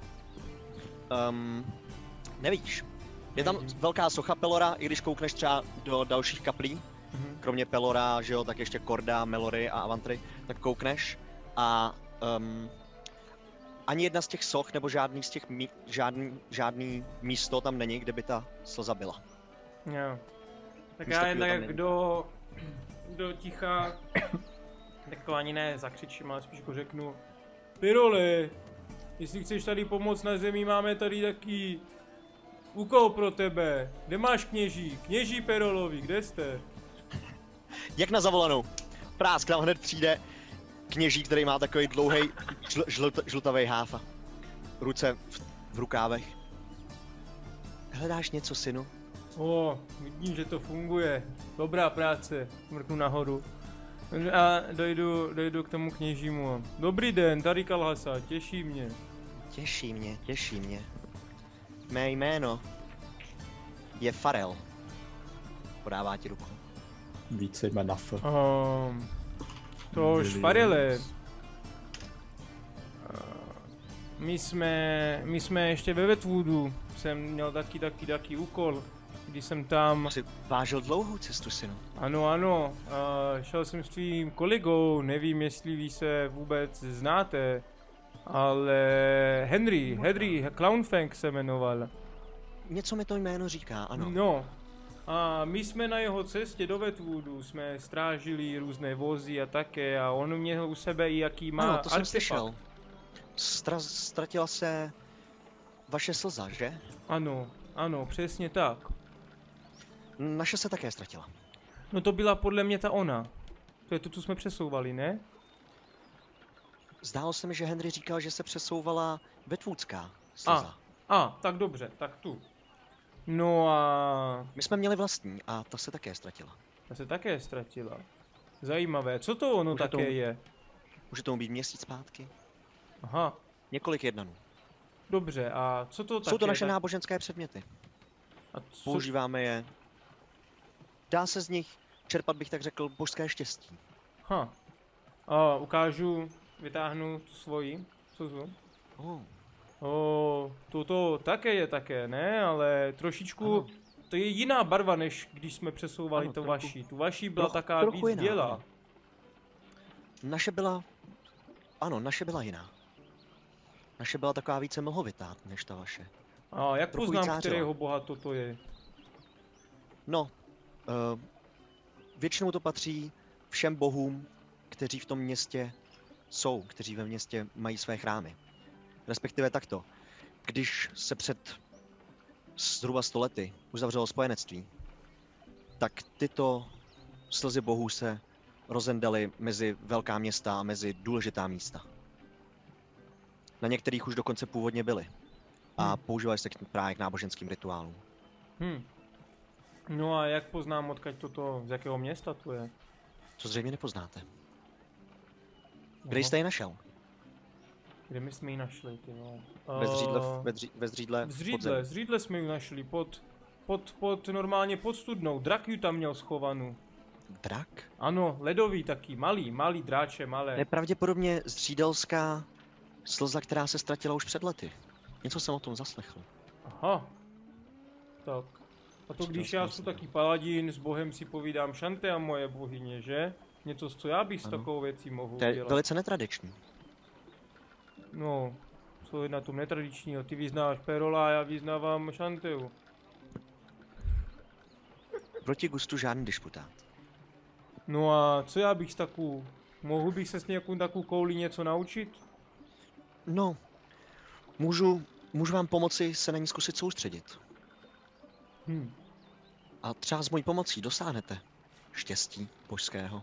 Nevidíš. Je tam velká socha Pelora, i když koukneš třeba do dalších kaplí, kromě Pelora, že jo, tak ještě Korda, Melory a Avantry, tak koukneš a ani jedna z těch soch nebo žádný z těch žádný místo tam není, kde by ta slza byla. Jo. Tak já jen tak do ticha, tak to ani ne zakřičím, ale spíš jako řeknu: Piroli, jestli chceš tady pomoct na zemi, máme tady taky úkol pro tebe. Kde máš kněží? Kněží Perolovi, kde jste? Jak na zavolanou. Prásk, nám hned přijde kněží, který má takový dlouhý žlutavý háfa. Ruce v rukávech. Hledáš něco, synu? Vidím, že to funguje. Dobrá práce. Mrknu nahoru. A dojdu k tomu kněžímu. Dobrý den, tady Kalhasa, těší mě. Těší mě. Mé jméno je Farel. Podává ti ruku. Více jme na F. Tož Farele. My jsme ještě ve Wetwoodu. Jsem měl taky úkol. Když jsem tam... Jsi vážil dlouhou cestu, synu. Ano. Šel jsem s tvým kolegou, nevím, jestli vy se vůbec znáte. Ale Henry Clownfang se jmenoval. Něco mi to jméno říká, ano. No. A my jsme na jeho cestě do Wetwoodu, jsme strážili různé vozy a také a on měl u sebe i jaký má artefakt. Jsem slyšel. Ztratila se vaše slza, že? Ano, přesně tak. Naše se také ztratila. No to byla podle mě ta ona. To je to, co jsme přesouvali, ne? Zdálo se mi, že Henry říkal, že se přesouvala Wetwoodská slza. Tak dobře, tak tu. No a... My jsme měli vlastní a ta se také ztratila. Zajímavé, co to ono také je? Může tomu být měsíc zpátky. Aha. Několik jednanů. Dobře, a co to také? Jsou to naše náboženské předměty. Používáme je. Dá se z nich čerpat, bych tak řekl, božské štěstí. A vytáhnu tu svoji slzu. To také je také, ne? Ale trošičku, ano. To je jiná barva, než když jsme přesouvali to vaší. Tu vaší byla taká víc bělá. Naše byla jiná. Naše byla taková více mlhovitá, než ta vaše. A jak poznám, kterého boha toto je? No, většinou to patří všem bohům, kteří v tom městě jsou, kteří ve městě mají své chrámy. respektive takto. Když se před zhruba 100 lety uzavřelo spojenectví, tak tyto slzy bohů se rozendaly mezi velká města a mezi důležitá místa. Na některých už dokonce původně byly. A používali se právě k náboženským rituálům. No a jak poznám, odkud z jakého města to je? Co zřejmě nepoznáte. Kde jste ji našel? Kde my jsme ji našli, ty vole? Ve Zřídle v Zřídle jsme ji našli, normálně pod studnou. Drak ju tam měl schovanou. Drak? Ano, ledový taky, malý dráče, malé. Nepravděpodobně zřídelská slza, která se ztratila už před lety. Něco jsem o tom zaslechl. Aha. Tak. A to když já jsem taky paladín, s bohem si povídám Šantea moje bohyně, že? Něco, co já bych s takovou věcí mohl udělat. To je velice netradiční. No, co je na tom netradičního? Ty vyznáváš Perola a já vyznávám Šanteu. Proti gustu žádný disputát. No a co já bych s takovou... Mohl bych se s nějakou takovou koulí něco naučit? No, můžu vám pomoci se na ní zkusit soustředit. A třeba s mojí pomocí dosáhnete štěstí božského.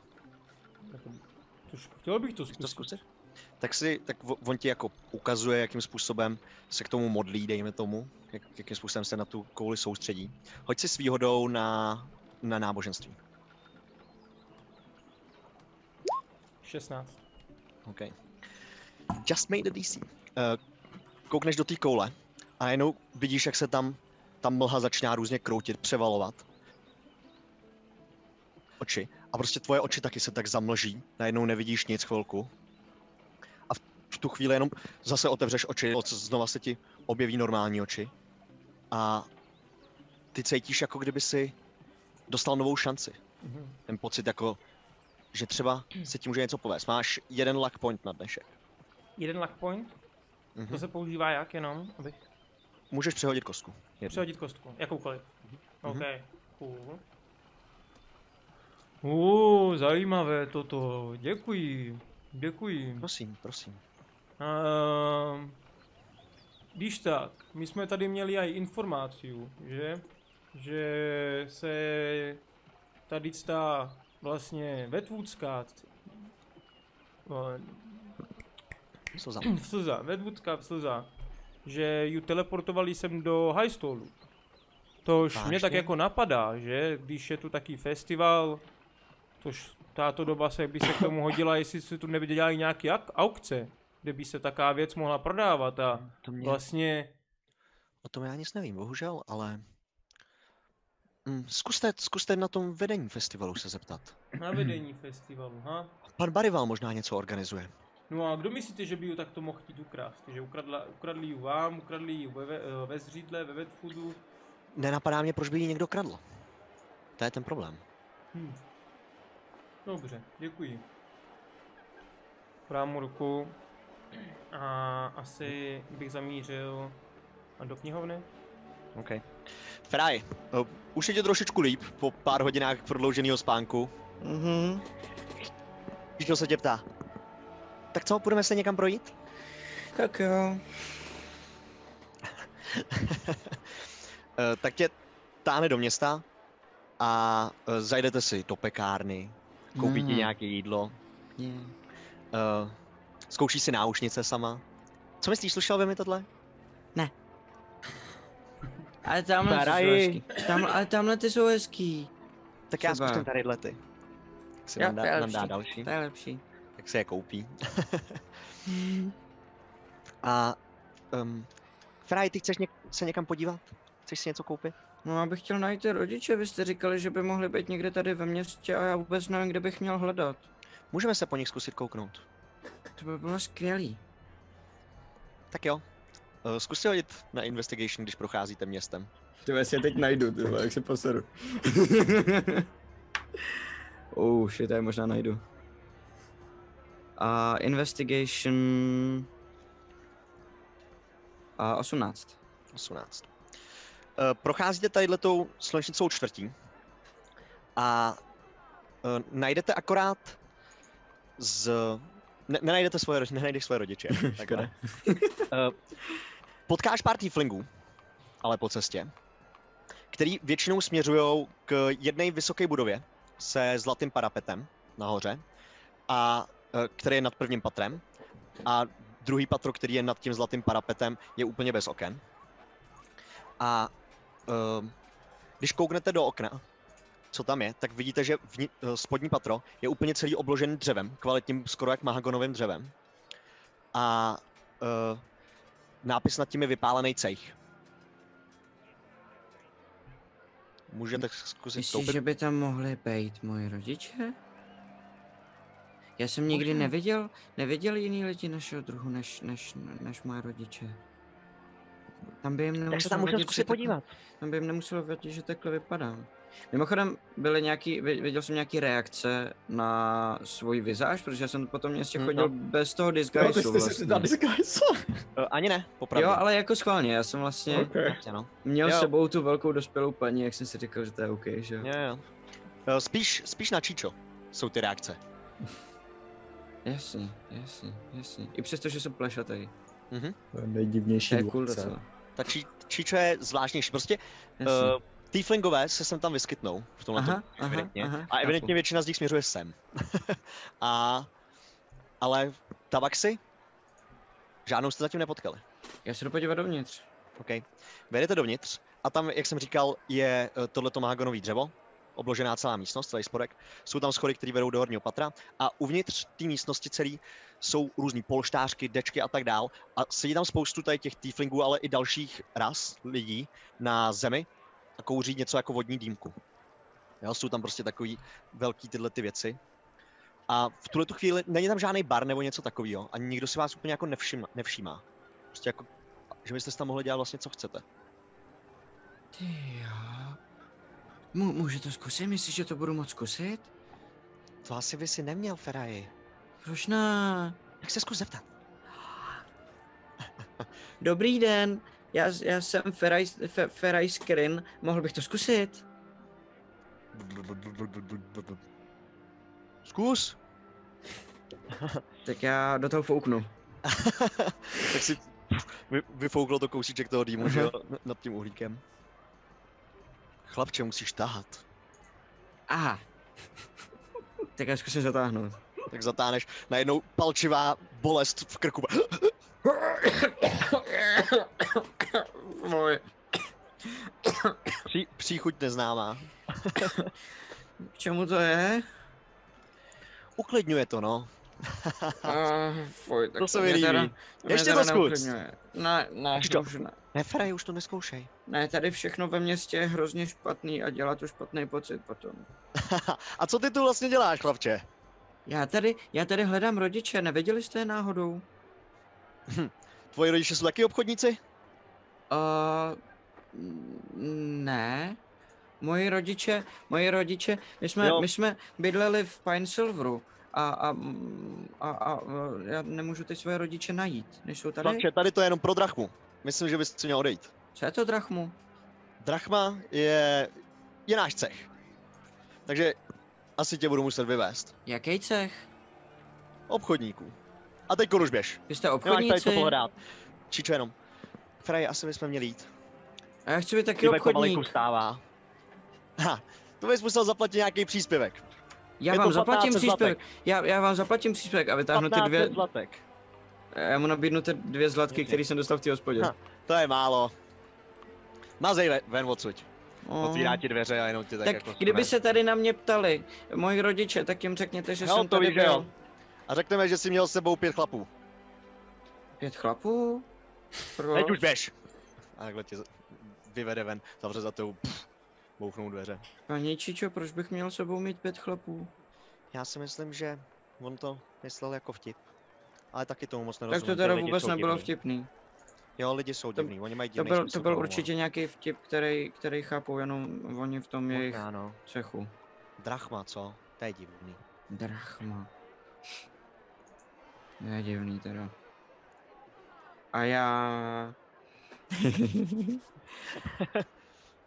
Chtěl bych to zkusit. Tak on ti jako ukazuje, jakým způsobem se k tomu modlí, dejme tomu, jakým způsobem se na tu kouli soustředí. Hoď si s výhodou na náboženství. 16. OK. Just made a DC. Koukneš do té koule a najednou vidíš, jak se tam ta mlha začíná různě kroutit, převalovat. Oči. A prostě tvoje oči taky se tak zamlží, najednou nevidíš nic chvilku. A v tu chvíli jenom zase otevřeš oči, znova se ti objeví normální oči. A ty cítíš, jako kdyby si dostal novou šanci. Ten pocit jako, že třeba se ti může něco povést. Máš 1 luck point na dnešek. 1 luck point? To se používá jak jenom, abych... Můžeš přehodit kostku. Přehodit kostku, jakoukoliv. OK, cool. Zajímavé toto, děkuji. Prosím. Když tak, my jsme tady měli i informaci, že se tady ta vlastně Vedvudská slza, že ji teleportovali sem do Highstolu. Tož mě tak jako napadá, že když je tu taký festival, tož táto doba by se k tomu hodila, jestli se tu nedělají nějaké aukce, kde by se taká věc mohla prodávat a vlastně... O tom já nic nevím, bohužel, ale... Zkuste na tom vedení festivalu se zeptat. Na vedení festivalu, ha? Pan Barival možná něco organizuje. No a kdo myslíte, že by ji takto mohl chtít ukrást? Že ukradli ji vám, ukradli ji ve Zřídle, ve Vedfoodu? Nenapadá mě, proč by ji někdo kradl. To je ten problém. Dobře, děkuji. Dám mu ruku a asi bych zamířil do knihovny. OK. Fraj, už je tě trošičku líp po pár hodinách prodlouženého spánku. Když se tě ptá. Tak co, půjdeme se někam projít? Tak jo. Tak tě táhne do města a zajdete si do pekárny, koupíte nějaké jídlo. Zkoušíš si náušnice sama. Co myslíš, slyšel by mi tohle? Ne. Ale tamhle ty jsou hezký. Ale tamhle ty jsou hezký. Tak já zkusím tadyhle ty. Si nám dá další. To je lepší. Tak se je koupí. A Fraj, ty chceš se někam podívat? Chceš si něco koupit? No, abych chtěl najít ty rodiče, vy jste říkali, že by mohli být někde tady ve městě a já vůbec nevím, kde bych měl hledat. Můžeme se po nich zkusit kouknout. To by bylo skvělý. Tak jo. Zkus si hodit na investigation, když procházíte městem. Ty si je teď najdu, tyhle, jak se poseru. Shit, já možná najdu. Investigation... 18. Procházíte tadyhletou slunečnicou čtvrtí a najdete akorát z nenajdeš svoje rodiče. Takhle. Potkáš pár tieflingů, ale po cestě, který většinou směřují k jedné vysoké budově se zlatým parapetem nahoře, a který je nad prvním patrem, a druhý patro, který je nad tím zlatým parapetem, je úplně bez oken. A když kouknete do okna, co tam je, tak vidíte, že spodní patro je úplně celý obložený dřevem, kvalitním, skoro jak mahagonovým dřevem. A nápis nad tím je vypálený cejch. Můžete zkusit Myslíš, vstoupit? že by tam mohli být moji rodiče? Já jsem nikdy Možná. neviděl jiný lidi našeho druhu než moje rodiče. Tam by jim nemuselo Tak se tam můžeme vadit, zkusit že takhle- podívat. Tam by jim nemuselo vadit, že takhle vypadám. Mimochodem, viděl jsem nějaký reakce na svůj vizáž, protože já jsem potom městě chodil bez toho disguiseu vlastně. Ani ne, popravdě. Jo, ale jako schválně, já jsem vlastně Jasně, no. měl Jo. s sebou tu velkou dospělou paní, jak jsem si říkal, že to je OK, že jo. Jo. Spíš na Číčo jsou ty reakce. Jasně. I přesto, že jsem plešatej. To je nejdivnější To je cool dvorce. docela. Ta Číčo je zvláštnější. Prostě Jasně. tieflingové se sem tam vyskytnou v tomhle evidentně. A evidentně většina z nich směřuje sem. Ale tabaxi? Žádnou jste zatím nepotkali. Já se jdu podívat dovnitř. OK. Vejdete dovnitř a tam, jak jsem říkal, je tohleto mahagonový dřevo, obložená celá místnost, celý spodek. Jsou tam schody, které vedou do horního patra a uvnitř té místnosti celý jsou různý polštářky, dečky a tak dál. A sedí tam spoustu tady těch tieflingů, ale i dalších ras lidí na zemi a kouří něco jako vodní dýmku. Jo, jsou tam prostě takový velký tyhle ty věci. A v tuhletu chvíli není tam žádný bar nebo něco takového a nikdo si vás úplně jako nevšímá. Prostě jako, že byste si tam mohli dělat vlastně co chcete. Ty jo. Můžu to zkusit? Myslíš, že to budu moc zkusit? To asi by si neměl, Feraji. Proč ne? Jak se zkus zeptat? Dobrý den, já jsem Feraj Skrin, mohl bych to zkusit? Zkus. Tak já do toho fouknu. Tak si vyfouklo to kousíček toho dýmu, že jo, nad tím uhlíkem. Chlapče, musíš tahat. Aha. Tak já zkusím zatáhnout. Tak zatáhneš, najednou palčivá bolest v krku. Příchuť neznámá. K čemu to je? Uklidňuje to, no. Fuj, tak To se mi líbí. Ještě to zkus. Ne, to? už ne. Ne, Feraj, už to neskoušej. Ne, tady všechno ve městě je hrozně špatný a dělá to špatný pocit potom. A co ty tu vlastně děláš, chlapče? Já tady hledám rodiče, nevěděli jste je náhodou? Tvoji rodiče jsou taky obchodníci? Ne. Moji rodiče, my jsme bydleli v Pine Silveru a já nemůžu ty své rodiče najít, než jsou tady. Chlapče, tady to je jenom pro drachmu. Myslím, že bys si měl odejít. Co je to drachmu? Drachma je náš cech. Takže asi tě budu muset vyvést. Jaký cech? Obchodníků. A teď už běž. Vy jste Nemáš tady co obchodníci? pohledat. Čičo jenom. Fraj, asi bychom měli jít. A já chci být taky Pivek pomalinku obchodník. vstává. Ha, to bys musel zaplatit nějaký příspěvek. Já je vám to zaplatím 15 příspěvek. Já vám zaplatím příspěvek a vytáhnu ty 15 dvě. zlatek. Já mu nabídnu ty 2 zlatky, které jsem dostal v té hospodě. Ha. To je málo. Mazej ven odsud. Oh. Otvírá ti dveře a jenom ti tak Tak jako kdyby sune. se tady na mě ptali moji rodiče, tak jim řekněte, že No, jsem to tady víš, že jo. byl. A řekneme, že jsi měl s sebou 5 chlapů. 5 chlapů? Proč? Teď už běž. A takhle tě vyvede ven, zavře za tou, bouchnou dveře. Paní Čičo, proč bych měl s sebou mít 5 chlapů? Já si myslím, že on to myslel jako vtip. Ale taky tomu moc Tak nerozumím. to ty teda lidi vůbec jsou nebylo divný. vtipný. Jo, lidi jsou divný, oni mají To divný byl, smysl to byl pro humor. určitě nějaký vtip, který chápou jenom oni v tom jejich Možná, no. cechu. Drachma, co? To je divný. Drachma. Je divný teda. A já...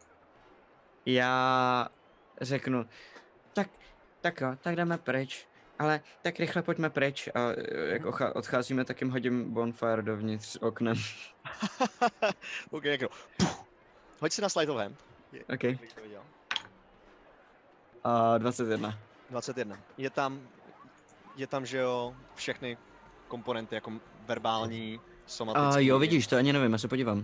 já řeknu, tak jo, tak jdeme pryč. Ale tak rychle pojďme pryč a jak odcházíme, tak jim hodím bonfire dovnitř oknem. OK, jako. Hoď si na sleight of hand. OK. Kdybych to viděl. 21. 21. Je tam, že jo, všechny komponenty, jako verbální, somatický. Jo, vidíš, to ani nevím, já se podívám.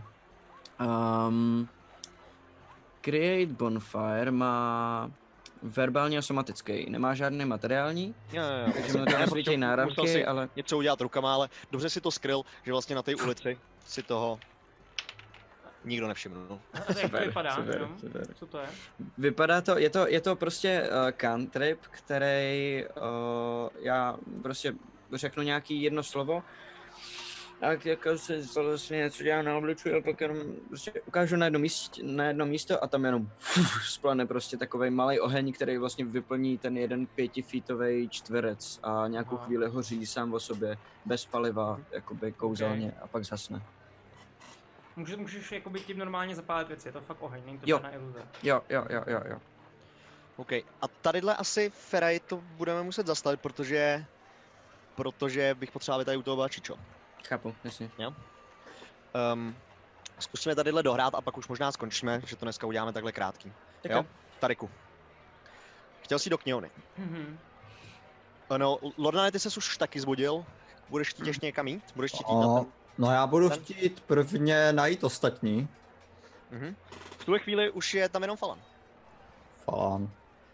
Create bonfire má verbální a somatický, nemá žádný materiální, Jo. takže mi to svítí náramky, ale... Něco udělat rukama, ale dobře si to skryl, že vlastně na té ulici si toho nikdo nevšiml. A to jak to vypadá? Super. Co to je? Vypadá to, je to prostě cantrip, který já prostě řeknu nějaký jedno slovo, a jako se vlastně něco dělám na obličuji a pak jenom prostě ukážu na jedno místo a tam jenom splane prostě takovej malý oheň, který vlastně vyplní ten jeden 5feetový čtverec a nějakou chvíli hoří sám o sobě, bez paliva, jakoby kouzelně a pak zhasne. Můžeš jakoby tím normálně zapálit věci, je to fakt oheň, není to žádná iluze. Jo. OK, a tadyhle asi Feraj to budeme muset zastavit, protože bych potřeboval, aby tady u toho byla Čičo. Chápu, jasně. Jo? Zkusíme tadyhle dohrát a pak už možná skončíme, že to dneska uděláme takhle krátký. Jo? Tariku. Chtěl jsi do knihovny. No, Lordane, ty ses už taky zbudil. Budeš chtít ještě někam jít? Budeš chtít jít na ten... No já budu chtít prvně najít ostatní. V tuhle chvíli už je tam jenom Falan. Falan.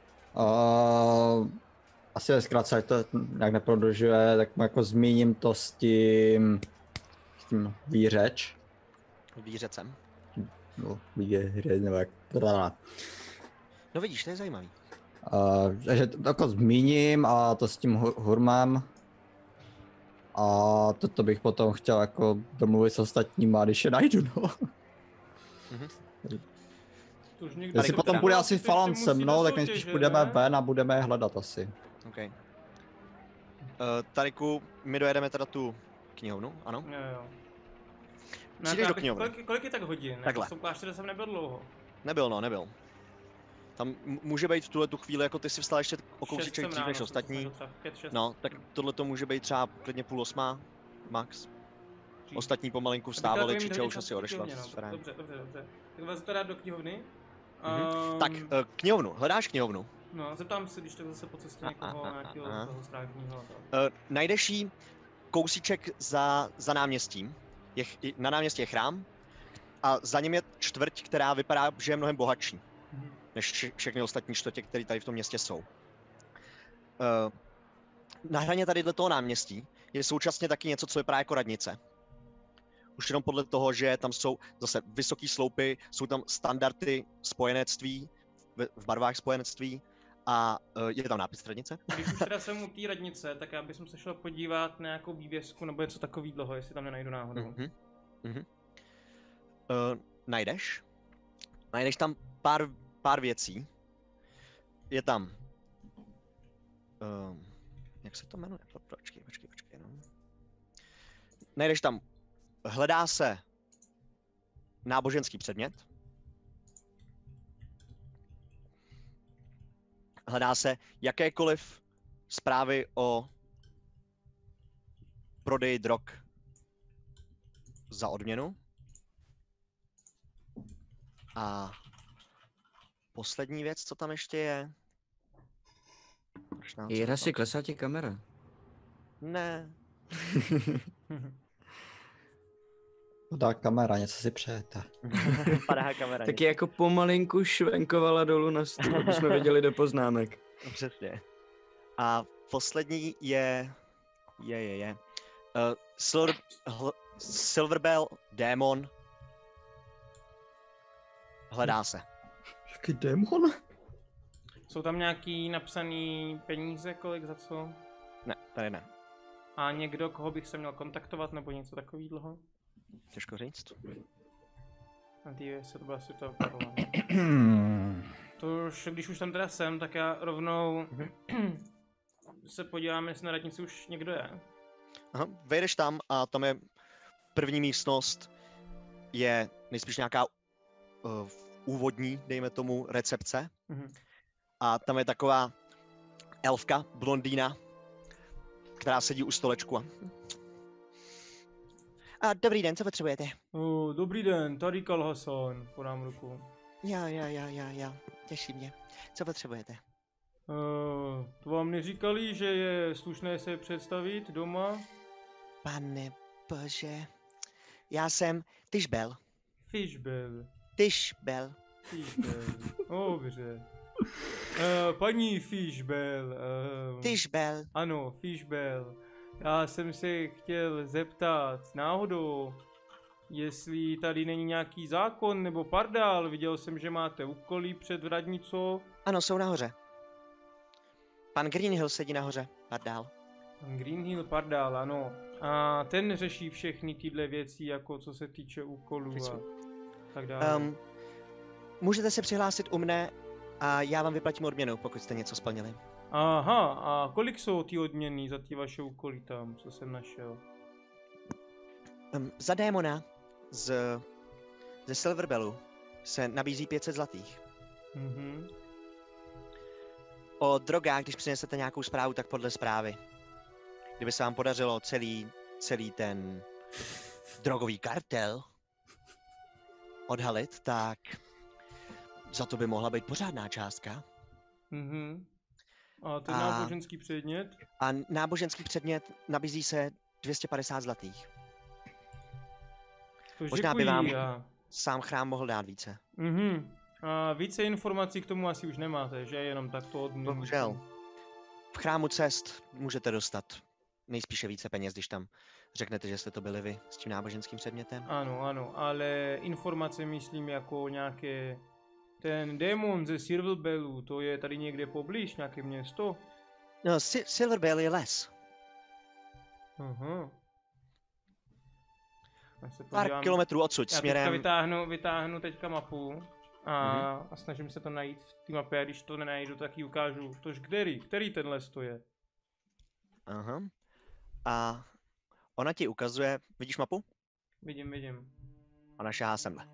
Asi ve zkrátce, ať to nějak neprodlužuje, tak mu jako zmíním to s tím výřeč. Výřecem. No, výřeč, nebo jak... No vidíš, to je zajímavý. Takže to jako zmíním a to s tím hurmem. A toto bych potom chtěl jako domluvit s ostatníma, když je najdu, no. Jestli potom bude asi Falan se mnou, tak nejspíš půjdeme ven a budeme je hledat asi. OK. Tariku, my dojedeme teda tu knihovnu, ano? Jo. Přijdeš do knihovny. Kolik je tak hodin? Takhle. V tom klášteře jsem nebyl dlouho. Nebyl. Tam může být v tu chvíli, jako ty si vstal ještě o kousíček dřív než ostatní. 5, 6. No, tak tohle to může být třeba klidně 7:30, max. Ostatní pomalinku vstávali, Čiča už asi odešla. Dobře. Tak vás to dát do knihovny. Tak, knihovnu, hledáš knihovnu? No, zeptám se, když tak zase po cestě někoho nějakého toho strážního. Najdeš jí kousíček za náměstím. Na náměstí je chrám a za ním je čtvrť, která vypadá, že je mnohem bohatší než všechny ostatní čtvrtě, které tady v tom městě jsou. Na hraně tady toho náměstí je současně taky něco, co vypadá jako radnice. Už jenom podle toho, že tam jsou zase vysoký sloupy, jsou tam standardy spojenectví, v barvách spojenectví a je tam nápis radnice. Když už teda jsem u té radnice, tak já bych se šel podívat na nějakou vývězku nebo něco takového, jestli tam nenajdu náhodou. Najdeš tam pár věcí. Je tam... jak se to jmenuje? Počkej. No. Najdeš tam... Hledá se náboženský předmět. Hledá se jakékoliv zprávy o prodeji drog za odměnu. A poslední věc, co tam ještě je... Jira, si klesá ti kamera. Ne. Padá kamera, něco si přejete. Padá kamera. Taky jako pomalinku švenkovala dolů na stůl, aby jsme viděli do poznámek. Přesně. A poslední je... Silverbell Démon. Hledá se. Jaký démon? Jsou tam nějaký napsaný peníze, kolik za co? Ne, tady ne. A někdo, koho bych se měl kontaktovat, nebo něco takového? Těžko říct. Na té věci to bylo asi to To už, když už tam teda jsem, tak já rovnou se podívám, jestli na radnici už někdo je. Aha, vejdeš tam a tam je první místnost, je nejspíš nějaká úvodní, dejme tomu, recepce. A tam je taková elfka, blondýna, která sedí u stolečku. A dobrý den, co potřebujete? Dobrý den, tady Kalhasan, podám ruku. Já, těší mě. Co potřebujete? To vám neříkali, že je slušné se představit doma? Pane bože, já jsem Tyšbel. Fishbell. Tyšbel. Fishbell. Dobře. Paní Fishbell. Tyšbel. Ano, Fishbell. Já jsem se chtěl zeptat náhodou, jestli tady není nějaký zákon nebo pardál. Viděl jsem, že máte úkoly před radnicou. Ano, jsou nahoře. Pan Greenhill sedí nahoře, pardál. Pan Greenhill pardál, ano. A ten řeší všechny tyhle věci, jako co se týče úkolů a tak dále. Můžete se přihlásit u mne a já vám vyplatím odměnu, pokud jste něco splnili. Aha, a kolik jsou ty odměny za ty vaše úkoly tam, co jsem našel? Za démona ze Silverbellu se nabízí 500 zlatých. Mhm. O drogách, když přinesete nějakou zprávu, tak podle zprávy. Kdyby se vám podařilo celý ten drogový kartel odhalit, tak za to by mohla být pořádná částka. Mhm. A ten náboženský předmět? A náboženský předmět nabízí se 250 zlatých. Možná by vám sám chrám mohl dát více. Mhm. A více informací k tomu asi už nemáte, že? Jenom takto od... Bohužel. V chrámu cest můžete dostat nejspíše více peněz, když tam řeknete, že jste to byli vy s tím náboženským předmětem. Ano, ale informace myslím jako nějaké... Ten démon ze Silverbellu, to je tady někde poblíž, nějaké město? No, Silverbell je les. Aha. Pár kilometrů odsud, směrem... Já vytáhnu teďka mapu a snažím se to najít v té mapě, a když to nenajdu, tak ji ukážu. Tož který ten les to je? Aha. A ona ti ukazuje, vidíš mapu? Vidím. Ona šahá semhle.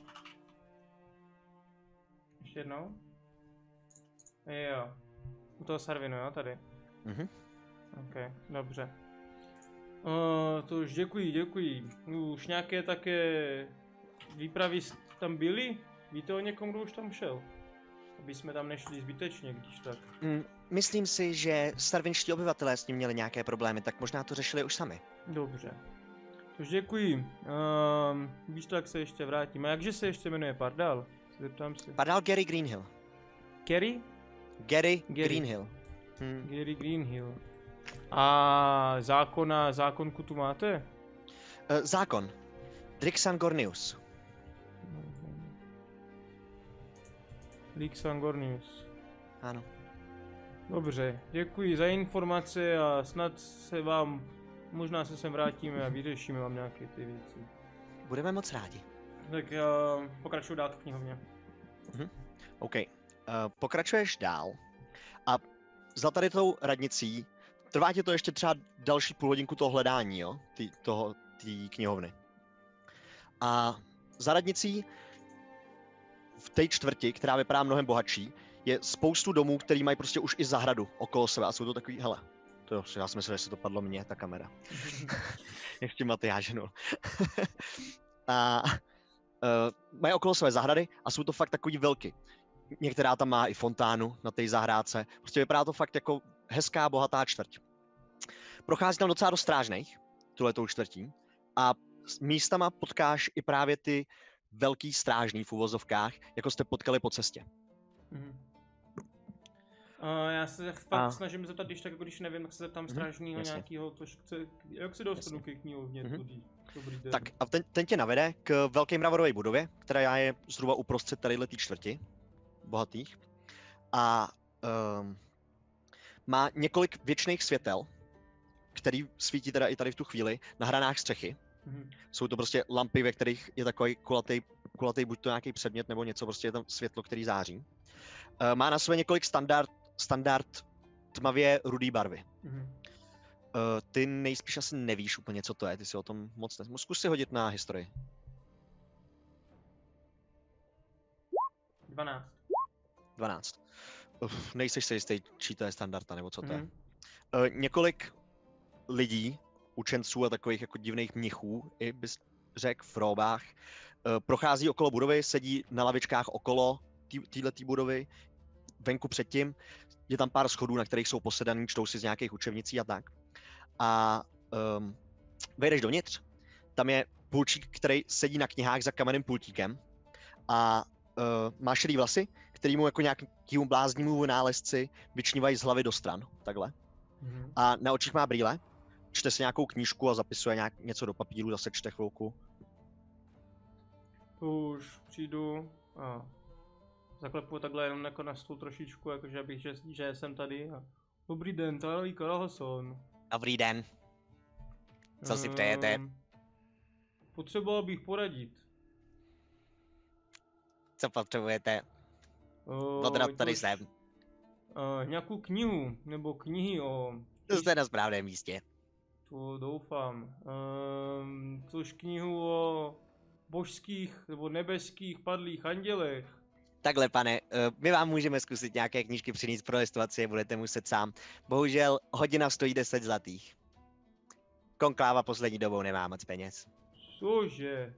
Ještě jednou? Jo. U toho Sarvinu, jo, tady. Ok, dobře. To už děkuji. Už nějaké také výpravy tam byly? Víte o někom, kdo už tam šel? Aby jsme tam nešli zbytečně, když tak. Myslím si, že starvinští obyvatelé s ním měli nějaké problémy, tak možná to řešili už sami. Dobře. Tož děkuji. Víš to, jak se ještě vrátím. A jakže se ještě jmenuje Pardál? Zeptám se. Pardál Gary Greenhill. Gary? Gary Greenhill. Gary Greenhill. A zákonku tu máte? Zákon. Drixan Gornius. Drixan Gornius. Ano. Dobře, děkuji za informace a snad se vám, možná se sem vrátíme a vyřešíme vám nějaké ty věci. Budeme moc rádi. Tak pokračuju dál v knihovně. OK. Pokračuješ dál a za tady tou radnicí trvá ti to ještě třeba další půl hodinku toho hledání, jo? Té knihovny. A za radnicí v té čtvrti, která vypadá mnohem bohatší, je spoustu domů, který mají prostě už i zahradu okolo sebe a jsou to takový, hele, to jo, já si myslím, že se to padlo mně, ta kamera. Jak tím já ženu. A mají okolo své zahrady a jsou to fakt takový velký. Některá tam má i fontánu na té zahrádce. Prostě vypadá to fakt jako hezká, bohatá čtvrť. Prochází tam docela dost strážných, tuhletou čtvrtí, a místama potkáš i právě ty velký strážný v uvozovkách, jako jste potkali po cestě. Já se fakt snažím zeptat, když nevím, tak se zeptám strážního nějakého, jak se dostanu ke knihovně tudy. Dobrý den. Tak a ten tě navede k velké mravorové budově, která je zhruba uprostřed tadyhle čtvrti bohatých. A má několik věčných světel, který svítí teda i tady v tu chvíli na hranách střechy. Jsou to prostě lampy, ve kterých je takový kulatý buď to nějaký předmět nebo něco, prostě je tam světlo, který září. Má na sobě několik standard tmavě rudý barvy. Ty nejspíš asi nevíš úplně, co to je, ty si o tom moc zkus si hodit na historii. 12. Nejseš si jistý, čí to je standarda, nebo co to je. Několik lidí, učenců a takových jako divných mnichů, i bys řekl v róbách, prochází okolo budovy, sedí na lavičkách okolo této budovy, venku předtím, je tam pár schodů, na kterých jsou posedaný, čtou si z nějakých učebnicí a tak. A vejdeš dovnitř, tam je půlčík, který sedí na knihách za kamenným pultíkem a má šedý vlasy, který mu jako nějakýmu bláznímu nálezci vyčnívají z hlavy do stran, takhle. A na očích má brýle, čte si nějakou knížku a zapisuje něco do papíru, zase čte chvilku. Už přijdu a zaklepu takhle jenom jako na stůl trošičku, jakože abych, že jsem tady a dobrý den, tady Karlsson. Dobrý den. Co si přejete? Potřeboval bych poradit. Co potřebujete? Odrad tady jsem. Nějakou knihu, nebo knihy o... To jste na správném místě. To doufám. Což knihu o božských nebo nebeských padlých andělech. Takhle, pane, my vám můžeme zkusit nějaké knížky přinést pro listovaci, budete muset sám. Bohužel hodina stojí 10 zlatých. Konkláva poslední dobou nemá moc peněz. Cože?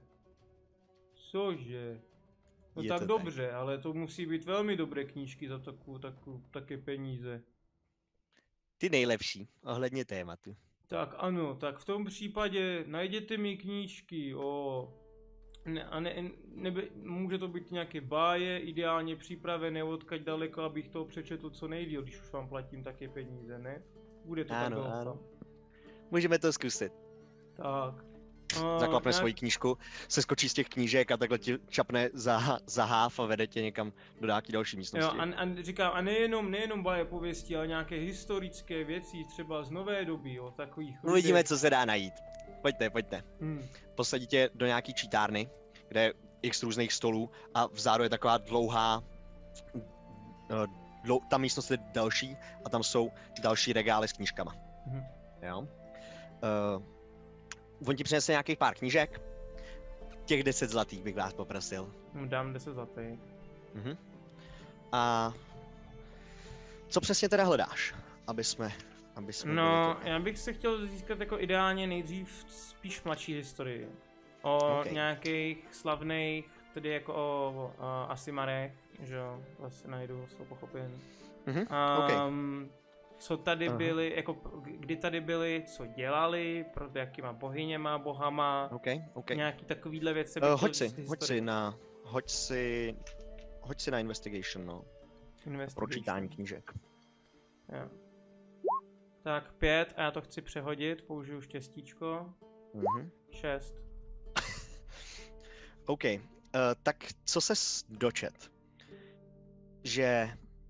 No Je tak to dobře, ale to musí být velmi dobré knížky za také peníze. Ty nejlepší, ohledně tématu. Tak ano, tak v tom případě najděte mi knížky o... může to být nějaké báje, ideálně připravené odkaď daleko, abych to přečetl co nejdýl, když už vám platím také peníze, ne? Bude to Ano, tak doufám. ano. Můžeme to zkusit. Tak. Zaklapne svoji knížku, seskočí z těch knížek a takhle ti čapne za háv a vede tě někam do nějaký další místnosti. Jo, a říkám, a nejenom báje pověsti, ale nějaké historické věci, třeba z nové doby, o takových... Uvidíme, co se dá najít. Pojďte. Posadí tě do nějaký čítárny, kde je x různých stolů a vzadu je taková dlouhá... ta místnost je další a tam jsou další regály s knížkama. Jo? On ti přinese nějakých pár knížek. Těch 10 zlatých bych vás poprosil. Dám 10 zlatých. A co přesně teda hledáš, aby jsme No, já bych se chtěl získat jako ideálně nejdřív spíš mladší historii. O nějakých slavných, tedy jako o Asimarech, že jo, vlastně najdu, jsou pochopen. Co tady byli, jako kdy tady byli, co dělali, pro jakýma bohyněma, bohama, nějaký takovýhle věci. Hoď si na investigation, no. Pročítání knížek. Jo. Tak 5 a já to chci přehodit, použiju štěstíčko. 6. OK, tak co ses dočet? Že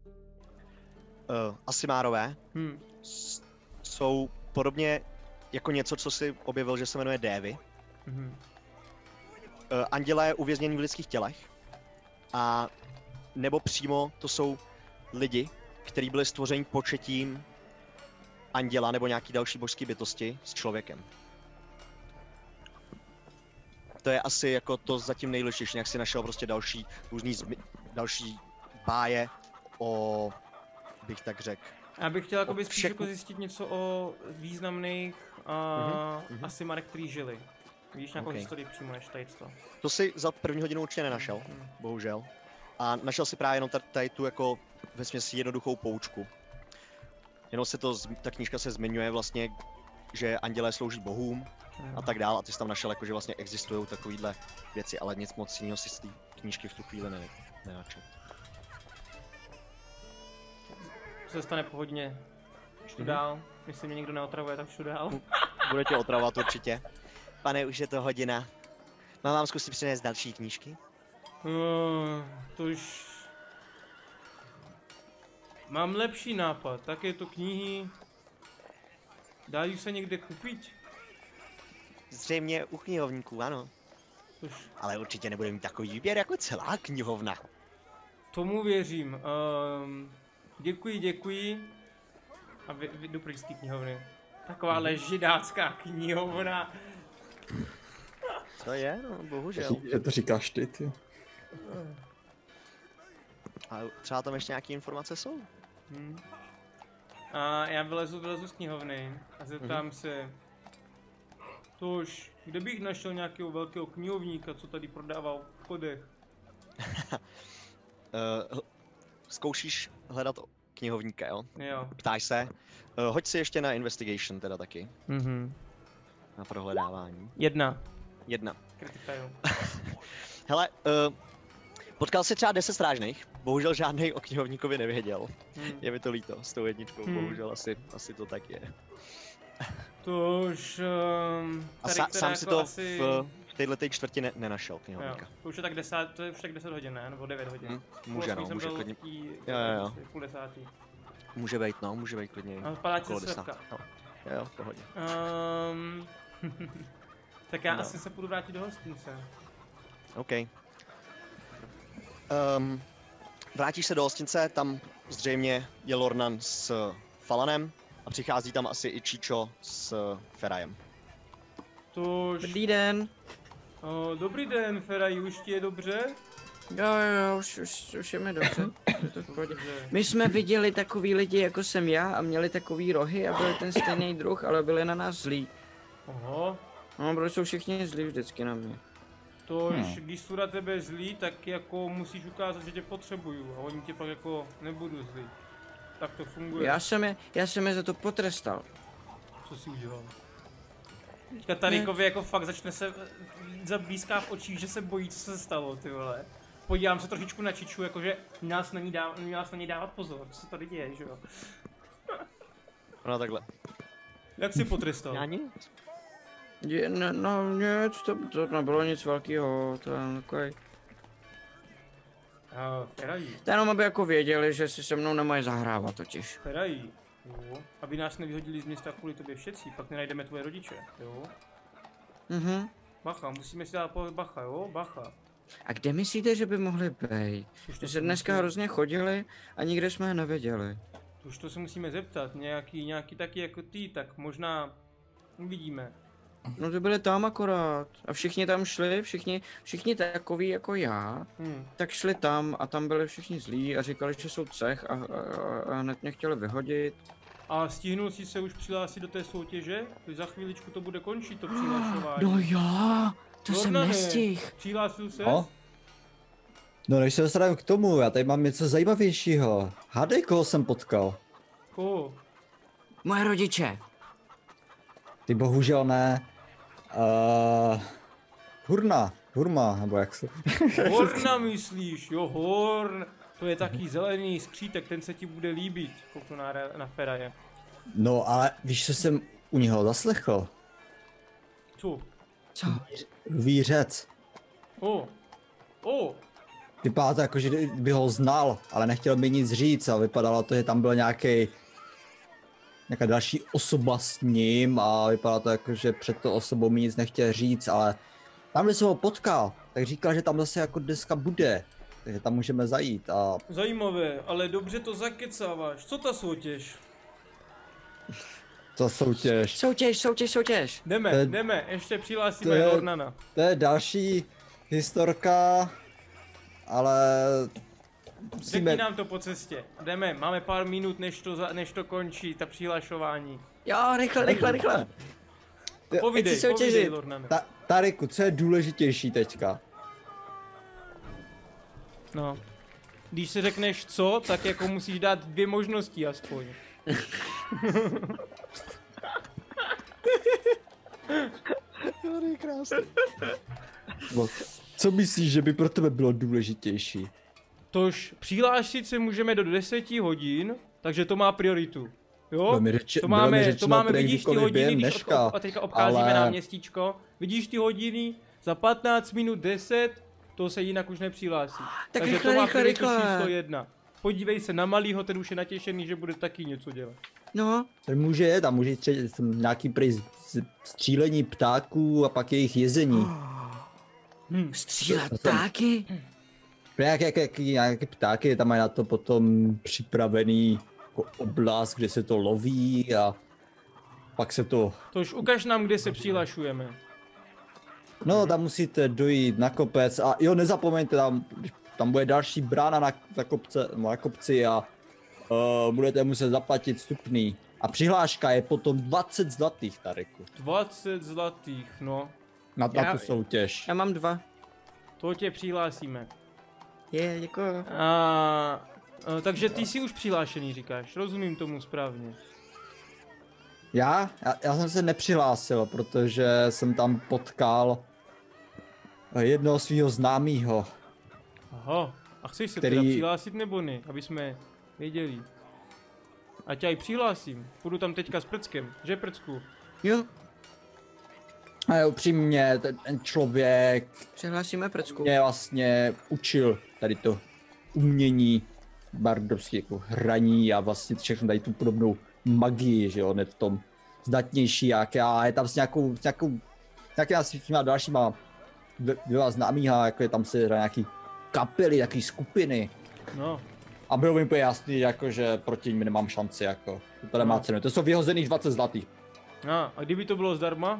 Asimárové jsou podobně jako něco, co si objevil, že se jmenuje Dévy. Andělé uvěznění v lidských tělech. A nebo přímo to jsou lidi, kteří byli stvořeni početím anděla nebo nějaký další božské bytosti s člověkem. To je asi jako to zatím nejdůležitější, jak si našel prostě další další báje o, bych tak řekl. Já bych chtěl jakoby spíš jako zjistit něco o významných Asimarech, kteří žili. Víš, nějakou historii přímo než tady to. To si za první hodinu určitě nenašel, bohužel. A našel si právě jenom tady tu jako vesměs jednoduchou poučku. Jenom se ta knížka se zmiňuje vlastně, že andělé slouží bohům a tak dál. A ty jsi tam našel jako, že vlastně existují takovýhle věci, ale nic moc jiného si z té knížky v tu chvíli nenačel. Co se stane po hodině? Čtu dál, jestli mě někdo neotravuje, tak čtu dál. Bude tě otravovat určitě. Pane, už je to hodina. Mám vám zkusit přinést další knížky? To už... Mám lepší nápad, také to knihy... Dají se někde koupit? Zřejmě u knihovníků, ano. Ale určitě nebude mít takový výběr jako celá knihovna. Tomu věřím. Děkuji. A jdu pryč z té knihovny. Takováhle židácká knihovna. To je, no, bohužel. Že to říkáš ty. A třeba tam ještě nějaké informace jsou. A já vylezu z knihovny a zeptám se, tož, kde bych našel nějakého velkého knihovníka, co tady prodává v obchodech? Zkoušíš hledat knihovníka, jo? Jo. Ptáš se. Hoď si ještě na investigation teda taky. Na prohledávání. 1. 1. Kritika, jo. Hele, potkal jsi třeba 10 strážných, bohužel žádnej o knihovníkovi nevěděl. Je mi to líto s tou jedničkou, bohužel asi to tak je. Tož... A sám si to v této čtvrti nenašel knihovníka. To už je tak 10, to je už tak 10 hodin, ne? Nebo 9 hodin. Může klidně. Jo. Půl 10. Může být klidně. A vypadá ti světka. Jo, v pohodě. Tak já asi se půjdu vrátit do hostince. OK. Vrátíš se do hostince, tam zřejmě je Lornan s Falanem a přichází tam asi i Číčo s Ferajem. Dobrý den. Dobrý den, Feraj, už ti je dobře? Jo, už je mi dobře. My jsme viděli takový lidi, jako jsem já, a měli takový rohy a byli ten stejný druh, ale byli na nás zlí. Oho. No, protože jsou všichni zlí vždycky na mě. Tož, když jsou na tebe zlí, tak jako musíš ukázat, že tě potřebuju a oni tě pak jako nebudu zlí. Tak to funguje. Já jsem je za to potrestal. Co jsi udělal? Teďka Taríkovi jako fakt začne se zablízká v očích, že se bojí, co se stalo, ty vole. Podívám se trošičku na Čiču, jakože měla jsi na ní dávat pozor, co se tady děje, že jo? No takhle. Jak jsi potrestal? Já nic. No nic, to nebylo nic velkého, to je takový. Feraj. To jenom aby jako věděli, že si se mnou nemají zahrávat totiž. Feraj. Jo. Aby nás nevyhodili z města kvůli tobě všetci, pak nenajdeme tvoje rodiče, jo? Bacha, musíme si dát bacha, jo? Bacha. A kde myslíte, že by mohli být? Že se dneska hrozně chodili a nikde jsme je nevěděli. Už to se musíme zeptat, nějaký taky jako ty, tak možná uvidíme. No ty byli tam akorát a všichni tam šli, všichni takový jako já, tak šli tam a tam byli všichni zlí a říkali, že jsou cech a hned mě chtěli vyhodit. A stihnul jsi se už přihlásit do té soutěže? Za chvíličku to bude končit, to přihlašování. No jo, to jsem nestihl. Přihlásil ses? No než se dostaneme k tomu, já tady mám něco zajímavějšího. Hádej, koho jsem potkal. Koho? Moje rodiče. Ty bohužel ne. Hurma, nebo jak se... Horna myslíš, jo, Horn. To je taky zelený skřítek, ten se ti bude líbit, kouknu na Feraje. No ale víš, co jsem u něho zaslechl? Co? Vířec. Vypadá to jako, že by ho znal, ale nechtěl mi nic říct a vypadalo to, že tam byl nějaká další osoba s ním a vypadalo to jako, že před tou osobou mi nic nechtěl říct, ale tam, kde jsem ho potkal, tak říkal, že tam zase jako dneska bude, takže tam můžeme zajít a... Zajímavé, ale dobře to zakecáváš. Co ta soutěž? Co soutěž? Soutěž. Jdeme, ještě přihlásíme Lornana. To je další historka, ale... Řekni nám to po cestě. Jdeme, máme pár minut, než to končí, ta přihlašování. Jo, rychle. Povídej, Lornane. Tariku, co je důležitější teďka? No. Když si řekneš co, tak jako musíš dát 2 možnosti aspoň. Krásný. Co myslíš, že by pro tebe bylo důležitější? Tož přihlásit se můžeme do 10 hodin, takže to má prioritu. Jo? To máme, vidíš ty hodiny, když a teďka obcházíme náměstíčko, vidíš ty hodiny, za 15 minut 10, to se jinak už nepřihlásí. Takže to má prioritu číslo 1. Podívej se na malýho, ten už je natěšený, že bude taky něco dělat. No. Ten může jet a může nějaký střílení ptáků a pak jejich jezení. Střílet ptáky? Nějaké ptáky, tam mají na to potom připravený jako oblast, kde se to loví a pak se to... Tož ukaž nám, kde se přihlašujeme. No, tam musíte dojít na kopec a jo, nezapomeňte, tam bude další brána na kopci a budete muset zaplatit vstupný. A přihláška je potom 20 zlatých, Tariku. 20 zlatých, no. Na tu soutěž. Já mám 2. To tě přihlásíme. Děkuji. Takže ty jsi už přihlášený, říkáš. Rozumím tomu správně. Já jsem se nepřihlásil, protože jsem tam potkal jednoho svého známého. Aha, a chceš se Který- teda přihlásit nebo ne, aby jsme věděli. A tě aj přihlásím, půjdu tam teďka s Prckem, že Prcku? Jo, A upřímně, ten člověk přihlásíme Prcku. mě vlastně učil tady to umění bardovské jako hraní a vlastně všechno tady tu podobnou magii, že on je v tom zdatnější jak já, je tam s nějakým s těma dalšíma dvěma známýma, jako je tam se nějaký kapely, nějaký skupiny. No, A bylo mi úplně jasný, jako, že proti nim nemám šanci, jako, to nemá cenu. To jsou vyhozených 20 zlatých. a kdyby to bylo zdarma?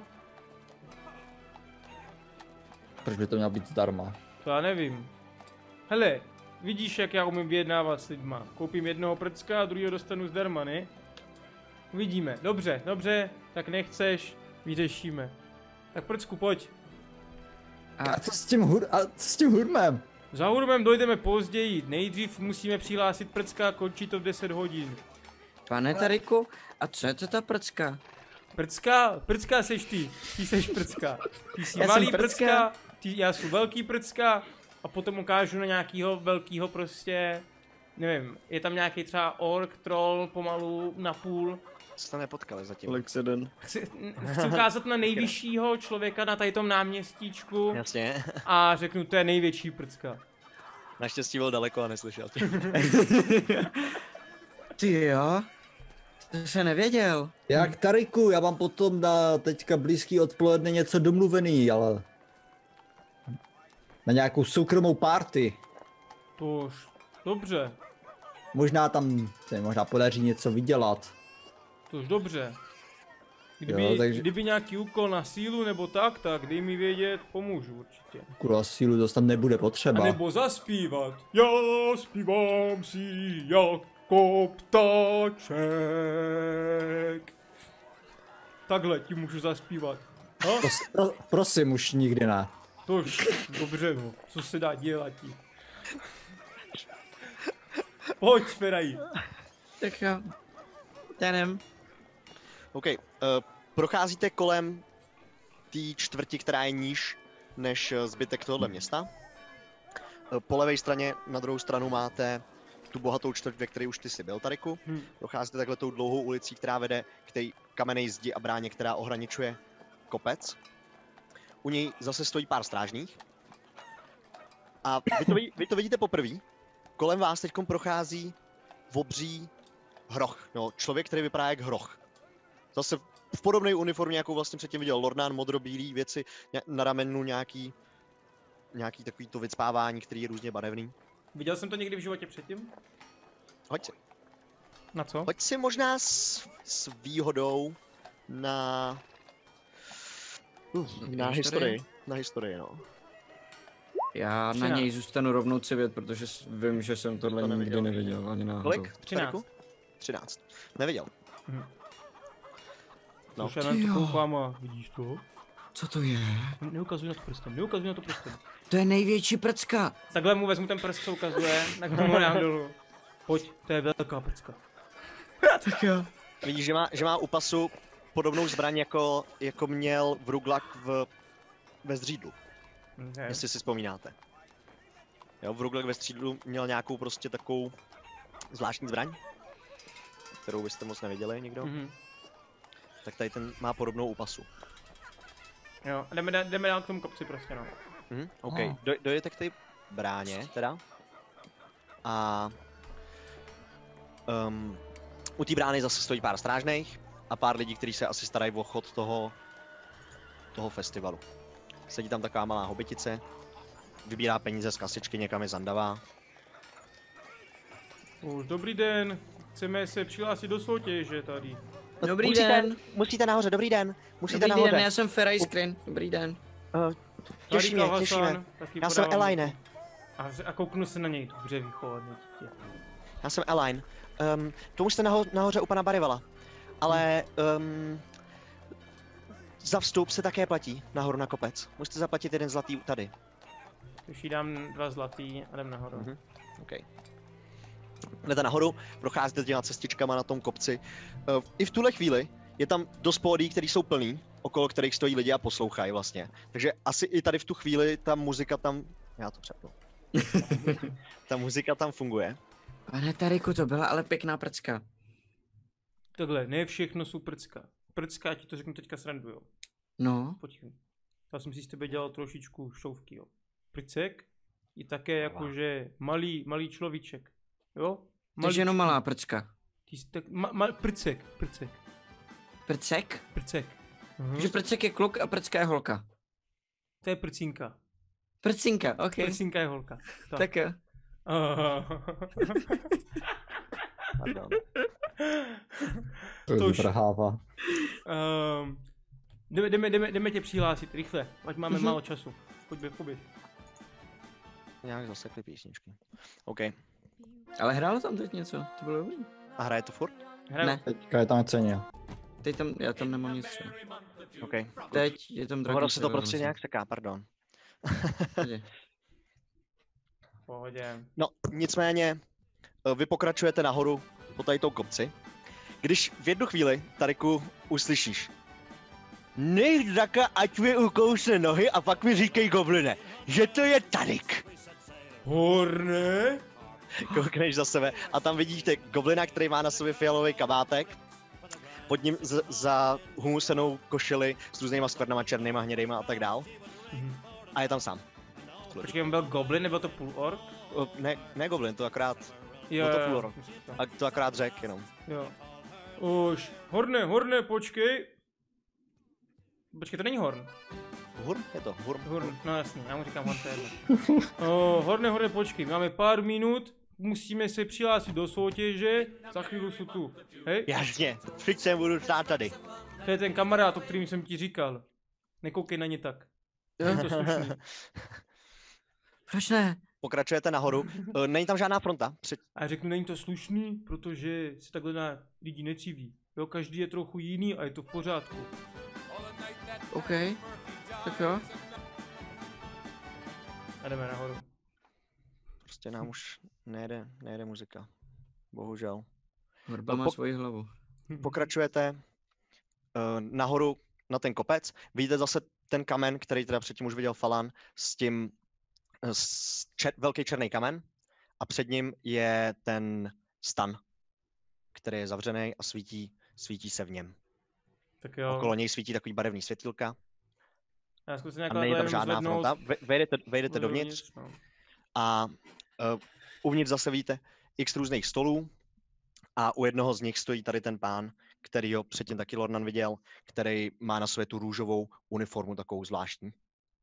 Proč by to mělo být zdarma? To já nevím. Hele, vidíš, jak já umím vyjednávat s lidma. Koupím jednoho Prcka a druhýho dostanu zdarma, ne? Uvidíme. Dobře, tak nechceš, vyřešíme. Tak Prcku, pojď. A co s tím hurmem? Za Hurmem dojdeme později, nejdřív musíme přihlásit Prcka a končí to v 10 hodin. Pane Tariku, a co je to ta Prcka? Prcka seš ty seš Prcka. Ty jsi Já malý jsem Prcka. Prcka, já jsem velký Prcka a potom ukážu na nějakýho velkýho prostě, nevím, je tam nějaký třeba ork, troll, pomalu na půl. Jste nepotkali zatím. Lexeden. Chci ukázat na nejvyššího člověka na tady tom náměstíčku Jasně. a řeknu, to je největší Prcka. Naštěstí byl daleko a neslyšel tě. Ty jo? To jsem nevěděl. Jak Tariku, já mám potom na teďka blízký odpoledne něco domluvený, ale... Na nějakou soukromou party. To už, dobře, Možná tam se mi možná podaří něco vydělat. to už dobře. Jo, takže- Kdyby nějaký úkol na sílu nebo tak dej mi vědět, pomůžu určitě. Kurva, sílu to tam nebude A potřeba. nebo zaspívat. Já zpívám si jako ptáček. Takhle ti můžu zaspívat. No, Prosím, už nikdy ne. to už dobře, no. Co se dá dělat ti? Pojď, Feraji. Tak jo. Jdem. OK, procházíte kolem té čtvrti, která je níž než zbytek tohohle města. Po levé straně, na druhou stranu máte tu bohatou čtvrť, ve které už ty jsi byl, Tariku. Procházíte takhle tou dlouhou ulicí, která vede k té kamenné zdi a bráně, která ohraničuje kopec. U něj zase stojí pár strážných. A vy to vidíte poprvé. Kolem vás teď prochází obří hroch. No, člověk, který vypadá jak hroch. Zase v podobné uniformě, jakou vlastně předtím viděl Lornán, modrobílý věci, na ramenu nějaký takový to vycpávání, který je různě barevný. Viděl jsem to někdy v životě předtím? Hoď si. Na co? Hoď si možná s výhodou na historii. Na historii, no. Já na 13. něj zůstanu rovnou civět, protože vím, že jsem tohle To nikdy neviděl. neviděl ani náhodou. Kolik? 13. Tariku? 13. Neviděl. No. Už já na to Tyjo. koukám a vidíš to? Co to je? Neukazuj na to prstem. To je největší Prcka. Takhle mu vezmu ten prst, co ukazuje, takhle mu dám dolů. Pojď, to je velká Prcka. Tak jo. Vidíš, že má u pasu podobnou zbraň, jako měl Vruglak ve Zdřídlu, Okay. jestli si vzpomínáte. Jo, Vruglak ve Střídlu měl nějakou prostě takovou zvláštní zbraň, kterou byste moc neviděli nikdo. Tak tady ten má podobnou u pasu. Jo, jdeme dál k tomu kopci prostě, no. OK, dojete k té bráně teda. A u té brány zase stojí pár strážných a pár lidí, kteří se asi starají o chod toho festivalu. Sedí tam taková malá hobitice, vybírá peníze z kasičky, někam je zandavá. Už dobrý den, chceme se přihlásit do soutěže tady. Dobrý den. Musíte nahoře, dobrý den. Musíte Dobrý nahoře. den, já jsem Feraj Screen. Dobrý den. Těšíme, Marika těšíme. Hasan, taky Já jsem podávám Elaine. A kouknu se na něj, dobře vychovaný dítě. Já jsem Elaine. To už jste nahoře u pana Barivala. Ale za vstup se také platí nahoru na kopec. Musíte zaplatit 1 zlatý tady. Už jí dám 2 zlatý a jdem nahoru. OK. Jdete nahoru, procházíte těma cestičkama na tom kopci. I v tuhle chvíli je tam dost pódií, které jsou plný, okolo kterých stojí lidi a poslouchají vlastně. Takže asi i tady v tu chvíli ta muzika tam... Já to přepnu. Ta muzika tam funguje. Pane Tariku, to byla ale pěkná prcka. Takhle, ne všechno jsou prcka. Prcka, já ti to řeknu teďka srandu, jo. No. Počkej. Já jsem si z tebe dělal trošičku šouvky, jo. Prcek je také jakože malý človíček, jo. Takže jenom malá prcka. Prcek. Prcek? Prcek. Takže prcek je kluk a prcka je holka. To je prcínka. Prcinka, ok. Prcínka je holka. Tak jo. Pardon. To už vrhává. Jdeme tě přihlásit, rychle, ať máme málo času. Pojď. Nějak zasekli písničky. OK. Ale hrálo tam teď něco, to bylo dobrý. A hraje to furt? Ne. Teďka je tam necenil. Teď tam, já tam nemám nic třeba. OK. Teď je tam dragý. Ono se to prostě nějak seká, pardon. Pohodě. No, nicméně, vy pokračujete nahoru po tady tou kopci, když v jednu chvíli, Tariku, uslyšíš. Nech draka, ať mi ukousne nohy a pak mi říkej gobline, že to je Tarik. Horne? Koukneš za sebe a tam vidíte goblina, který má na sobě fialový kabátek, pod ním za humusenou košili s různýma skvrnama, černýma, hnědejma a tak dál. A je tam sám. Počkej, on byl goblin, nebo to půl ork? Ne goblin, to akorát, Jo, to půl ork. A to akorát řek jenom. Jo. Už. Horne, počkej. Počkej, to není Horn. Hurn? Je to, Hurn. Horn, no jasně, já mu říkám Horn, to je jedno. Horne, počkej, máme pár minut, musíme se přihlásit do soutěže, za chvíli jsou tu, hej? Jasně, přijď sem, budu stát tady. To je ten kamarád, o kterým jsem ti říkal. Nekoukej na ně tak. Je to slušný. Proč ne? Pokračujete nahoru, není tam žádná fronta. A řeknu, není to slušný, protože se takhle na lidi necíví. Jo, každý je trochu jiný a je to v pořádku. OK, tak jo. A jdeme nahoru. Prostě nám už nejede muzika. Bohužel. Horba má svoji hlavu. Pokračujete nahoru na ten kopec. Vidíte zase ten kamen, který teda předtím už viděl Falan, s tím velký černý kamen. A před ním je ten stan, který je zavřený a svítí se v něm. Tak jo. Okolo něj svítí takový barevný světýlka. Já zkusím A není tam žádná fronta. Vejdete dovnitř a uvnitř zase vidíte x různých stolů a u jednoho z nich stojí tady ten pán, který ho předtím taky Lornan viděl, který má na sobě tu růžovou uniformu takovou zvláštní.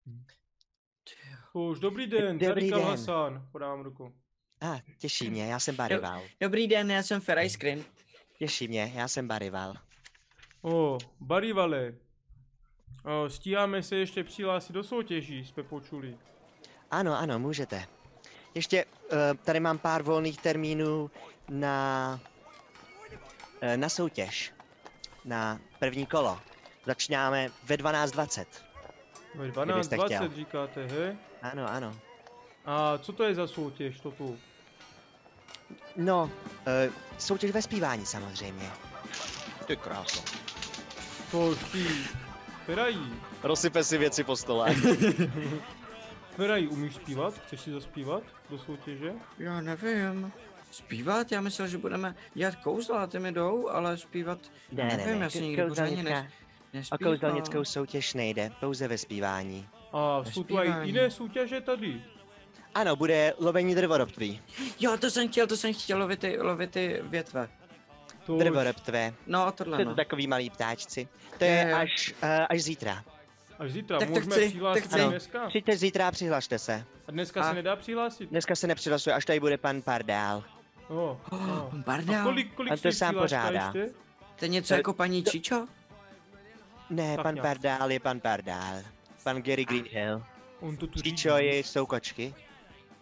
Už dobrý den, tady Hasan, podávám ruku. Těší mě, já jsem Barival. Dobrý den, já jsem Feraj Screen. Těší mě, já jsem Barival. Barivale. Stíháme se ještě přihlásit do soutěží, jsme počuli. Ano, můžete. Ještě tady mám pár volných termínů na soutěž. Na první kolo. Začínáme ve 12:20. Ve 12:20 říkáte, he? Ano. A co to je za soutěž, to tu? No, soutěž ve zpívání samozřejmě. Ty kráso. To ty, Ferají. Rozsype si věci po stole. Ferají, umíš zpívat? Chceš si zaspívat do soutěže? Já nevím. Zpívat? Já myslel, že budeme dělat kouzla, ty mi jdou, ale zpívat... Ne, já si nikdy pořádně nespíval. O kouzelnickou soutěž nejde, pouze ve zpívání. A jsou tu i jiné soutěže tady? Ano, bude lovení drvorobtví. Jo, to jsem chtěl lovit ty větve. Drvorobtvé. No, tohle To je to takový malý ptáčci. To je až zítra. Až zítra, tak můžeme přihlásit dneska? Přijďte zítra a přihlašte se. A dneska se nedá přihlásit? Dneska se nepřihlasuje, až tady bude pan Pardál. Pardál? A kolik to sám pořádá. Ještě? To je něco jako paní Čičo? Ne, tak pan nějak. Pardál je pan Pardál. Pan Gary Greenhill. On to tu Čičo jsou kočky.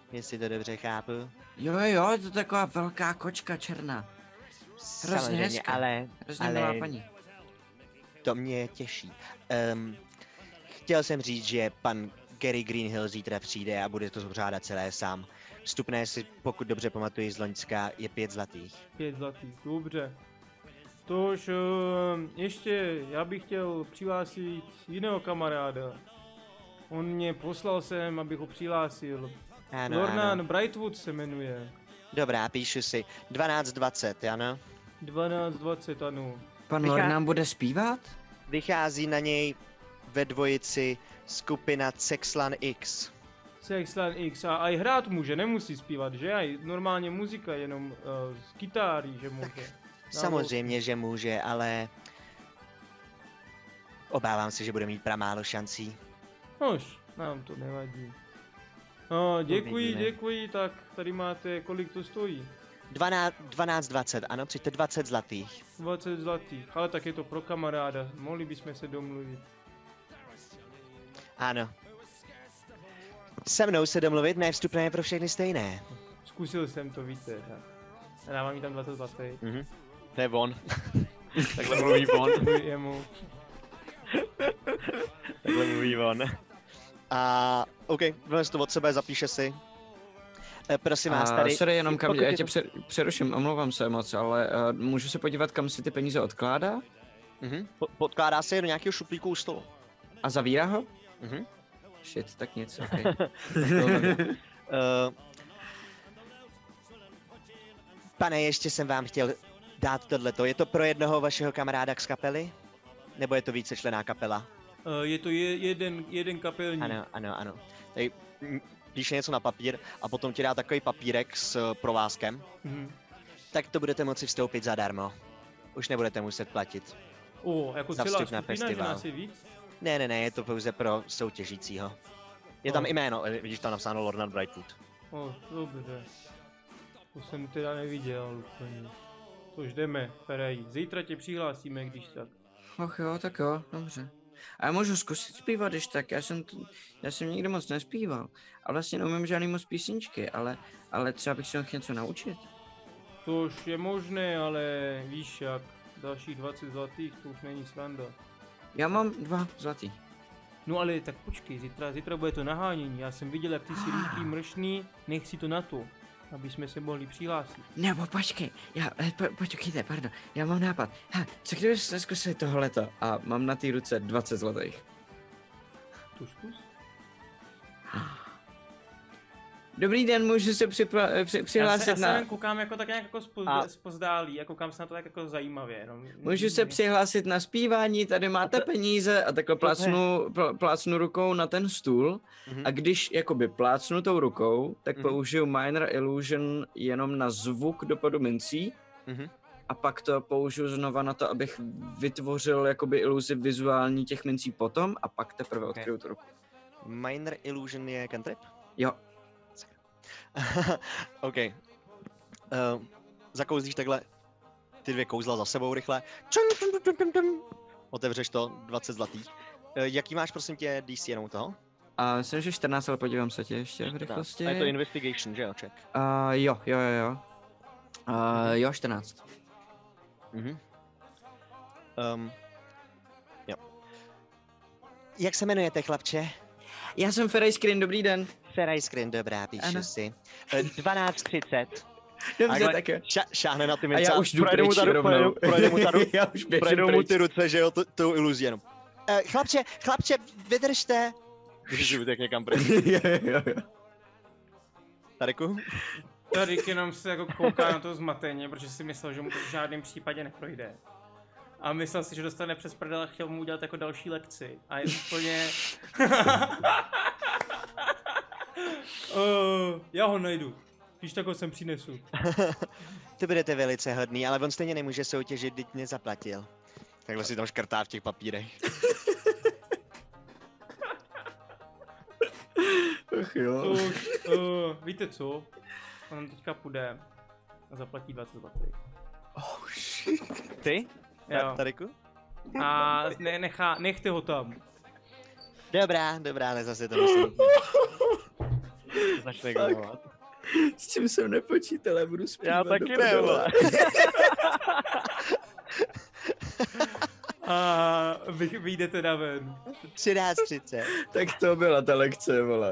jestli to dobře chápu. Jo, je to taková velká kočka černá. Hrozně Samozřejmě, hezká. ale Hrozně milá paní. to mě těší. Chtěl jsem říct, že pan Gary Greenhill zítra přijde a bude to pořádat celé sám. Vstupné si, pokud dobře pamatuji z Loňska, je 5 zlatých. 5 zlatých, dobře. Tož ještě já bych chtěl přihlásit jiného kamaráda. On mě poslal sem, abych ho přihlásil. Ano, Lornan ano. Brightwood se jmenuje. Dobrá, píšu si. 12:20, ano. 12:20, ano. Pan Vychá- Lord nám bude zpívat? Vychází na něj ve dvojici skupina Sexlan X. Sexlan X a i hrát může, nemusí zpívat, že? A normálně muzika, jenom z kytáry, že může. Samozřejmě, že může, ale obávám se, že bude mít pramálo šancí. Nož, nám to nevadí. No, Uvidíme. děkuji, tak tady máte, kolik to stojí? 12:20, ano, přijďte 20 zlatých. 20 zlatých, ale tak je to pro kamaráda, mohli bychom se domluvit. Ano. Se mnou se domluvit, ne vstupné je pro všechny stejné. Zkusil jsem to, víte. A dávám mi tam 20 zlatých. To je on. Takhle mluví on. Jemu. Takhle mluví on. A OK, vylez to od sebe, zapíše si. Prosím vás, tady... Sorry, jenom kam, pokud já je tě to- přeruším, omlouvám se moc, ale můžu se podívat, kam si ty peníze odkládá? Podkládá se je do nějakého šuplíku u stolu. A zavírá ho? Mhm. Shit, tak nic, okej. Pane, ještě jsem vám chtěl dát tohleto. Je to pro jednoho vašeho kamaráda z kapely? Nebo je to vícečlenná kapela? Je to jeden kapelník. Ano. Tady píše něco na papír a potom ti dá takový papírek s provázkem. Mhm. Tak to budete moci vstoupit zadarmo. Už nebudete muset platit. Jako Za celá vstup na skupina, že festival. nás je víc? Ne, je to pouze pro soutěžícího. Je tam jméno, vidíš tam napsáno Lornan Brightwood. Dobře. To jsem teda neviděl úplně. Tož jdeme, Ferej. Zítra tě přihlásíme, když tak. Och jo, tak jo, dobře. A já můžu zkusit zpívat, když tak, já jsem nikdy moc nespíval. A vlastně neumím žádný moc písničky, ale třeba bych se mohl něco naučit. Tož je možné, ale víš jak, dalších 20 zlatých, to už není sranda. Já mám 2 zlatý. No ale tak počkej, zítra bude to nahánění, já jsem viděl, jak ty jsi rychlý, mršný, nech si to na to, aby jsme se mohli přihlásit. Nebo počkej, počkejte, pardon, já mám nápad. Co kdybyste zkusili tohleto a mám na té ruce 20 zlatých. To zkus. Dobrý den, můžu se přihlásit Já na... se koukám jako tak nějak jako zpozdálí, a koukám se na to tak jako zajímavě. No. Můžu se přihlásit na zpívání, tady máte peníze a takhle plácnu rukou na ten stůl a když jakoby plácnu tou rukou, tak použiju Minor Illusion jenom na zvuk dopadu mincí a pak to použiju znova na to, abych vytvořil jakoby iluzi vizuální těch mincí potom a pak teprve odkryju tu ruku. Minor Illusion je cantrip? Jo. OK. Zakouzlíš takhle ty 2 kouzla za sebou rychle. Otevřeš to, 20 zlatých. Jaký máš, prosím tě, DC jenom toho? Myslím, že 14, ale podívám se tě ještě v rychlosti. A je to investigation, že jo, check? Jo. Jo, 14. Jo. Jak se jmenujete, chlapče? Já jsem Ferej Screen, dobrý den. Ferej Screen, dobrá, píšu si. 12:30. Dobře, tak jo. Šáhne na ty A mince. já už jdu pryč rovnou. Já už běžím projdou mu pryč. ty ruce, že jo, tou iluzí jenom. Chlapče, vydržte. Když tak někam pryč. jo. Tareku? Tarik jenom se jako kouká na to zmateně, protože si myslel, že mu to v žádném případě neprojde. A myslel si, že dostane přes prdel a chtěl mu udělat jako další lekci. A je úplně... Já ho najdu. Když tak ho sem přinesu. Ty budete velice hodný, ale on stejně nemůže soutěžit, když nezaplatil. Takhle si tam škrtá v těch papírech. Ach jo. Což, víte co? On teďka půjde a zaplatí 20 zlatých. Oh shit. Ty? Jo. Tareku? A nechte ho tam. Dobrá, ale zase to myslím. Začne Fakt. gulovat. S čím jsem nepočítal, já budu zpívat. Já do taky ne, prdele. vole. A vy vyjdete na ven. 13:30. Tak to byla ta lekce, vole.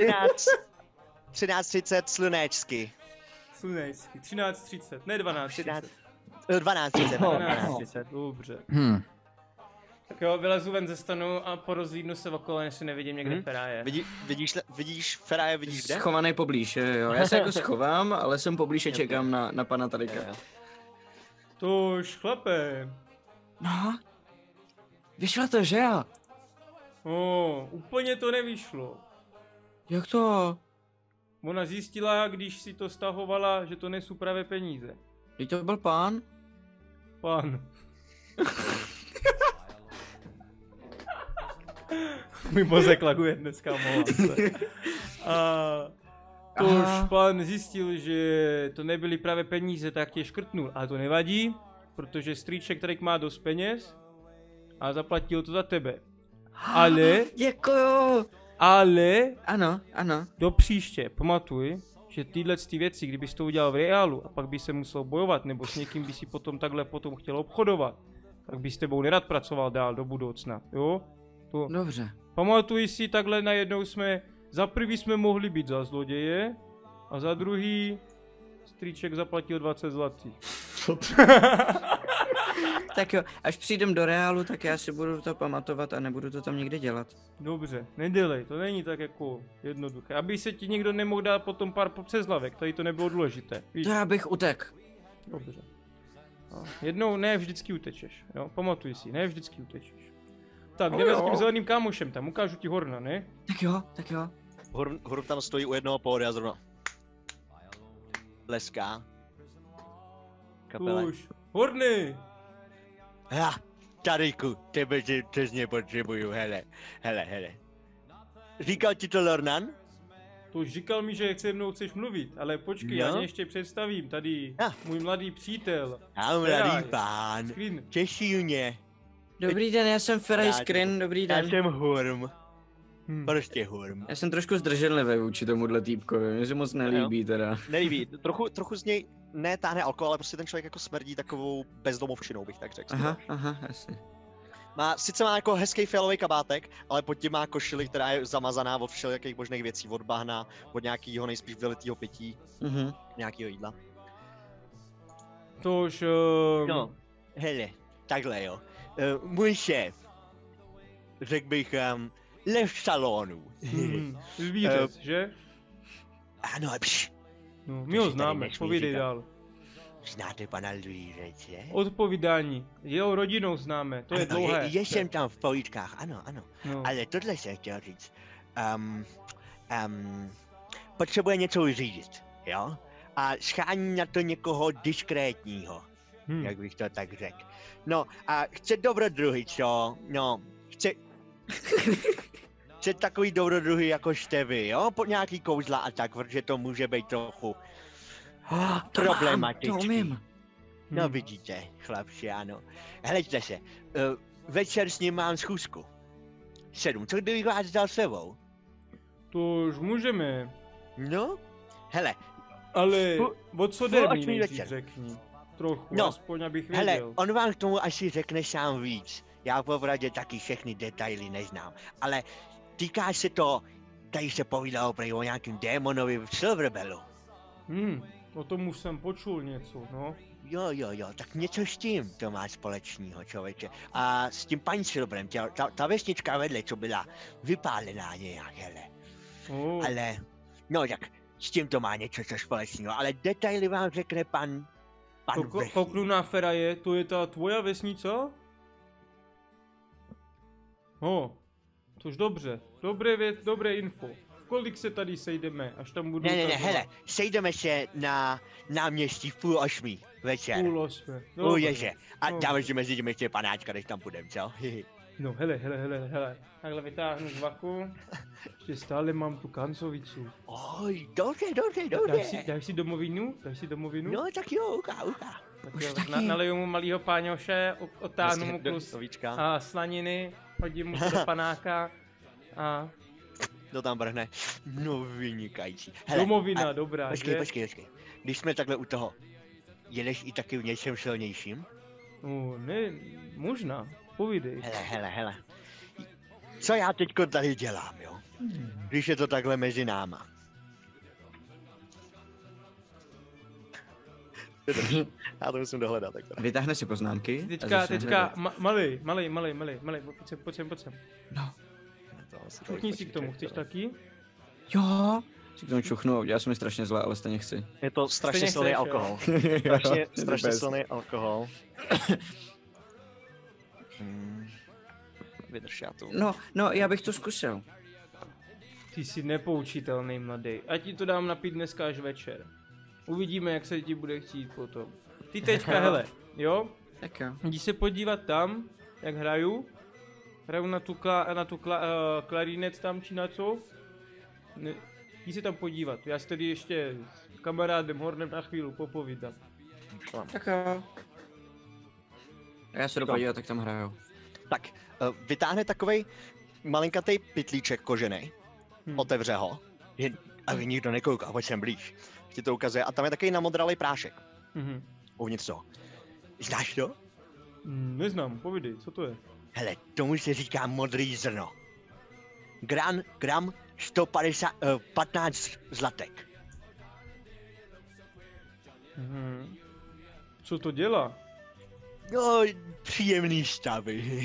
13:30 slunečky. Slunečky. 13:30, ne 12:30. 12:30. 12:30, dobře. Tak jo, vylezu ven ze stanu a porozlídnu se okolo, jestli nevidím někde Feraje. Vidíš Feraje, vidíš kde? Schovaný poblíž, jo. Já se jako schovám, ale jsem poblíž a čekám na pana Talika. Jo. Tož, chlape. No, vyšlo to, že jo? Úplně to nevyšlo. Jak to? Ona zjistila, když si to stahovala, že to nejsou pravé peníze. Teď to byl pán? Pán. Můj mozek laguje dneska, omlouvám se. A tož pán zjistil, že to nebyly pravé peníze, tak tě škrtnul. A to nevadí, protože strýček tady má dost peněz a zaplatil to za tebe. Ale, Děkuju. ano, do příště pamatuj, že tyhle ty věci, kdybys to udělal v reálu a pak by se musel bojovat, nebo s někým by si potom takhle chtěl obchodovat, tak by s tebou nerad pracoval dál do budoucna, jo? To. Dobře. Pamatuj si, takhle najednou za prvý jsme mohli být za zloděje a za druhý strýček zaplatil 20 zlatých. Tak jo, až přijdem do reálu, tak já si budu to pamatovat a nebudu to tam někde dělat. Dobře, nedělej, to není tak jako jednoduché. Aby se ti někdo nemohl dát potom pár přes hlavek, tady to nebylo důležité. Víš? To já bych utek. Dobře. No, jednou ne vždycky utečeš, jo, pamatuj si, ne vždycky utečeš. Tak, jdeme s tím zeleným kámošem tam, ukážu ti Horna, ne? Tak jo. Horn tam stojí u jednoho pódia zrovna. Leská. Kapele. Už. Horny! Tadyku, tebe přesně potřebuju, hele. Říkal ti to Lornan? To už říkal mi, že se mnou chceš mluvit, ale počkej, No. já tě ještě představím, tady můj mladý přítel. Já mladý pán, Skrin. těší mě. Dobrý den, já jsem Feraj Skrin, dobrý Já den. jsem Horm. Prostě Horm. Já jsem trošku zdrženlivý vůči tomuhle týpkovi, mně se moc nelíbí teda. Nelíbí, trochu z něj netáhne alkohol, ale prostě ten člověk jako smrdí takovou bezdomovčinou, bych tak řekl. Aha, jasně. Sice má jako hezký fialový kabátek, ale pod tím má košili, která je zamazaná od všelijakých možných věcí, od bahna, od nějakého nejspíš vylitýho pití, nějakého jídla. Tož... No, hele, takhle jo. Můj šéf, řekl bych, lev salonu. Lvířec, že? Ano, No, my ho tady známe, nesmí povídej říkat. dál. Znáte pana Lvířece? Odpovídání. Jeho rodinou známe, to je dlouhé. Je jsem tam v povídkách, ano. No. Ale tohle jsem chtěl říct. Potřebuje něco vyřídit, jo? A schání na to někoho diskrétního, jak bych to tak řekl. No a chce dobrodruhy, co? No, chce takový dobrodruhy jako jste vy, jo? Po nějaký kouzla a tak, protože to může být trochu problematický. To umím. No vidíte, chlapci, ano. Hleďte se, večer s ním mám schůzku. 7, co kdybych vás dal sebou? To už můžeme, No, hele, ale o co jde mi 8. nejdřív večer. řekni. Trochu, No, aspoň abych hele, věděl. on vám k tomu asi řekne sám víc. Já popravdě taky všechny detaily neznám, ale týká se to, tady se povídalo prý o nějakým démonovi v Silverbellu. O tom už jsem počul něco, no. Jo, tak něco s tím to má společného, člověče. A s tím paní Silverem, ta vesnička vedle, co byla vypálená nějak, hele. Ale, no tak s tím to má něco co společného, ale detaily vám řekne pan Kouknu na Feraje, to je ta tvoja vesnica? Tož dobře, dobré info. V kolik se tady sejdeme, až tam budu Ne, ukazovat? hele, sejdeme se na náměstí v 7:30 večer. 7:30. O ježe, a No. dáme si mezi tím ještě panáčka, než tam půjdem, co? No hele. Takhle vytáhnu z vaku. Ještě stále mám tu kancovicu. Oj, dobře. Dáš si domovinu? No tak jo, uká. Tak Už jo, taky. naleju mu malýho páňoše, otáhnu mu kus Slovíčka. a slaniny, hodím mu to do panáka a To tam vrhne. No vynikající. Hele, Domovina, dobrá, počkej. Když jsme takhle u toho, jedeš i taky v něčem silnějším? No, ne, možná. Povídej. Hele. Co já teďko tady dělám, jo? Když je to takhle mezi náma. Já to musím dohledat. Tak Vytáhne si poznámky. Teďka, malej, pojď sem. No. Čuchni si k tomu, chceš taky? Jo. Si k tomu čuchnu, já jsem mi strašně zle, ale stejně chci. je to strašně silný alkohol. Strašně silný alkohol. Vydrž, já to. No, já bych to zkusil. Ty jsi nepoučitelný, mladý. A ti to dám napít dneska až večer. Uvidíme, jak se ti bude chtít potom. Ty teďka, hele, jo? Tak jo. Jdi se podívat tam, jak hraju. Hraju na tu klarinet tam, či na co. Jdi se tam podívat. Já si tady ještě s kamarádem Hornem na chvíli popovídám. Tak jo. Já se jdu podívat, jak tam hrajou. Tak, vytáhne takovej malinkatej pytlíček kožený, otevře ho, aby nikdo nekouká, pojď sem blíž. Ti to ukazuje a tam je takový namodralej prášek. Uvnitř toho. Znáš to? Neznám, povídej, co to je? Hele, tomu se říká modrý zrno. Gram 15 zlatek. Co to dělá? No, příjemný stavy.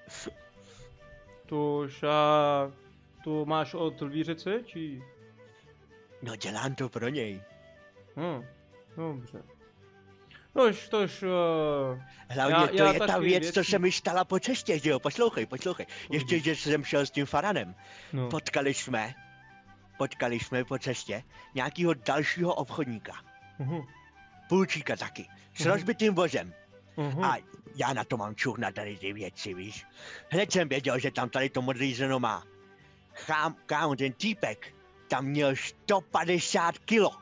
To máš od lvířece, či? No, dělám to pro něj. Dobře. Hlavně to je ta věc, co se mi stala po cestě, že jo? Poslouchej. Ještě, že jsem šel s tím Faranem. No. Potkali jsme po cestě nějakýho dalšího obchodníka. Půlčíka taky. S rozbitým vozem. A já na to mám čuch na tady ty věci, víš? Hned jsem věděl, že tam tady to modrý zrno má. Kámo, ten týpek tam měl 150 kilo.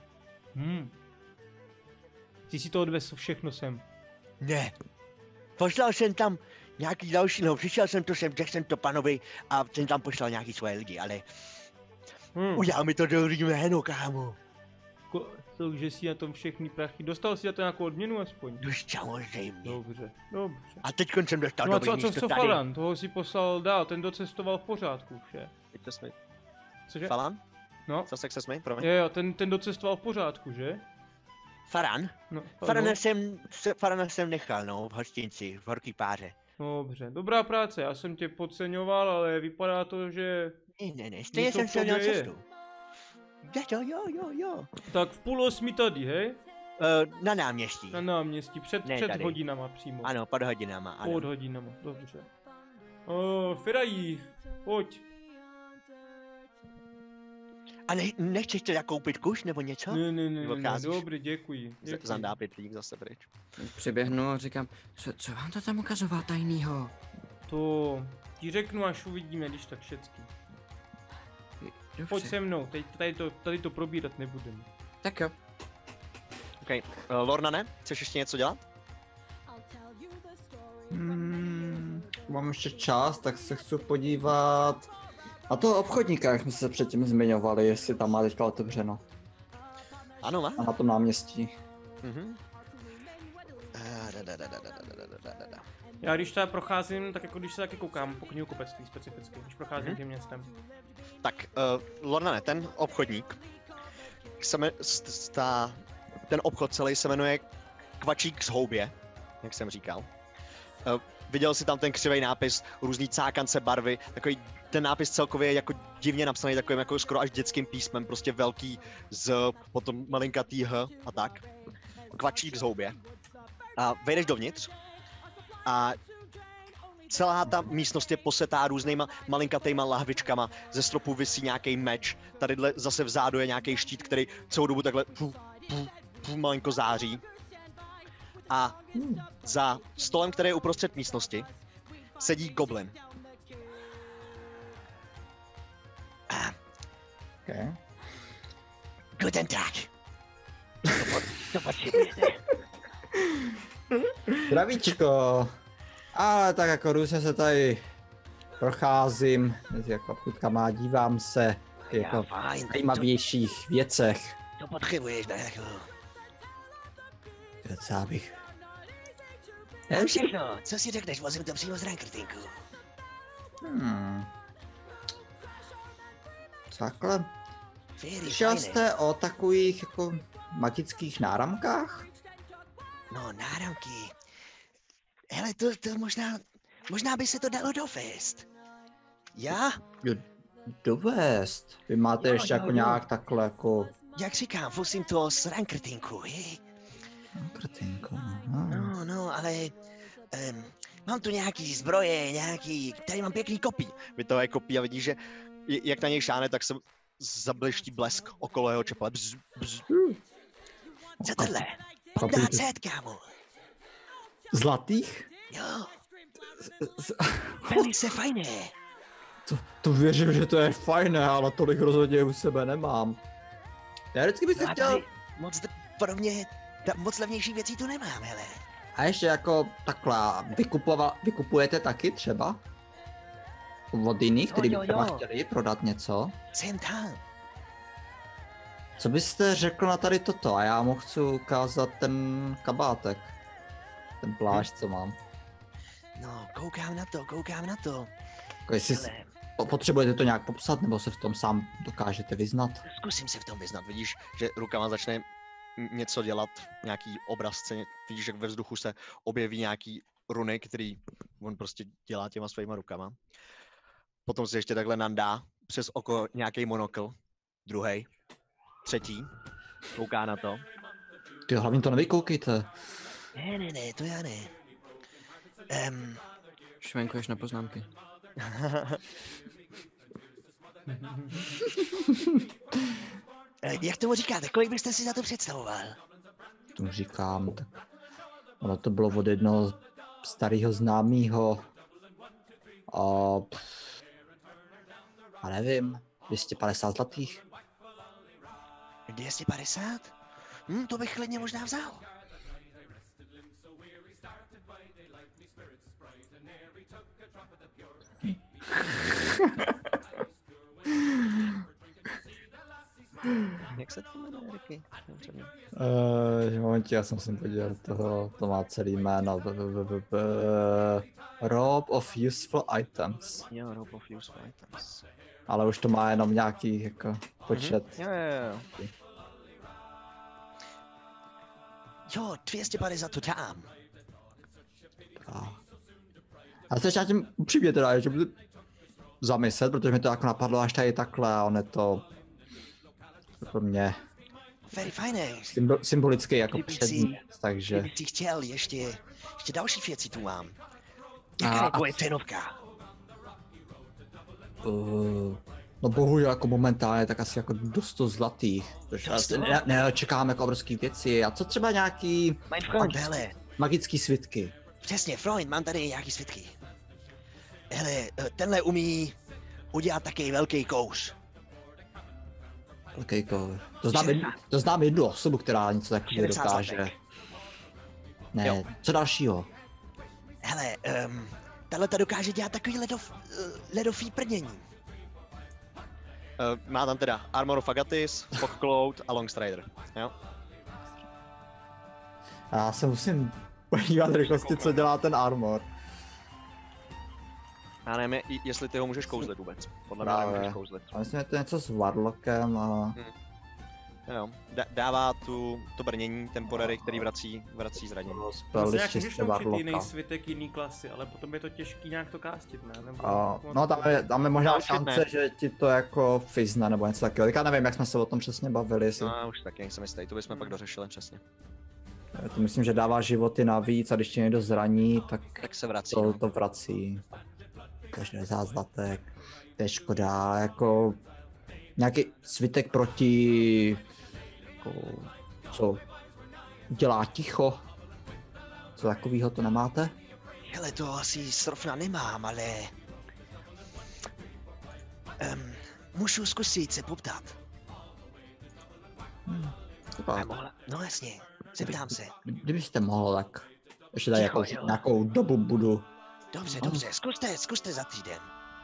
Ty si to odvezl všechno sem. Ne. Poslal jsem tam nějaký další, no přišel jsem to sem, řekl jsem to panovi a ten tam poslal nějaký svoje lidi, ale udělal mi to dobrý jméno, kámo. Takže si na tom všechny prachy. Dostal si na to nějakou odměnu aspoň? No samozřejmě. Dobře. A teď jsem dostal no a dobrý místo co tady. Falan? Toho si poslal dál, ten docestoval v pořádku vše. Teď to jsme. Cože? Falan? No. Co se jsme, promiň? Jo, ten docestoval v pořádku, že? Faran? No, Farana jsem nechal, no, v hostinci, v Horký Páře. Dobře, dobrá práce, já jsem tě podceňoval, ale vypadá to, že... Ne, stejně jsem se měl cestu. Jo. Tak v 7:30 tady, hej? Na náměstí. Na náměstí, před hodinama přímo. Ano, pod hodinama, ano. Pod hodinama, dobře. Firají, pojď. A nechceš teda koupit kus nebo něco? Ne, dobrý, děkuji. Zandá pytlík zase pryč. Přiběhnu a říkám, co vám to tam ukazoval tajnýho? To ti řeknu, až uvidíme, když tak všecky. Dobře. Pojď se mnou, tady to probírat nebudeme. Tak jo. OK, Lornane, chceš ještě něco dělat? Mám ještě čas, tak se chci podívat na toho obchodníka, jak jsme se předtím zmiňovali, jestli tam má teďka otevřeno. Ano, má. A na tom náměstí. Já když teda procházím, tak jako když se taky koukám po knihkupectví specificky, když procházím tím městem. Tak, Lornane, ten obchodník, ten obchod celý se jmenuje Kvačík z houbě, jak jsem říkal. Viděl jsi tam ten křivej nápis, různý cákance barvy, takový ten nápis celkově je jako divně napsaný, takovým jako skoro až dětským písmem, prostě velký z potom malinkatý H a tak. Kvačík z houbě. A vejdeš dovnitř a celá ta místnost je posetá různýma malinkatýma lahvičkama, ze stropu visí nějaký meč, tadyhle zase vzadu je nějaký štít, který celou dobu takhle malinko září. A za stolem, který je uprostřed místnosti, sedí goblin. Okay. Guten Tag. To potřebujete. Zdravíčko. Ale tak jako různě se tady procházím mezi jako obchůdkama a dívám se jako fajn. zajímavějších věcech. To potřebuješ, ne? Docela bych. Mám všechno. Co si řekneš? Vozím to přímo z Rankertinku. Takhle. Fairy, Slyšel fajné. jste o takových jako magických náramkách? No, náramky. Hele, to možná by se to dalo dovést. Já? Jo, dovést. Vy máte Jo, ještě jo, jako jo. nějak takhle jako... Jak říkám, vozím to z Rankertinku, hej? Krtinku. No, ale... mám tu nějaký zbroje, tady mám pěkný kopí. Vytahuje kopí a vidíš, že jak na něj šáhne, tak se zableští blesk okolo jeho čepele. Bzz, bzz. Co tohle? Pokdá cet, kámo. Zlatých? Jo, velice fajné. To věřím, že to je fajné, ale tolik rozhodně u sebe nemám. Já vždycky bych si No a chtěl... tady pro mě moc levnější věcí tu nemám, hele. A ještě jako takhle, vykupujete taky třeba? Od jiných, kteří by jo, třeba jo. chtěli prodat něco? Jsem tam. Co byste řekl na tady toto? A já mu chci ukázat ten kabátek. Ten plášť, co mám. No, koukám na to. Jako jestli Hele, potřebujete to nějak popsat, nebo se v tom sám dokážete vyznat? zkusím se v tom vyznat. Vidíš, že rukama začne něco dělat, nějaký obrazce, vidíš, jak ve vzduchu se objeví nějaký runy, který on prostě dělá těma svýma rukama. Potom se ještě takhle nandá přes oko nějaký monokl, druhý, třetí, kouká na to. Ty hlavně to nevykoukejte. Ne, to já ne. Švenkuješ na poznámky. Jak tomu říkáte, kolik byste si za to představoval? Tomu říkám, tak ono to bylo od jednoho starého známého. A nevím, 250 zlatých. 250? To bych klidně možná vzal. Jak se to jmenuje, Ricky? Momentě, já jsem si podíval toho, to má celý jméno. Rob of Useful Items. Jo, Rob of Useful Items. Ale už to má jenom nějaký jako počet. Jo. Jo, 250 to dám. A se ještě tím upřímně teda, že budu zamyslet, protože mi to jako napadlo až tady takhle a on je to pro mě Very fajné. symbolický jako Kdybych předmět, takže... Kdybych si chtěl, ještě další věci tu mám. Jaká je tvoje cenovka? No bohužel jako momentálně tak asi jako do 100 zlatých, protože asi neočekávám jako obrovský věci. A co třeba nějaký Mein Freund, hele. magický svitky? Přesně, Freund, mám tady nějaký svitky. Hele, tenhle umí udělat taky velký kouř. Velký kouř. To znám jednu osobu, která něco takového 60 dokáže. zlatek. Ne, Jo. co dalšího? Hele, tahle dokáže dělat takový ledový prdění. Má tam teda Armor of Agathis, Fog Cloud a Long Strider, jo? Já se musím podívat rychlosti, co dělá ten armor. Já nevím, jestli ty ho můžeš kouzlit vůbec. Podle mě Právě. nemůžeš kouzlit. A myslím, že to je něco s Warlockem a... Jo, dává to brnění temporary, který vrací zranění. Vlastně Spell jak čistě můžeš naučit jiný Warlocka. svitek jiný klasy, ale potom je to těžký nějak to kástit, ne? Nebo, No tam je možná Naučit šance, ne. že ti to jako fizne nebo něco takového. Tak já nevím, jak jsme se o tom přesně bavili. Jestli... No, už taky nejsem jistý, to bychom pak dořešili přesně. To myslím, že dává životy navíc a když tě někdo zraní, tak Tak se vrací. to vrací. Každý zlatek. To je škoda, jako nějaký svitek proti jako, co dělá ticho. Co takového to nemáte? Hele, to asi srovna nemám, ale... můžu zkusit se poptat. No jasně, zeptám se. Kdybyste mohl, tak ještě tady Ticho, jako jo. nějakou dobu budu. Dobře, zkuste za týden.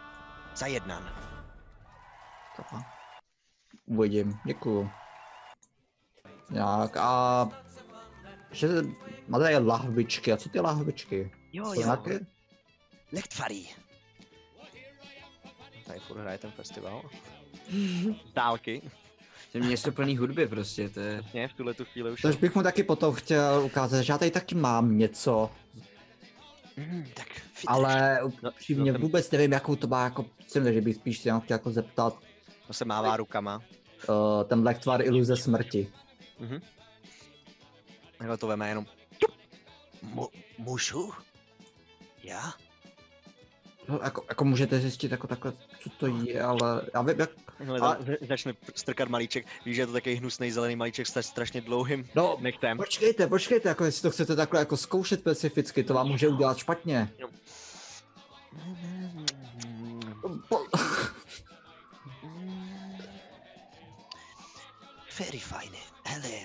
Za jedan. Uvidím, děkuju. Jak a... Že máte tady lahvičky, a co ty lahvičky? Jo, Jsou jo. nějaké? Lechtvarí. Tady furt hraje ten festival. Dálky. To je město plný hudby prostě, to je... Přesně, v tuhle tu chvíli už. Tož bych mu taky potom chtěl ukázat, že já tady taky mám něco, Tak ale No, upřímně to jsem- vůbec nevím, jakou to má jako cenu, takže bych spíš se chtěl jako zeptat To se mává rukama. ten lektvar iluze smrti. Takhle to veme jenom. Můžu? Já? No, jako můžete zjistit jako takhle, co to je, ale já vím, jak... Takhle Ale- začne strkat malíček. Víš, že je to takový hnusný zelený malíček s strašně dlouhým No, nechtem. počkejte, jako jestli to chcete takhle jako zkoušet specificky, to vám může udělat špatně. Very fajn. Hele.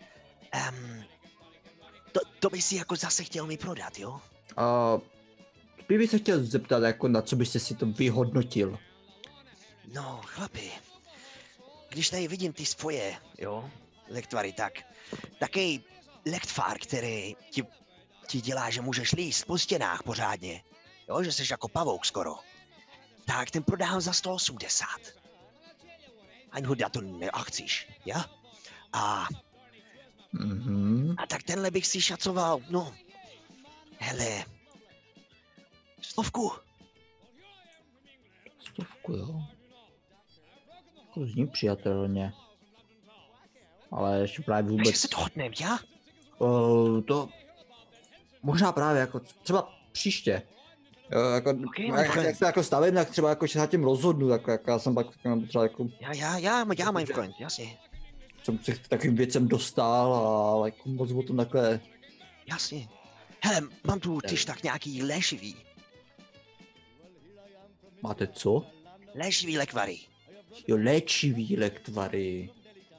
To by si jako zase chtěl mi prodat, jo? Spíš bych se chtěl zeptat, jako na co byste si to vyhodnotil. No, chlapi. Když tady vidím ty svoje, jo, lektvary, tak taký lektvar, který ti dělá, že můžeš líst po stěnách pořádně, jo, že jsi jako pavouk skoro, tak ten prodám za 180. Ani ho to neachcíš, ja? A tak tenhle bych si šacoval, no, hele, 100. 100, jo. To zní přijatelně. Ale ještě právě Takže vůbec... se dohodneme, ja? To... Možná právě jako třeba příště. Jo, jako, Okay, jak se jako stavím, tak třeba jako se na tím rozhodnu, tak jako já jsem pak třeba jako... Já mám freund, jasně. Jsem se k takovým věcem dostal a jako moc o tom takhle... Jasně. Hele, mám tu tyž tak nějaký léčivý. Máte co? Léčivý lekvary. Jo, léčivý lektvary.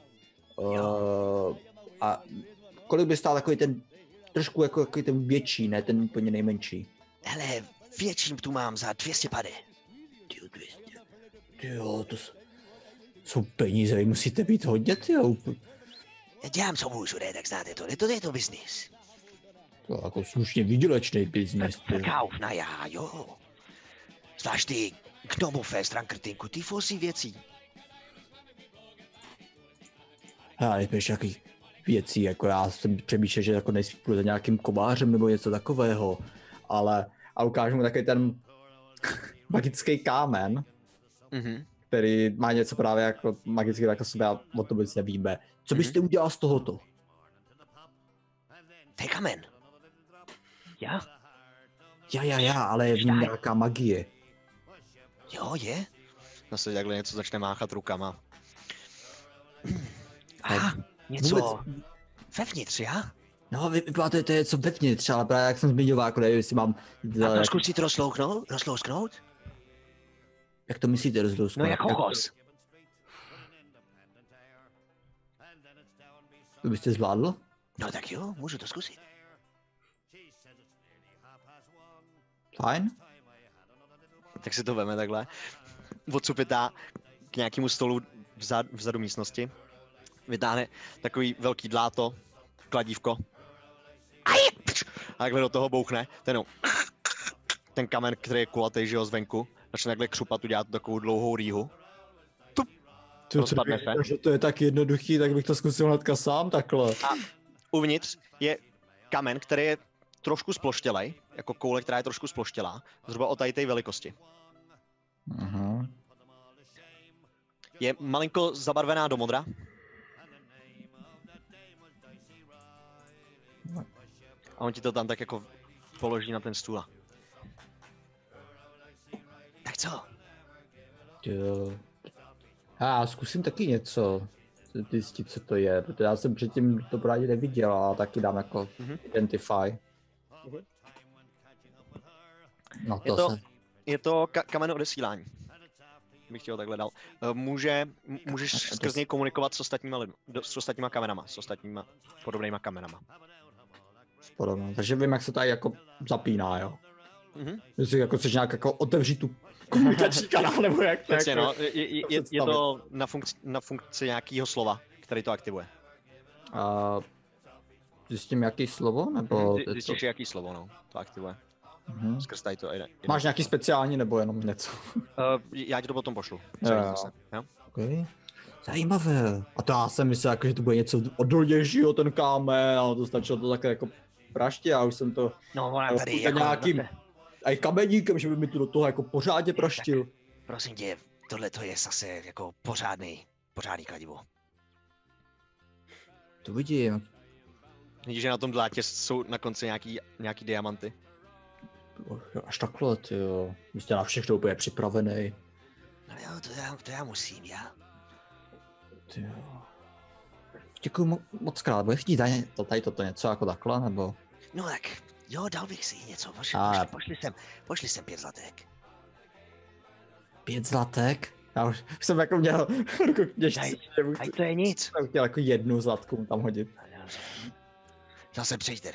A kolik by stál takový ten, trošku jako takový ten větší, ne ten úplně nejmenší? Hele, větším tu mám za 250. Tyjo, 200. Tyjo, jsou peníze, vy musíte být hodně, tyjo. Já dělám, co můžu, ne, tak znáte to, je to biznis. To je jako slušně výdělečný biznes, tyjo. Verkauf, na já, jo. Zvlášť ty Gnomofest, rankrtinku, ty fosí věcí. Já nevím, jaký věcí, jako já jsem přemýšlel, že jako nejspíš půjdu za nějakým kovářem nebo něco takového, ale a ukážu mu takový ten magický kámen, který má něco právě jako magický jako sebe a o to vůbec nevíme. Co byste udělal z tohoto? To je kamen. Já? Já, ale je v něm nějaká magie. Jo, je. Zase takhle něco začne máchat rukama. Něco Vůbec... vevnitř, já? No, vypadá to je něco vevnitř, ale právě jak jsem zmiňoval, jako nevím, jestli mám... A to zkusit rozlousknout? Jak to myslíte rozlousknout? No jako hos. To byste zvládl? No tak jo, můžu to zkusit. Fajn. Tak si to veme takhle. Odsupitá k nějakému stolu vzadu místnosti. Vytáhne takový velký dláto, kladívko. A takhle do toho bouchne. Ten kamen, který je kulatý, že jo, zvenku. Začne takhle křupat, udělat takovou dlouhou rýhu. Rozpadne se. Že to je tak jednoduchý, tak bych to zkusil hnedka sám takhle. A uvnitř je kamen, který je trošku sploštělej, jako koule, která je trošku sploštělá, zhruba o tady té velikosti. Aha. Je malinko zabarvená do modra. A on ti to tam tak jako položí na ten stůl. Tak co? Jo. Já zkusím taky něco zjistit, co to je, protože já jsem předtím to právě neviděl a taky dám jako identify. No to je to kamen odesílání. Bych chtěl takhle dal. Můžeš skrz něj komunikovat s ostatníma lidmi, s ostatníma kamenama, s ostatníma podobnýma kamenama. Podobně. Takže vím, jak se tady jako zapíná, jo. Jestli jako chceš nějak jako otevřít tu komunikační kanál, nebo jak to Přesně, jako... no. Je to na funkci nějakého slova, který to aktivuje. A zjistím jaký slovo, nebo... Zjistíš, jaký slovo, no, to aktivuje. Skrz tady to. Máš nějaký speciální, nebo jenom něco? Já ti to potom pošlu. Jo. Okay. Zajímavé. A to já jsem myslel, jako, že to bude něco odolnějšího, ten kámen, ale to stačilo to také jako praště, já už jsem to... No, ona tady jako... nějakým... A kameníkem, že by mi to do toho jako pořádně praštil. Prosím tě, tohle to je zase jako pořádný kladivo. To vidím. Vidíš, že na tom drátě jsou na konci nějaký diamanty. Až takhle, tyjo. Vy jste na všechno úplně připravený. No jo, to já musím, já. Tyjo. Děkuju moc krát, budeš chtít tady toto něco jako takhle, nebo? No tak, jo, dal bych si něco, pošli sem 5 zlatek. 5 zlatek? Já už jsem jako měl ruku kněžci. Daj, to je nic. Jsem chtěl jako 1 zlatku tam hodit. Zase přijď teda.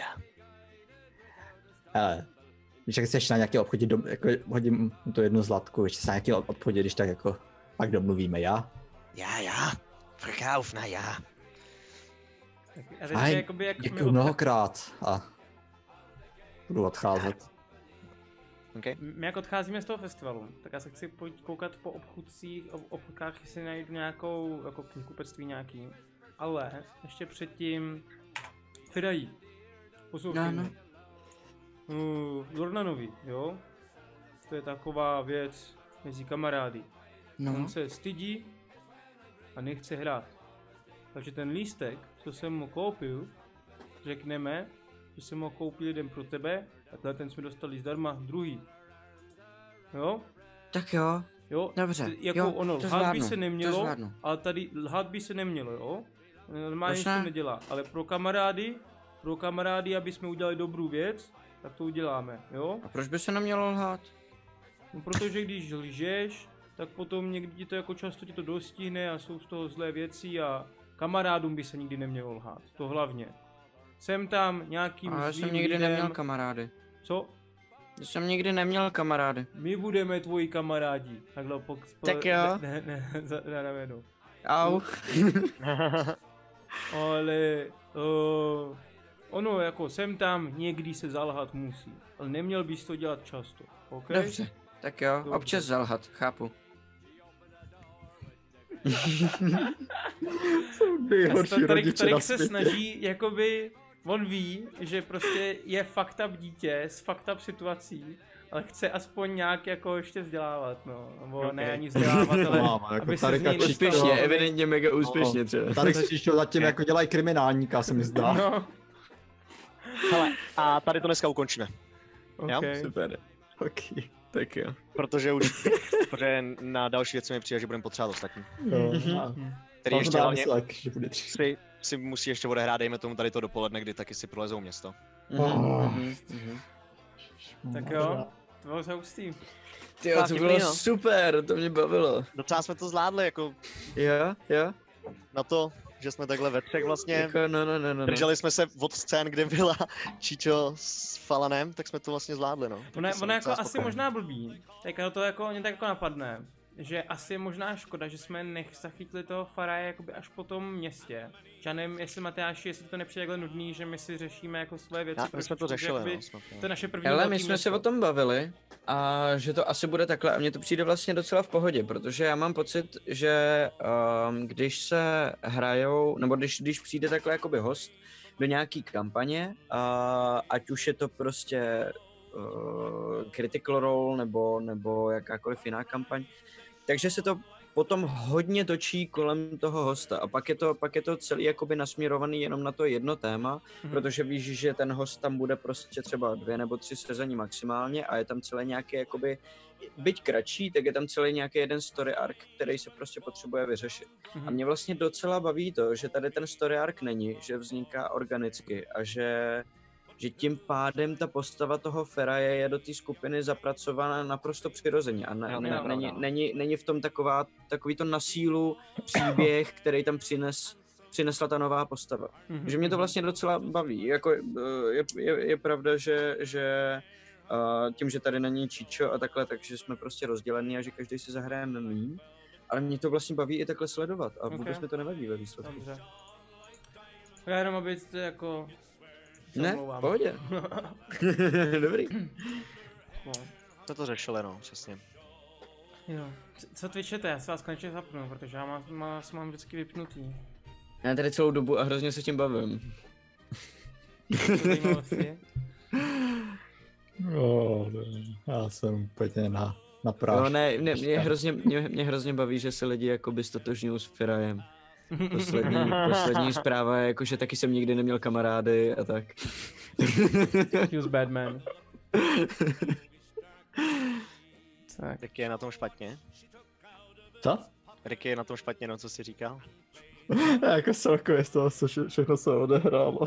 Hele, když chceš na nějaký obchodě, jako hodím to 1 zlatku, ještě se na nějaký obchodě, když tak jako pak domluvíme, já? Já. Verkauf, na já. Fajn, děkuju mnohokrát a budu odcházet. Okay. My jak odcházíme z toho festivalu, tak já se chci koukat po obchodkách, jestli najdu nějakou jako knihkupectví nějaký. Ale ještě předtím Fidají. Poslouchej mě. Lornanovi, jo? To je taková věc mezi kamarády. On se stydí a nechce hrát. Takže ten lístek, co jsem mu koupil, řekneme, že jsem ho koupil jeden pro tebe a ten jsme dostali zdarma druhý. Jo? Tak jo. Jo, dobře. Jako jo, ono, to lhát by se nemělo, to ale tady lhát by se nemělo, jo? Normálně se nedělá, ale pro kamarády, aby jsme udělali dobrou věc, tak to uděláme, jo? A proč by se nemělo lhát? No protože když lžeš, tak potom někdy ti to jako často ti to dostihne a jsou z toho zlé věci a kamarádům by se nikdy nemělo lhát, to hlavně. Jsem tam nějakým ale svým já jsem nikdy lidem... neměl kamarády. Co? Já jsem nikdy neměl kamarády. My budeme tvoji kamarádi. Takhle tak jo. Ne, za rameno. Au. Ale... ono jako sem tam někdy se zalhat musí. Ale neměl bys to dělat často, ok? Dobře, tak jo, dobře. Občas zalhat, chápu. Tady se snaží, jakoby, on ví, že prostě je fucked up dítě s fucked up situací, ale chce aspoň nějak jako ještě vzdělávat, no, nebo okay. Ne ani vzdělávat, ale aby se z něj úspěšně, evidentně mega úspěšně třeba. Tady se ještě zatím jako dělají kriminálníka, se mi zdá. No. Hele, a tady to dneska ukončíme. Okay. Jo? Super. Ok, tak jo. Protože na další věci mi přijde, že budeme potřebovat ostatní. Který ještě hlavně si musí ještě odehrát, dejme tomu tady to dopoledne, kdy taky si prolezou město. Tak jo, to bylo hustý. Tyjo, to bylo super, to mě bavilo. Docela jsme to zvládli, jako... Jo. Na to, že jsme takhle ve třech vlastně. Jako, no. Drželi jsme se od scén, kde byla Čičo s Falanem, tak jsme to vlastně zvládli, no. Ono jako asi možná blbý, tak to jako mě tak jako napadne, že asi je možná škoda, že jsme zachytli toho Faraje jakoby až po tom městě. Já nevím, jestli Matyáši, jestli to nepřijde takhle nudný, že my si řešíme jako svoje věci. My jsme to řešili, no. To je naše první ale my jsme se o tom bavili a že to asi bude takhle a mně to přijde vlastně docela v pohodě, protože já mám pocit, že když se hrajou, nebo když přijde takhle jakoby host do nějaký kampaně, ať už je to prostě Critical Role nebo jakákoliv jiná kampaň, takže se to potom hodně točí kolem toho hosta a pak je to celý jakoby nasměrovaný jenom na to jedno téma, protože víš, že ten host tam bude prostě třeba 2 nebo 3 sezení maximálně a je tam celý nějaký jakoby, byť kratší, tak je tam celý nějaký jeden story arc, který se prostě potřebuje vyřešit. A mě vlastně docela baví to, že tady ten story arc není, že vzniká organicky a že tím pádem ta postava toho Faraje je do té skupiny zapracovaná naprosto přirozeně a není v tom takový to na sílu příběh, který tam přinesla ta nová postava. Že mě to vlastně docela baví. Jako je pravda, že tím, že tady není Čičo a takhle, takže jsme prostě rozdělení a že každý si zahrajeme míň. Ale mě to vlastně baví i takhle sledovat a vůbec mi to nevadí ve výsledku. Dobře. Já jenom, aby to jako... Ne, v pohodě. Dobrý. No. To to řešili, no, přesně. Jo. Co twitchete? Já se vás konečně zapnu, protože já mám vždycky vypnutý. Já tady celou dobu a hrozně se tím bavím. Co zajímavosti? Já jsem úplně na prášku. No ne, mě hrozně baví, že se lidi jakoby stotožňují s Firajem. Poslední zpráva je jako, že taky jsem nikdy neměl kamarády a tak. Use Batman. Tak. Ricky je na tom špatně. Co? Ricky je na tom špatně, no, co jsi říkal? Jako celkově z toho všechno se odehrálo.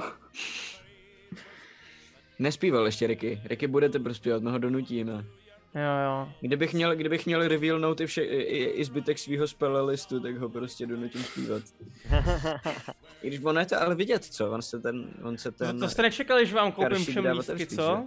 Nespíval ještě Ricky. Ricky budete prospívat, my ho donutíme. Jo. Kdybych měl revealnout i zbytek svýho spelllistu, tak ho prostě donutím zpívat. I když ono je to ale vidět, co? On se ten... To jste nečekali, že vám koupím Karšík všem dává lístky, terštík, co?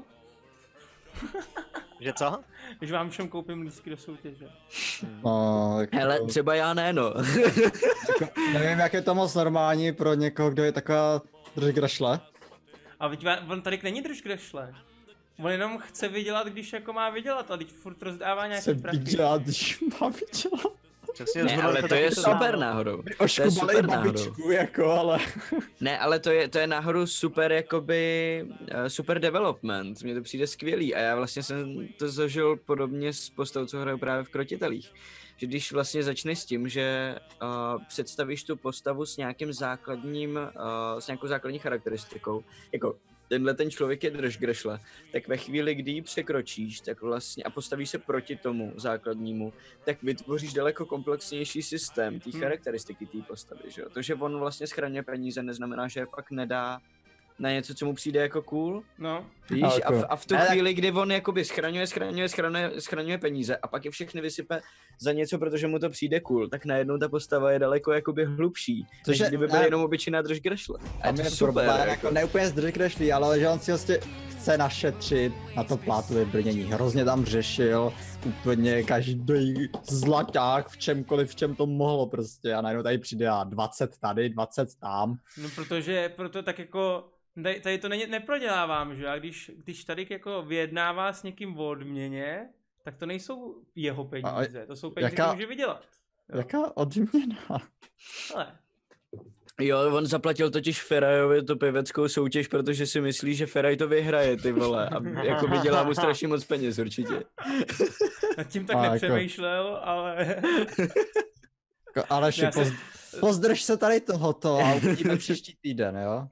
Že co? Že vám všem koupím lístky do soutěže. No, jako, Hele, třeba já ne, no. jako, nevím, jak je to moc normální pro někoho, kdo je taková držgrašle. A on tady není držgrešle. On jenom chce vydělat, když jako má vydělat, a teď furt rozdává nějaký Se prachy. vydělat, když má vydělat. Přesně, Ne, ale to je super náhodou. To je Oškubalej super náhodou. babičku, jako, ale... Ne, ale to je náhodou super, jakoby, super development. Mně to přijde skvělý a já vlastně jsem to zažil podobně s postavou, co hraju právě v Krotitelích. Že když vlastně začneš s tím, že představíš tu postavu s nějakým základním, s nějakou základní charakteristikou, jako tenhle ten člověk je držgrešle, tak ve chvíli, kdy ji překročíš, tak vlastně a postavíš se proti tomu základnímu, tak vytvoříš daleko komplexnější systém té charakteristiky té postavy, že jo? To, že on vlastně schraňuje peníze, neznamená, že je pak nedá na něco, co mu přijde jako cool. No. Víš, Jako. a v tu chvíli, kdy on jakoby schraňuje peníze a pak je všechny vysype za něco, protože mu to přijde cool, tak najednou ta postava je daleko jakoby hlubší, než kdyby byl jenom obyčejná držgrešle. A je to super. Jako ne úplně zdržgrešlý, ale že on si vlastně chce našetřit na to plátové brnění. Hrozně tam řešil úplně každý zlaťák v čemkoliv, v čem to mohlo prostě. A najednou tady přijde a 20 tady, 20 tam. No proto tak jako, tady to neprodělávám, že? A když tady jako vyjednává s někým o odměně, tak to nejsou jeho peníze, to jsou peníze, které může vydělat. Jo. Jaká odměna? Ale. Jo, on zaplatil totiž Ferajovi tu pěveckou soutěž, protože si myslí, že Feraj to vyhraje, ty vole, a jako vydělá mu strašně moc peněz, určitě. Nad tím tak nepřemýšlel, ale... Aleši, pozdrž se tady tohoto a uvidíme příští týden, jo?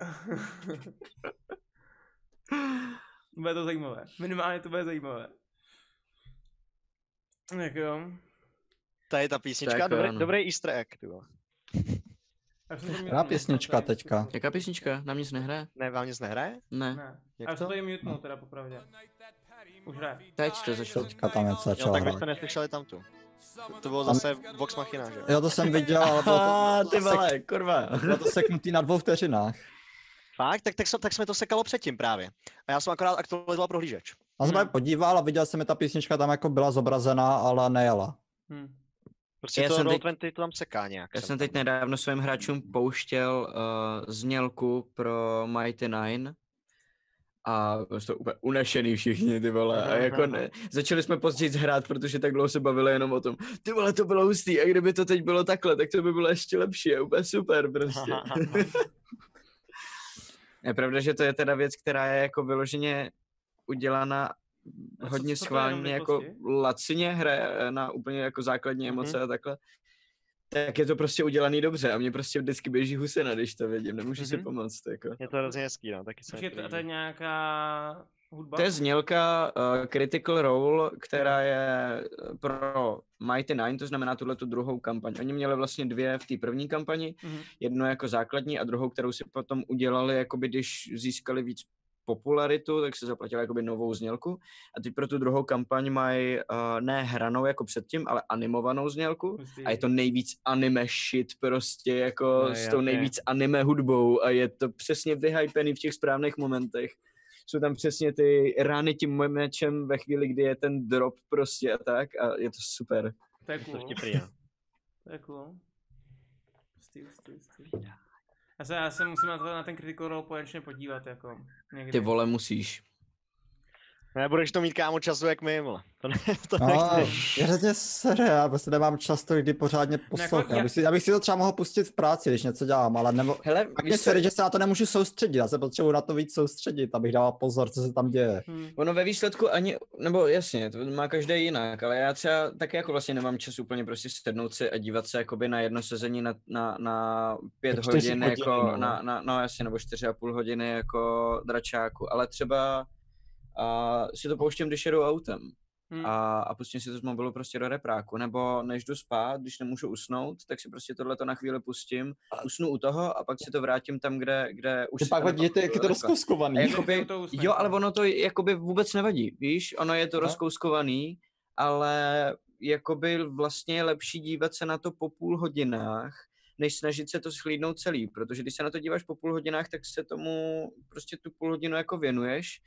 Bude to zajímavé, minimálně to bude zajímavé. Tak jo. Tady ta písnička, dobrý easter egg, ty vole. Jaká písnička teďka? Jaká písnička? Nám nic nehraje? Ne, vám nic nehraje? Ne. Já jsem to jim mutnul teda popravdě. Už hraje. Teď to začalo. Teďka tam něco Jo, začalo tak vy hrát. jste neslyšeli tamtu. To bylo zase Vox Machina, že jo? Jo, to jsem viděl, ale bylo to, ty vole, kurva. bylo to seknutý na 2 vteřinách. Fakt? Tak jsme to sekalo předtím právě. A já jsem akorát aktualizoval prohlížeč. Já jsem podíval a viděl jsem, že ta písnička tam jako byla zobrazená, ale nejela. Prostě to Roll20 to tam seká nějak. Já jsem teď nedávno svým hráčům pouštěl znělku pro Mighty Nine a to úplně unešený všichni, ty vole, a jako ne, začali jsme později hrát, protože tak dlouho se bavili jenom o tom, ty vole, to bylo hustý, a kdyby to teď bylo takhle, tak to by bylo ještě lepší, a úplně super prostě. Je pravda, že to je teda věc, která je jako vyloženě udělána hodně schválně, jako lacině hraje na úplně jako základní emoce a takhle. Tak je to prostě udělaný dobře a mě prostě vždycky běží husina, když to vidím, nemůžu si pomoct. Jako. Je to hrozně hezký, no, taky se mi to je nějaká hudba? To je znělka Critical Role, která je pro Mighty Nine, to znamená tuhletu druhou kampaň. Oni měli vlastně 2 v té první kampani, jednu jako základní a druhou, kterou si potom udělali, jakoby když získali víc popularitu, tak se zaplatila jakoby novou znělku a teď pro tu druhou kampaň mají ne hranou jako předtím, ale animovanou znělku a je to nejvíc anime shit prostě jako s tou nejvíc anime hudbou a je to přesně vyhypený v těch správných momentech jsou tam přesně ty rány tím mojím mečem ve chvíli, kdy je ten drop prostě a tak a je to super. To je cool. To je cool. Já se musím na ten Critical Role konečně podívat, jako někdy. Ty vole, musíš. Nebudeš to mít, kámo, času jak my, vole. To je hrozně sere, já prostě nemám čas to kdy pořádně poslouchat. Já bych si to třeba mohl pustit v práci, když něco dělám, ale nebo... Hele, mě sere, že se na to nemůžu soustředit, já se potřebuji na to víc soustředit, abych dával pozor, co se tam děje. Ono ve výsledku ani, nebo jasně, to má každý jinak, ale já třeba taky jako vlastně nemám čas úplně prostě sednout si a dívat se jakoby na jedno sezení na 5 hodin, jako no jasně, nebo 4,5 hodiny jako dračáku, ale třeba a si to pouštím, když jedu autem a pustím si to z mobilu prostě do repráku, nebo než jdu spát, když nemůžu usnout, tak si prostě tohleto na chvíli pustím, usnu u toho a pak si to vrátím tam, kde už... Pak vadí, jak je to rozkouskovaný. Jakoby, jo, ale ono to jakoby vůbec nevadí, víš, ono je to rozkouskovaný, ale jakoby vlastně je lepší dívat se na to po půl hodinách, než snažit se to schlídnout celý, protože když se na to díváš po půl hodinách, tak se tomu prostě tu půl hodinu jako věnuješ.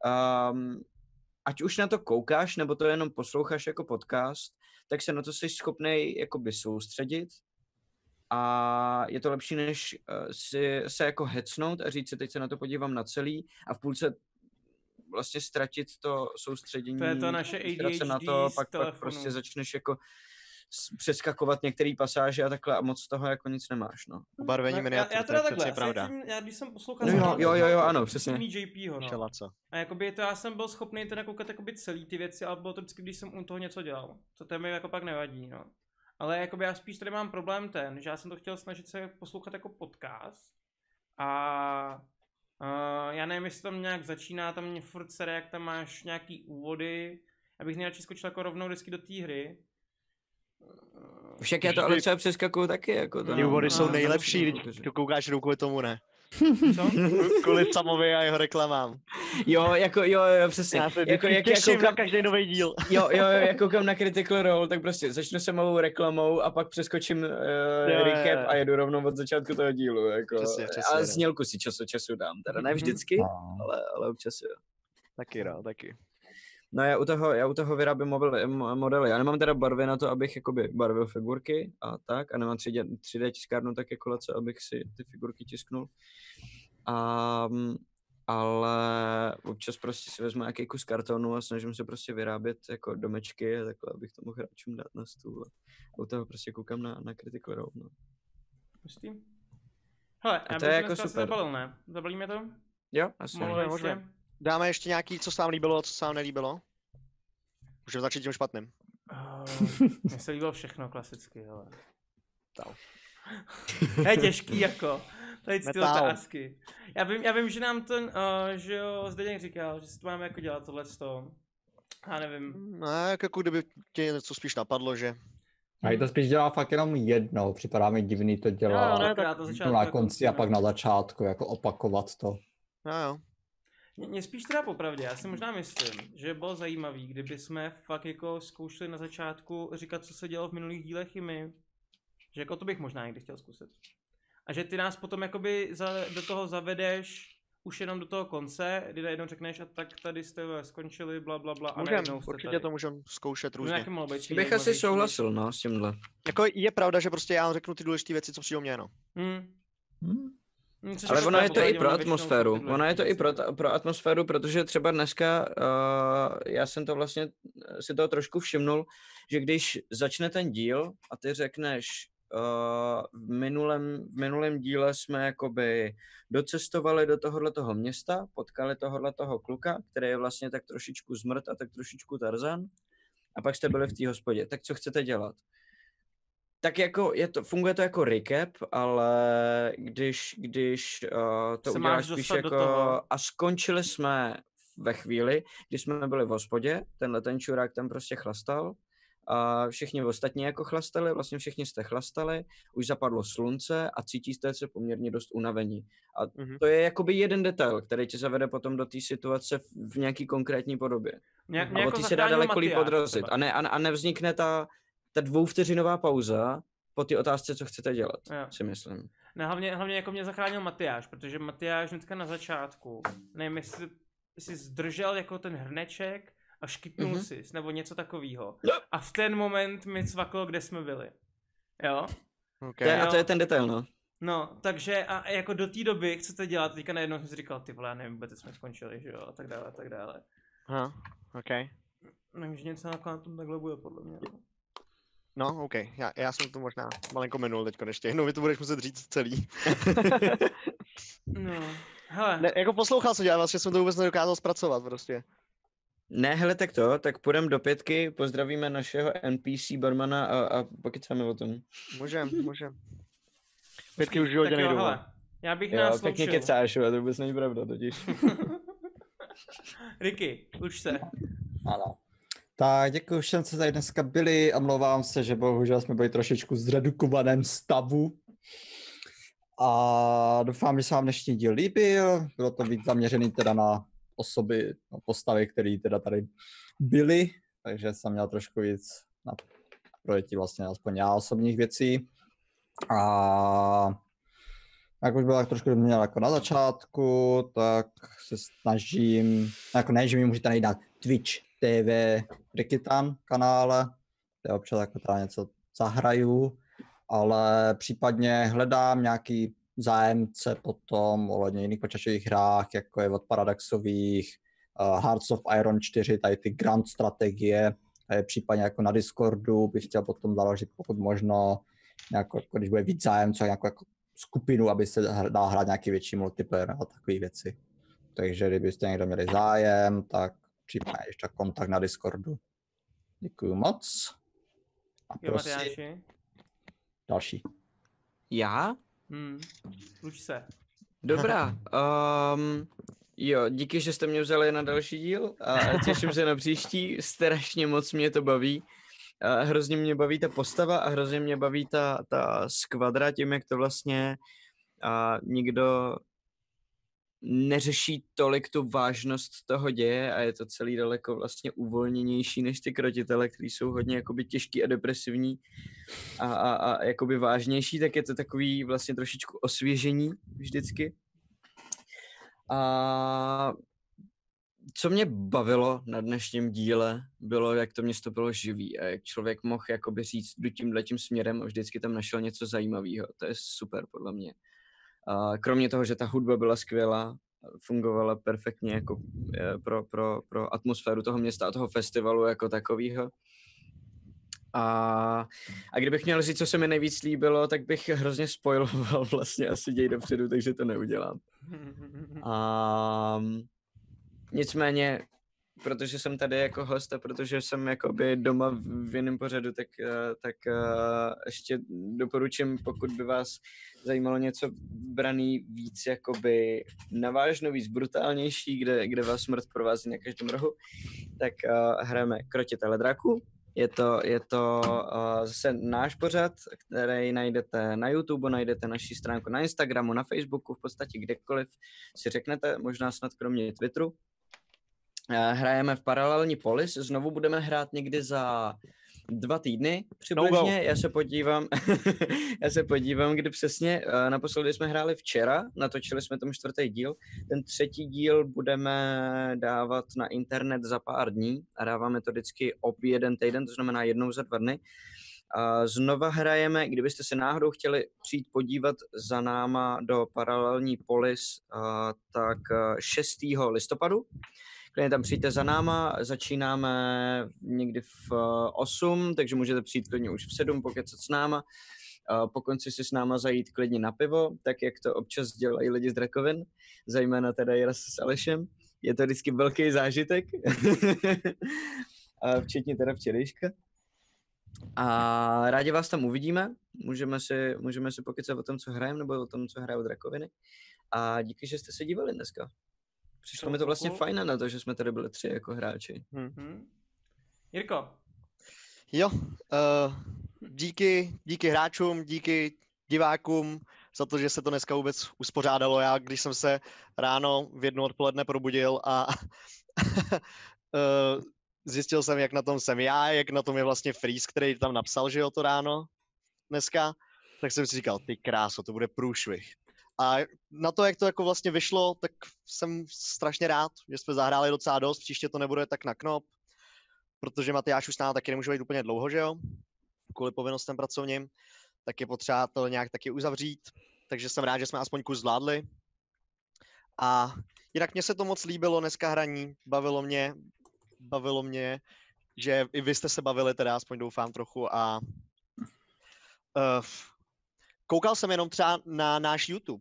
Ať už na to koukáš, nebo to jenom posloucháš jako podcast, tak se na to jsi schopnej jakoby soustředit a je to lepší, než se jako hecnout a říct si, teď se na to podívám na celý a v půlce vlastně ztratit to soustředění. To je to naše ADHD na to, pak prostě začneš jako přeskakovat některé pasáže a takhle a moc z toho jako nic nemáš, no. Barvení miniatur, to je přesně pravda. Já když jsem poslouchal... Jo, ano, přesně. JPho, no. A jakoby to já jsem byl schopný teda koukat jakoby celý ty věci, ale bylo to vždycky, když jsem u toho něco dělal. To mi jako pak nevadí, no. Ale jakoby já spíš tady mám problém ten, že já jsem to chtěl snažit se poslouchat jako podcast a já nevím, jestli tam nějak začíná, tam mě furt sere, jak tam máš nějaký úvody, abych nejradši skočil jako rovnou vždycky do té hry. Však já to ale třeba přeskakuju taky, jako to. Ty úvody jsou nejlepší, když tu koukáš jenom kvůli tomu, ne? Co? Kvůli Samovi a jeho reklamám. Jo, přesně. Já se těším na každý nový díl. Jo, já koukám na Critical Role, tak prostě začnu se malou reklamou a pak přeskočím recap a jedu rovnou od začátku toho dílu, jako. Přesně, ale znělku si čas od času dám, teda ne vždycky, ale občas jo. Taky. No já u toho vyrábím modely. Já nemám teda barvy na to, abych jakoby barvil figurky a tak, a nemám 3D tiskárnu tak jako Laco, abych si ty figurky tisknul. Ale občas prostě si vezmu nějaký kus kartonu a snažím se prostě vyrábět jako domečky a takhle, abych to mohl hráčům dát na stůl. A u toho prostě koukám na Critical Role, no. Pustý? Hele, já bych jako super. Zabalil, ne? Zabalíme to? Jo, asi. Můžeme. Dáme ještě nějaký, co se vám líbilo a co se vám nelíbilo? Můžeme začít tím špatným. Mně se líbilo všechno klasicky, ale... Je těžký jako. Tady ty otázky. Já vím, že nám ten, že jo, Zdeněk říkal, že si to máme jako dělat tohleto. Já nevím. Ne, jako kdyby tě něco spíš napadlo, že... A i to spíš dělá fakt jenom jednou, připadá mi divný to dělat na konci a pak na začátku, jako opakovat to. Jo. Mně spíš teda popravdě, já si možná myslím, že bylo zajímavý, kdyby jsme fakt jako zkoušeli na začátku říkat, co se dělo v minulých dílech i my. Že jako to bych možná někdy chtěl zkusit. A že ty nás potom jakoby do toho zavedeš už jenom do toho konce, kdy najednou řekneš a tak tady jste skončili, blablabla a najednou jste určitě tady. To můžeme zkoušet různě. Bych asi souhlasil, no, s tímhle. Jako je pravda, že prostě já řeknu ty důležité věci, co přijdou mě, no. Ale ono je to i pro atmosféru. Ono je to i pro atmosféru, protože třeba dneska já jsem to vlastně si toho trošku všimnul, že když začne ten díl a ty řekneš v minulém díle jsme jakoby docestovali do tohoto města, potkali tohoto kluka, který je vlastně tak trošičku zmrt a tak trošičku Tarzan a pak jste byli v té hospodě. Tak co chcete dělat? Tak jako funguje to jako recap, ale když to uděláš spíš jako a skončili jsme ve chvíli, kdy jsme byli v hospodě, ten čurák tam prostě chlastal a všichni ostatní jako chlastali, vlastně všichni jste chlastali, už zapadlo slunce a cítíte se poměrně dost unavení. A to je jakoby jeden detail, který tě zavede potom do té situace v nějaký konkrétní podobě. A ty se dá daleko líp odrazit a nevznikne ta 2vteřinová pauza po té otázce, co chcete dělat, si myslím. No, hlavně jako mě zachránil Matyáš, protože Matyáš hnedka na začátku, nevím jestli si zdržel jako ten hrneček a škytnul si, nebo něco takového. No. A v ten moment mi cvaklo, kde jsme byli. Jo? Okay. A to je ten detail, no. No, takže a jako do té doby chcete dělat, teďka najednou jsem si říkal, ty vole, já nevím, vůbec jsme skončili, že jo, a tak dále, a tak dále. OK. Takže něco na tom takhle bude, podle mě. No, OK. Já jsem to možná malinko minul teďko ještě. Jednou mi to budeš muset říct celý. No, hele. Ne, jako poslouchal jsem tě, ale vlastně jsem to vůbec nedokázal zpracovat prostě. Ne, hele, tak půjdeme do 5, pozdravíme našeho NPC barmana a pokecáme o tom. Můžem. 5 už v životě nejdu. Já bych nás loučil. Pěkně kecáš, to vůbec není pravda totiž. Ricky, luč se. Ano. Tak děkuji všem, co tady dneska byli. Omlouvám se, že bohužel jsme byli trošičku v zredukovaném stavu. A doufám, že se vám dnešní díl líbil. Bylo to víc zaměřený teda na osoby, na postavy, které teda tady byly. Takže jsem měl trošku víc na projetí vlastně aspoň já osobních věcí. A jak už bylo trošku měl jako na začátku, tak se snažím, jako ne, že mi můžete najít na Twitch TV Rikitan kanále, kde občas jako teda něco zahraju, ale případně hledám nějaký zájemce potom ohledně jiných počítačových hrách, jako je od Paradoxových, Hearts of Iron 4, tady ty grand strategie, případně jako na Discordu bych chtěl potom založit pokud možno, jako když bude víc zájemců, nějakou jako skupinu, aby se dal hrát nějaký větší multiplayer a takové věci. Takže kdybyste někdo měli zájem, tak případně ještě kontakt na Discordu. Děkuju moc. A prosím. Další. Já? Luč se. Dobrá. Jo, díky, že jste mě vzali na další díl a těším se na příští. Strašně moc mě to baví. Hrozně mě baví ta postava a hrozně mě baví ta skvadra tím, jak to vlastně nikdo neřeší tolik tu vážnost toho děje a je to celý daleko vlastně uvolněnější než ty krotitele, kteří jsou hodně jakoby těžký a depresivní a jakoby vážnější, tak je to takový vlastně trošičku osvěžení vždycky. A co mě bavilo na dnešním díle, bylo, jak to město bylo živý a jak člověk mohl jakoby říct, jdu tímhletím směrem a vždycky tam našel něco zajímavého. To je super podle mě. A kromě toho, že ta hudba byla skvělá, fungovala perfektně jako pro atmosféru toho města a toho festivalu jako takového. A kdybych měl říct, co se mi nejvíc líbilo, tak bych hrozně spoiloval vlastně asi děj dopředu, takže to neudělám. Nicméně, protože jsem tady jako host a protože jsem jakoby doma v jiném pořadu, tak ještě doporučím, pokud by vás zajímalo něco braný víc jakoby navážno, víc brutálnější, kde vás smrt provází na každém rohu, tak hrajeme Krotitele draků. Je to zase náš pořad, který najdete na YouTube, najdete naši stránku na Instagramu, na Facebooku, v podstatě kdekoliv si řeknete, možná snad kromě Twitteru. Hrajeme v Paralelní polis, znovu budeme hrát někdy za 2 týdny přibližně, já se podívám, kdy přesně, naposledy jsme hráli včera, natočili jsme tomu 4. díl, ten 3. díl budeme dávat na internet za pár dní a dáváme to vždycky jeden týden, to znamená jednou za 2 dny. Znova hrajeme, kdybyste se náhodou chtěli přijít podívat za náma do Paralelní polis, tak 6. listopadu. Klidně tam přijďte za náma, začínáme někdy v 8, takže můžete přijít klidně už v 7, pokecat s náma. Po konci si s náma zajít klidně na pivo, tak jak to občas dělají lidi z Drakovin, zejména teda Jiras s Alešem. Je to vždycky velký zážitek, včetně teda včerejška. A rádi vás tam uvidíme, můžeme si pokecat o tom, co hrajeme, nebo o tom, co hrajou Drakoviny. A díky, že jste se dívali dneska. Přišlo mi to vlastně fajn na to, že jsme tady byli 3 jako hráči. Jirko. Jo, díky hráčům, díky divákům za to, že se to dneska vůbec uspořádalo. Já, když jsem se ráno v 1 odpoledne probudil a zjistil jsem, jak na tom jsem já, jak na tom je vlastně Freeze, který tam napsal, že jo, to ráno dneska, tak jsem si říkal, ty kráso, to bude průšvih. A na to, jak to jako vlastně vyšlo, tak jsem strašně rád, že jsme zahráli docela dost, příště to nebude tak na knop, protože Matyáš už s námi taky nemůže být úplně dlouho, že jo, kvůli povinnostem pracovním, tak je potřeba to nějak taky uzavřít, takže jsem rád, že jsme aspoň kus zvládli. A jinak mně se to moc líbilo dneska hraní, bavilo mě, že i vy jste se bavili, teda aspoň doufám trochu a koukal jsem jenom třeba na náš YouTube.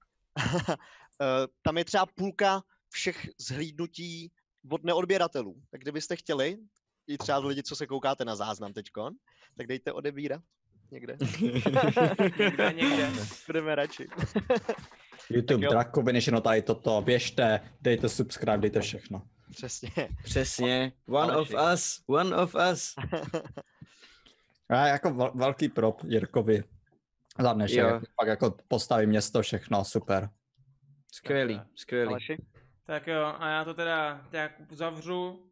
Tam je třeba půlka všech zhlídnutí od neodběratelů. Tak kdybyste chtěli, i třeba lidi, co se koukáte na záznam teďkon, tak dejte odebírat někde. někde. Budeme radši. YouTube, Drakoviny, tady toto, běžte, dejte subscribe, dejte všechno. Přesně. Přesně. One of us. Já jako velký prop Jirkovi za dnešek, pak jako postaví město, všechno, super. Skvělý. Tak jo, a já to teda tak uzavřu.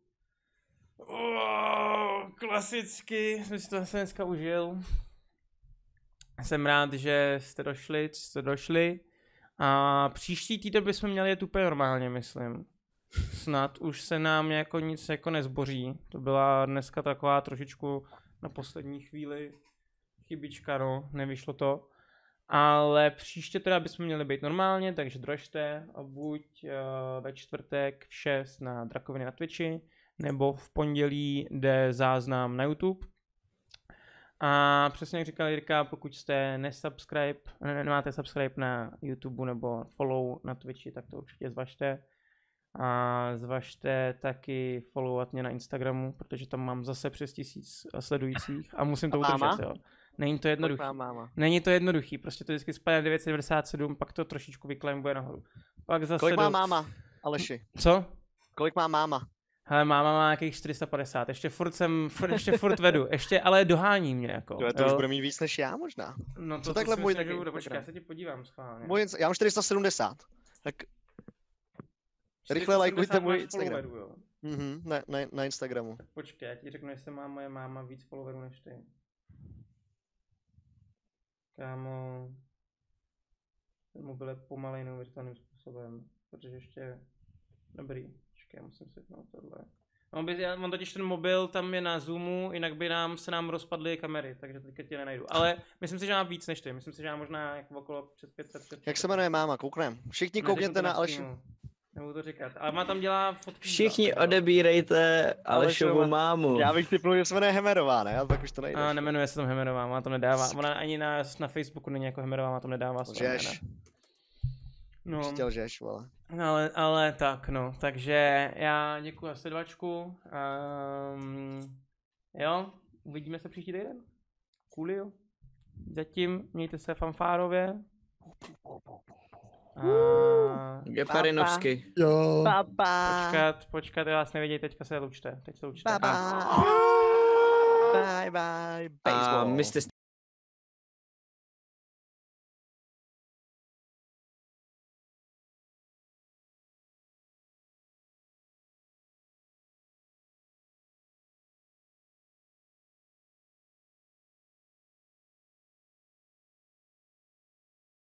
Klasicky, jsem si to dneska užil. Jsem rád, že jste došli. A příští týden bychom měli jet úplně normálně, myslím. Snad už se nám jako nic jako nezboří. To byla dneska taková trošičku na poslední chvíli chybička, no, nevyšlo to. Ale příště teda bychom měli být normálně, takže držte a buď ve čtvrtek v 6 na Drakoviny na Twitchi, nebo v pondělí jde záznam na YouTube. A přesně jak říkal Jirka, pokud jste nemáte subscribe na YouTube nebo follow na Twitchi, tak to určitě zvažte. A zvažte taky followovat mě na Instagramu, protože tam mám zase přes 1000 sledujících a musím to udržet, jo. Není to jednoduchý. Není to jednoduchý, prostě to vždycky spadne 997, pak to trošičku vyklembuje nahoru. Pak zase Kolik má máma, Aleši? Co? Kolik má máma? Hele, máma má nějakých 450, ještě furt vedu, ale dohání mě jako. To už bude mít víc než já možná. No co takhle můj taky? Počkej, já se ti podívám schválně. Já mám 470, tak rychle lajkujte můj Instagram. Na Instagramu. Počkej, já ti řeknu, jestli má moje máma víc followerů než ty. Kámo, ten mobil je pomalej neuvěřitelným způsobem, protože ještě, dobrý, počkej, já musím světnout tohle. On totiž ten mobil tam je na zoomu, jinak by se nám rozpadly kamery, takže teďka tě nenajdu. Ale myslím si, že má víc než ty, myslím si, že má možná jako okolo přes 500. Jak se jmenuje máma, kouknem. Všichni koukněte na Aleši. Nebudu to říkat, ale má tam dělá fotky. Všichni odebírejte Alešovu mámu. Já bych typnul, že se jmenuje Hemerová, ne? Ale tak už to nejde. A nemenuje se tam Hemerová, má tam nedává. Ona ani na Facebooku není jako Hemerová, má tam nedává své jména. No. Chtěl žeš, vole. Ale tak no, takže já děkuji za sledovačku. Jo, uvidíme se příští týden. Coolio. Zatím mějte se fanfárově. Geparinovsky. Jo. Počkat, já vás nevědějí, teď se lučte. Bye bye. Baseball. A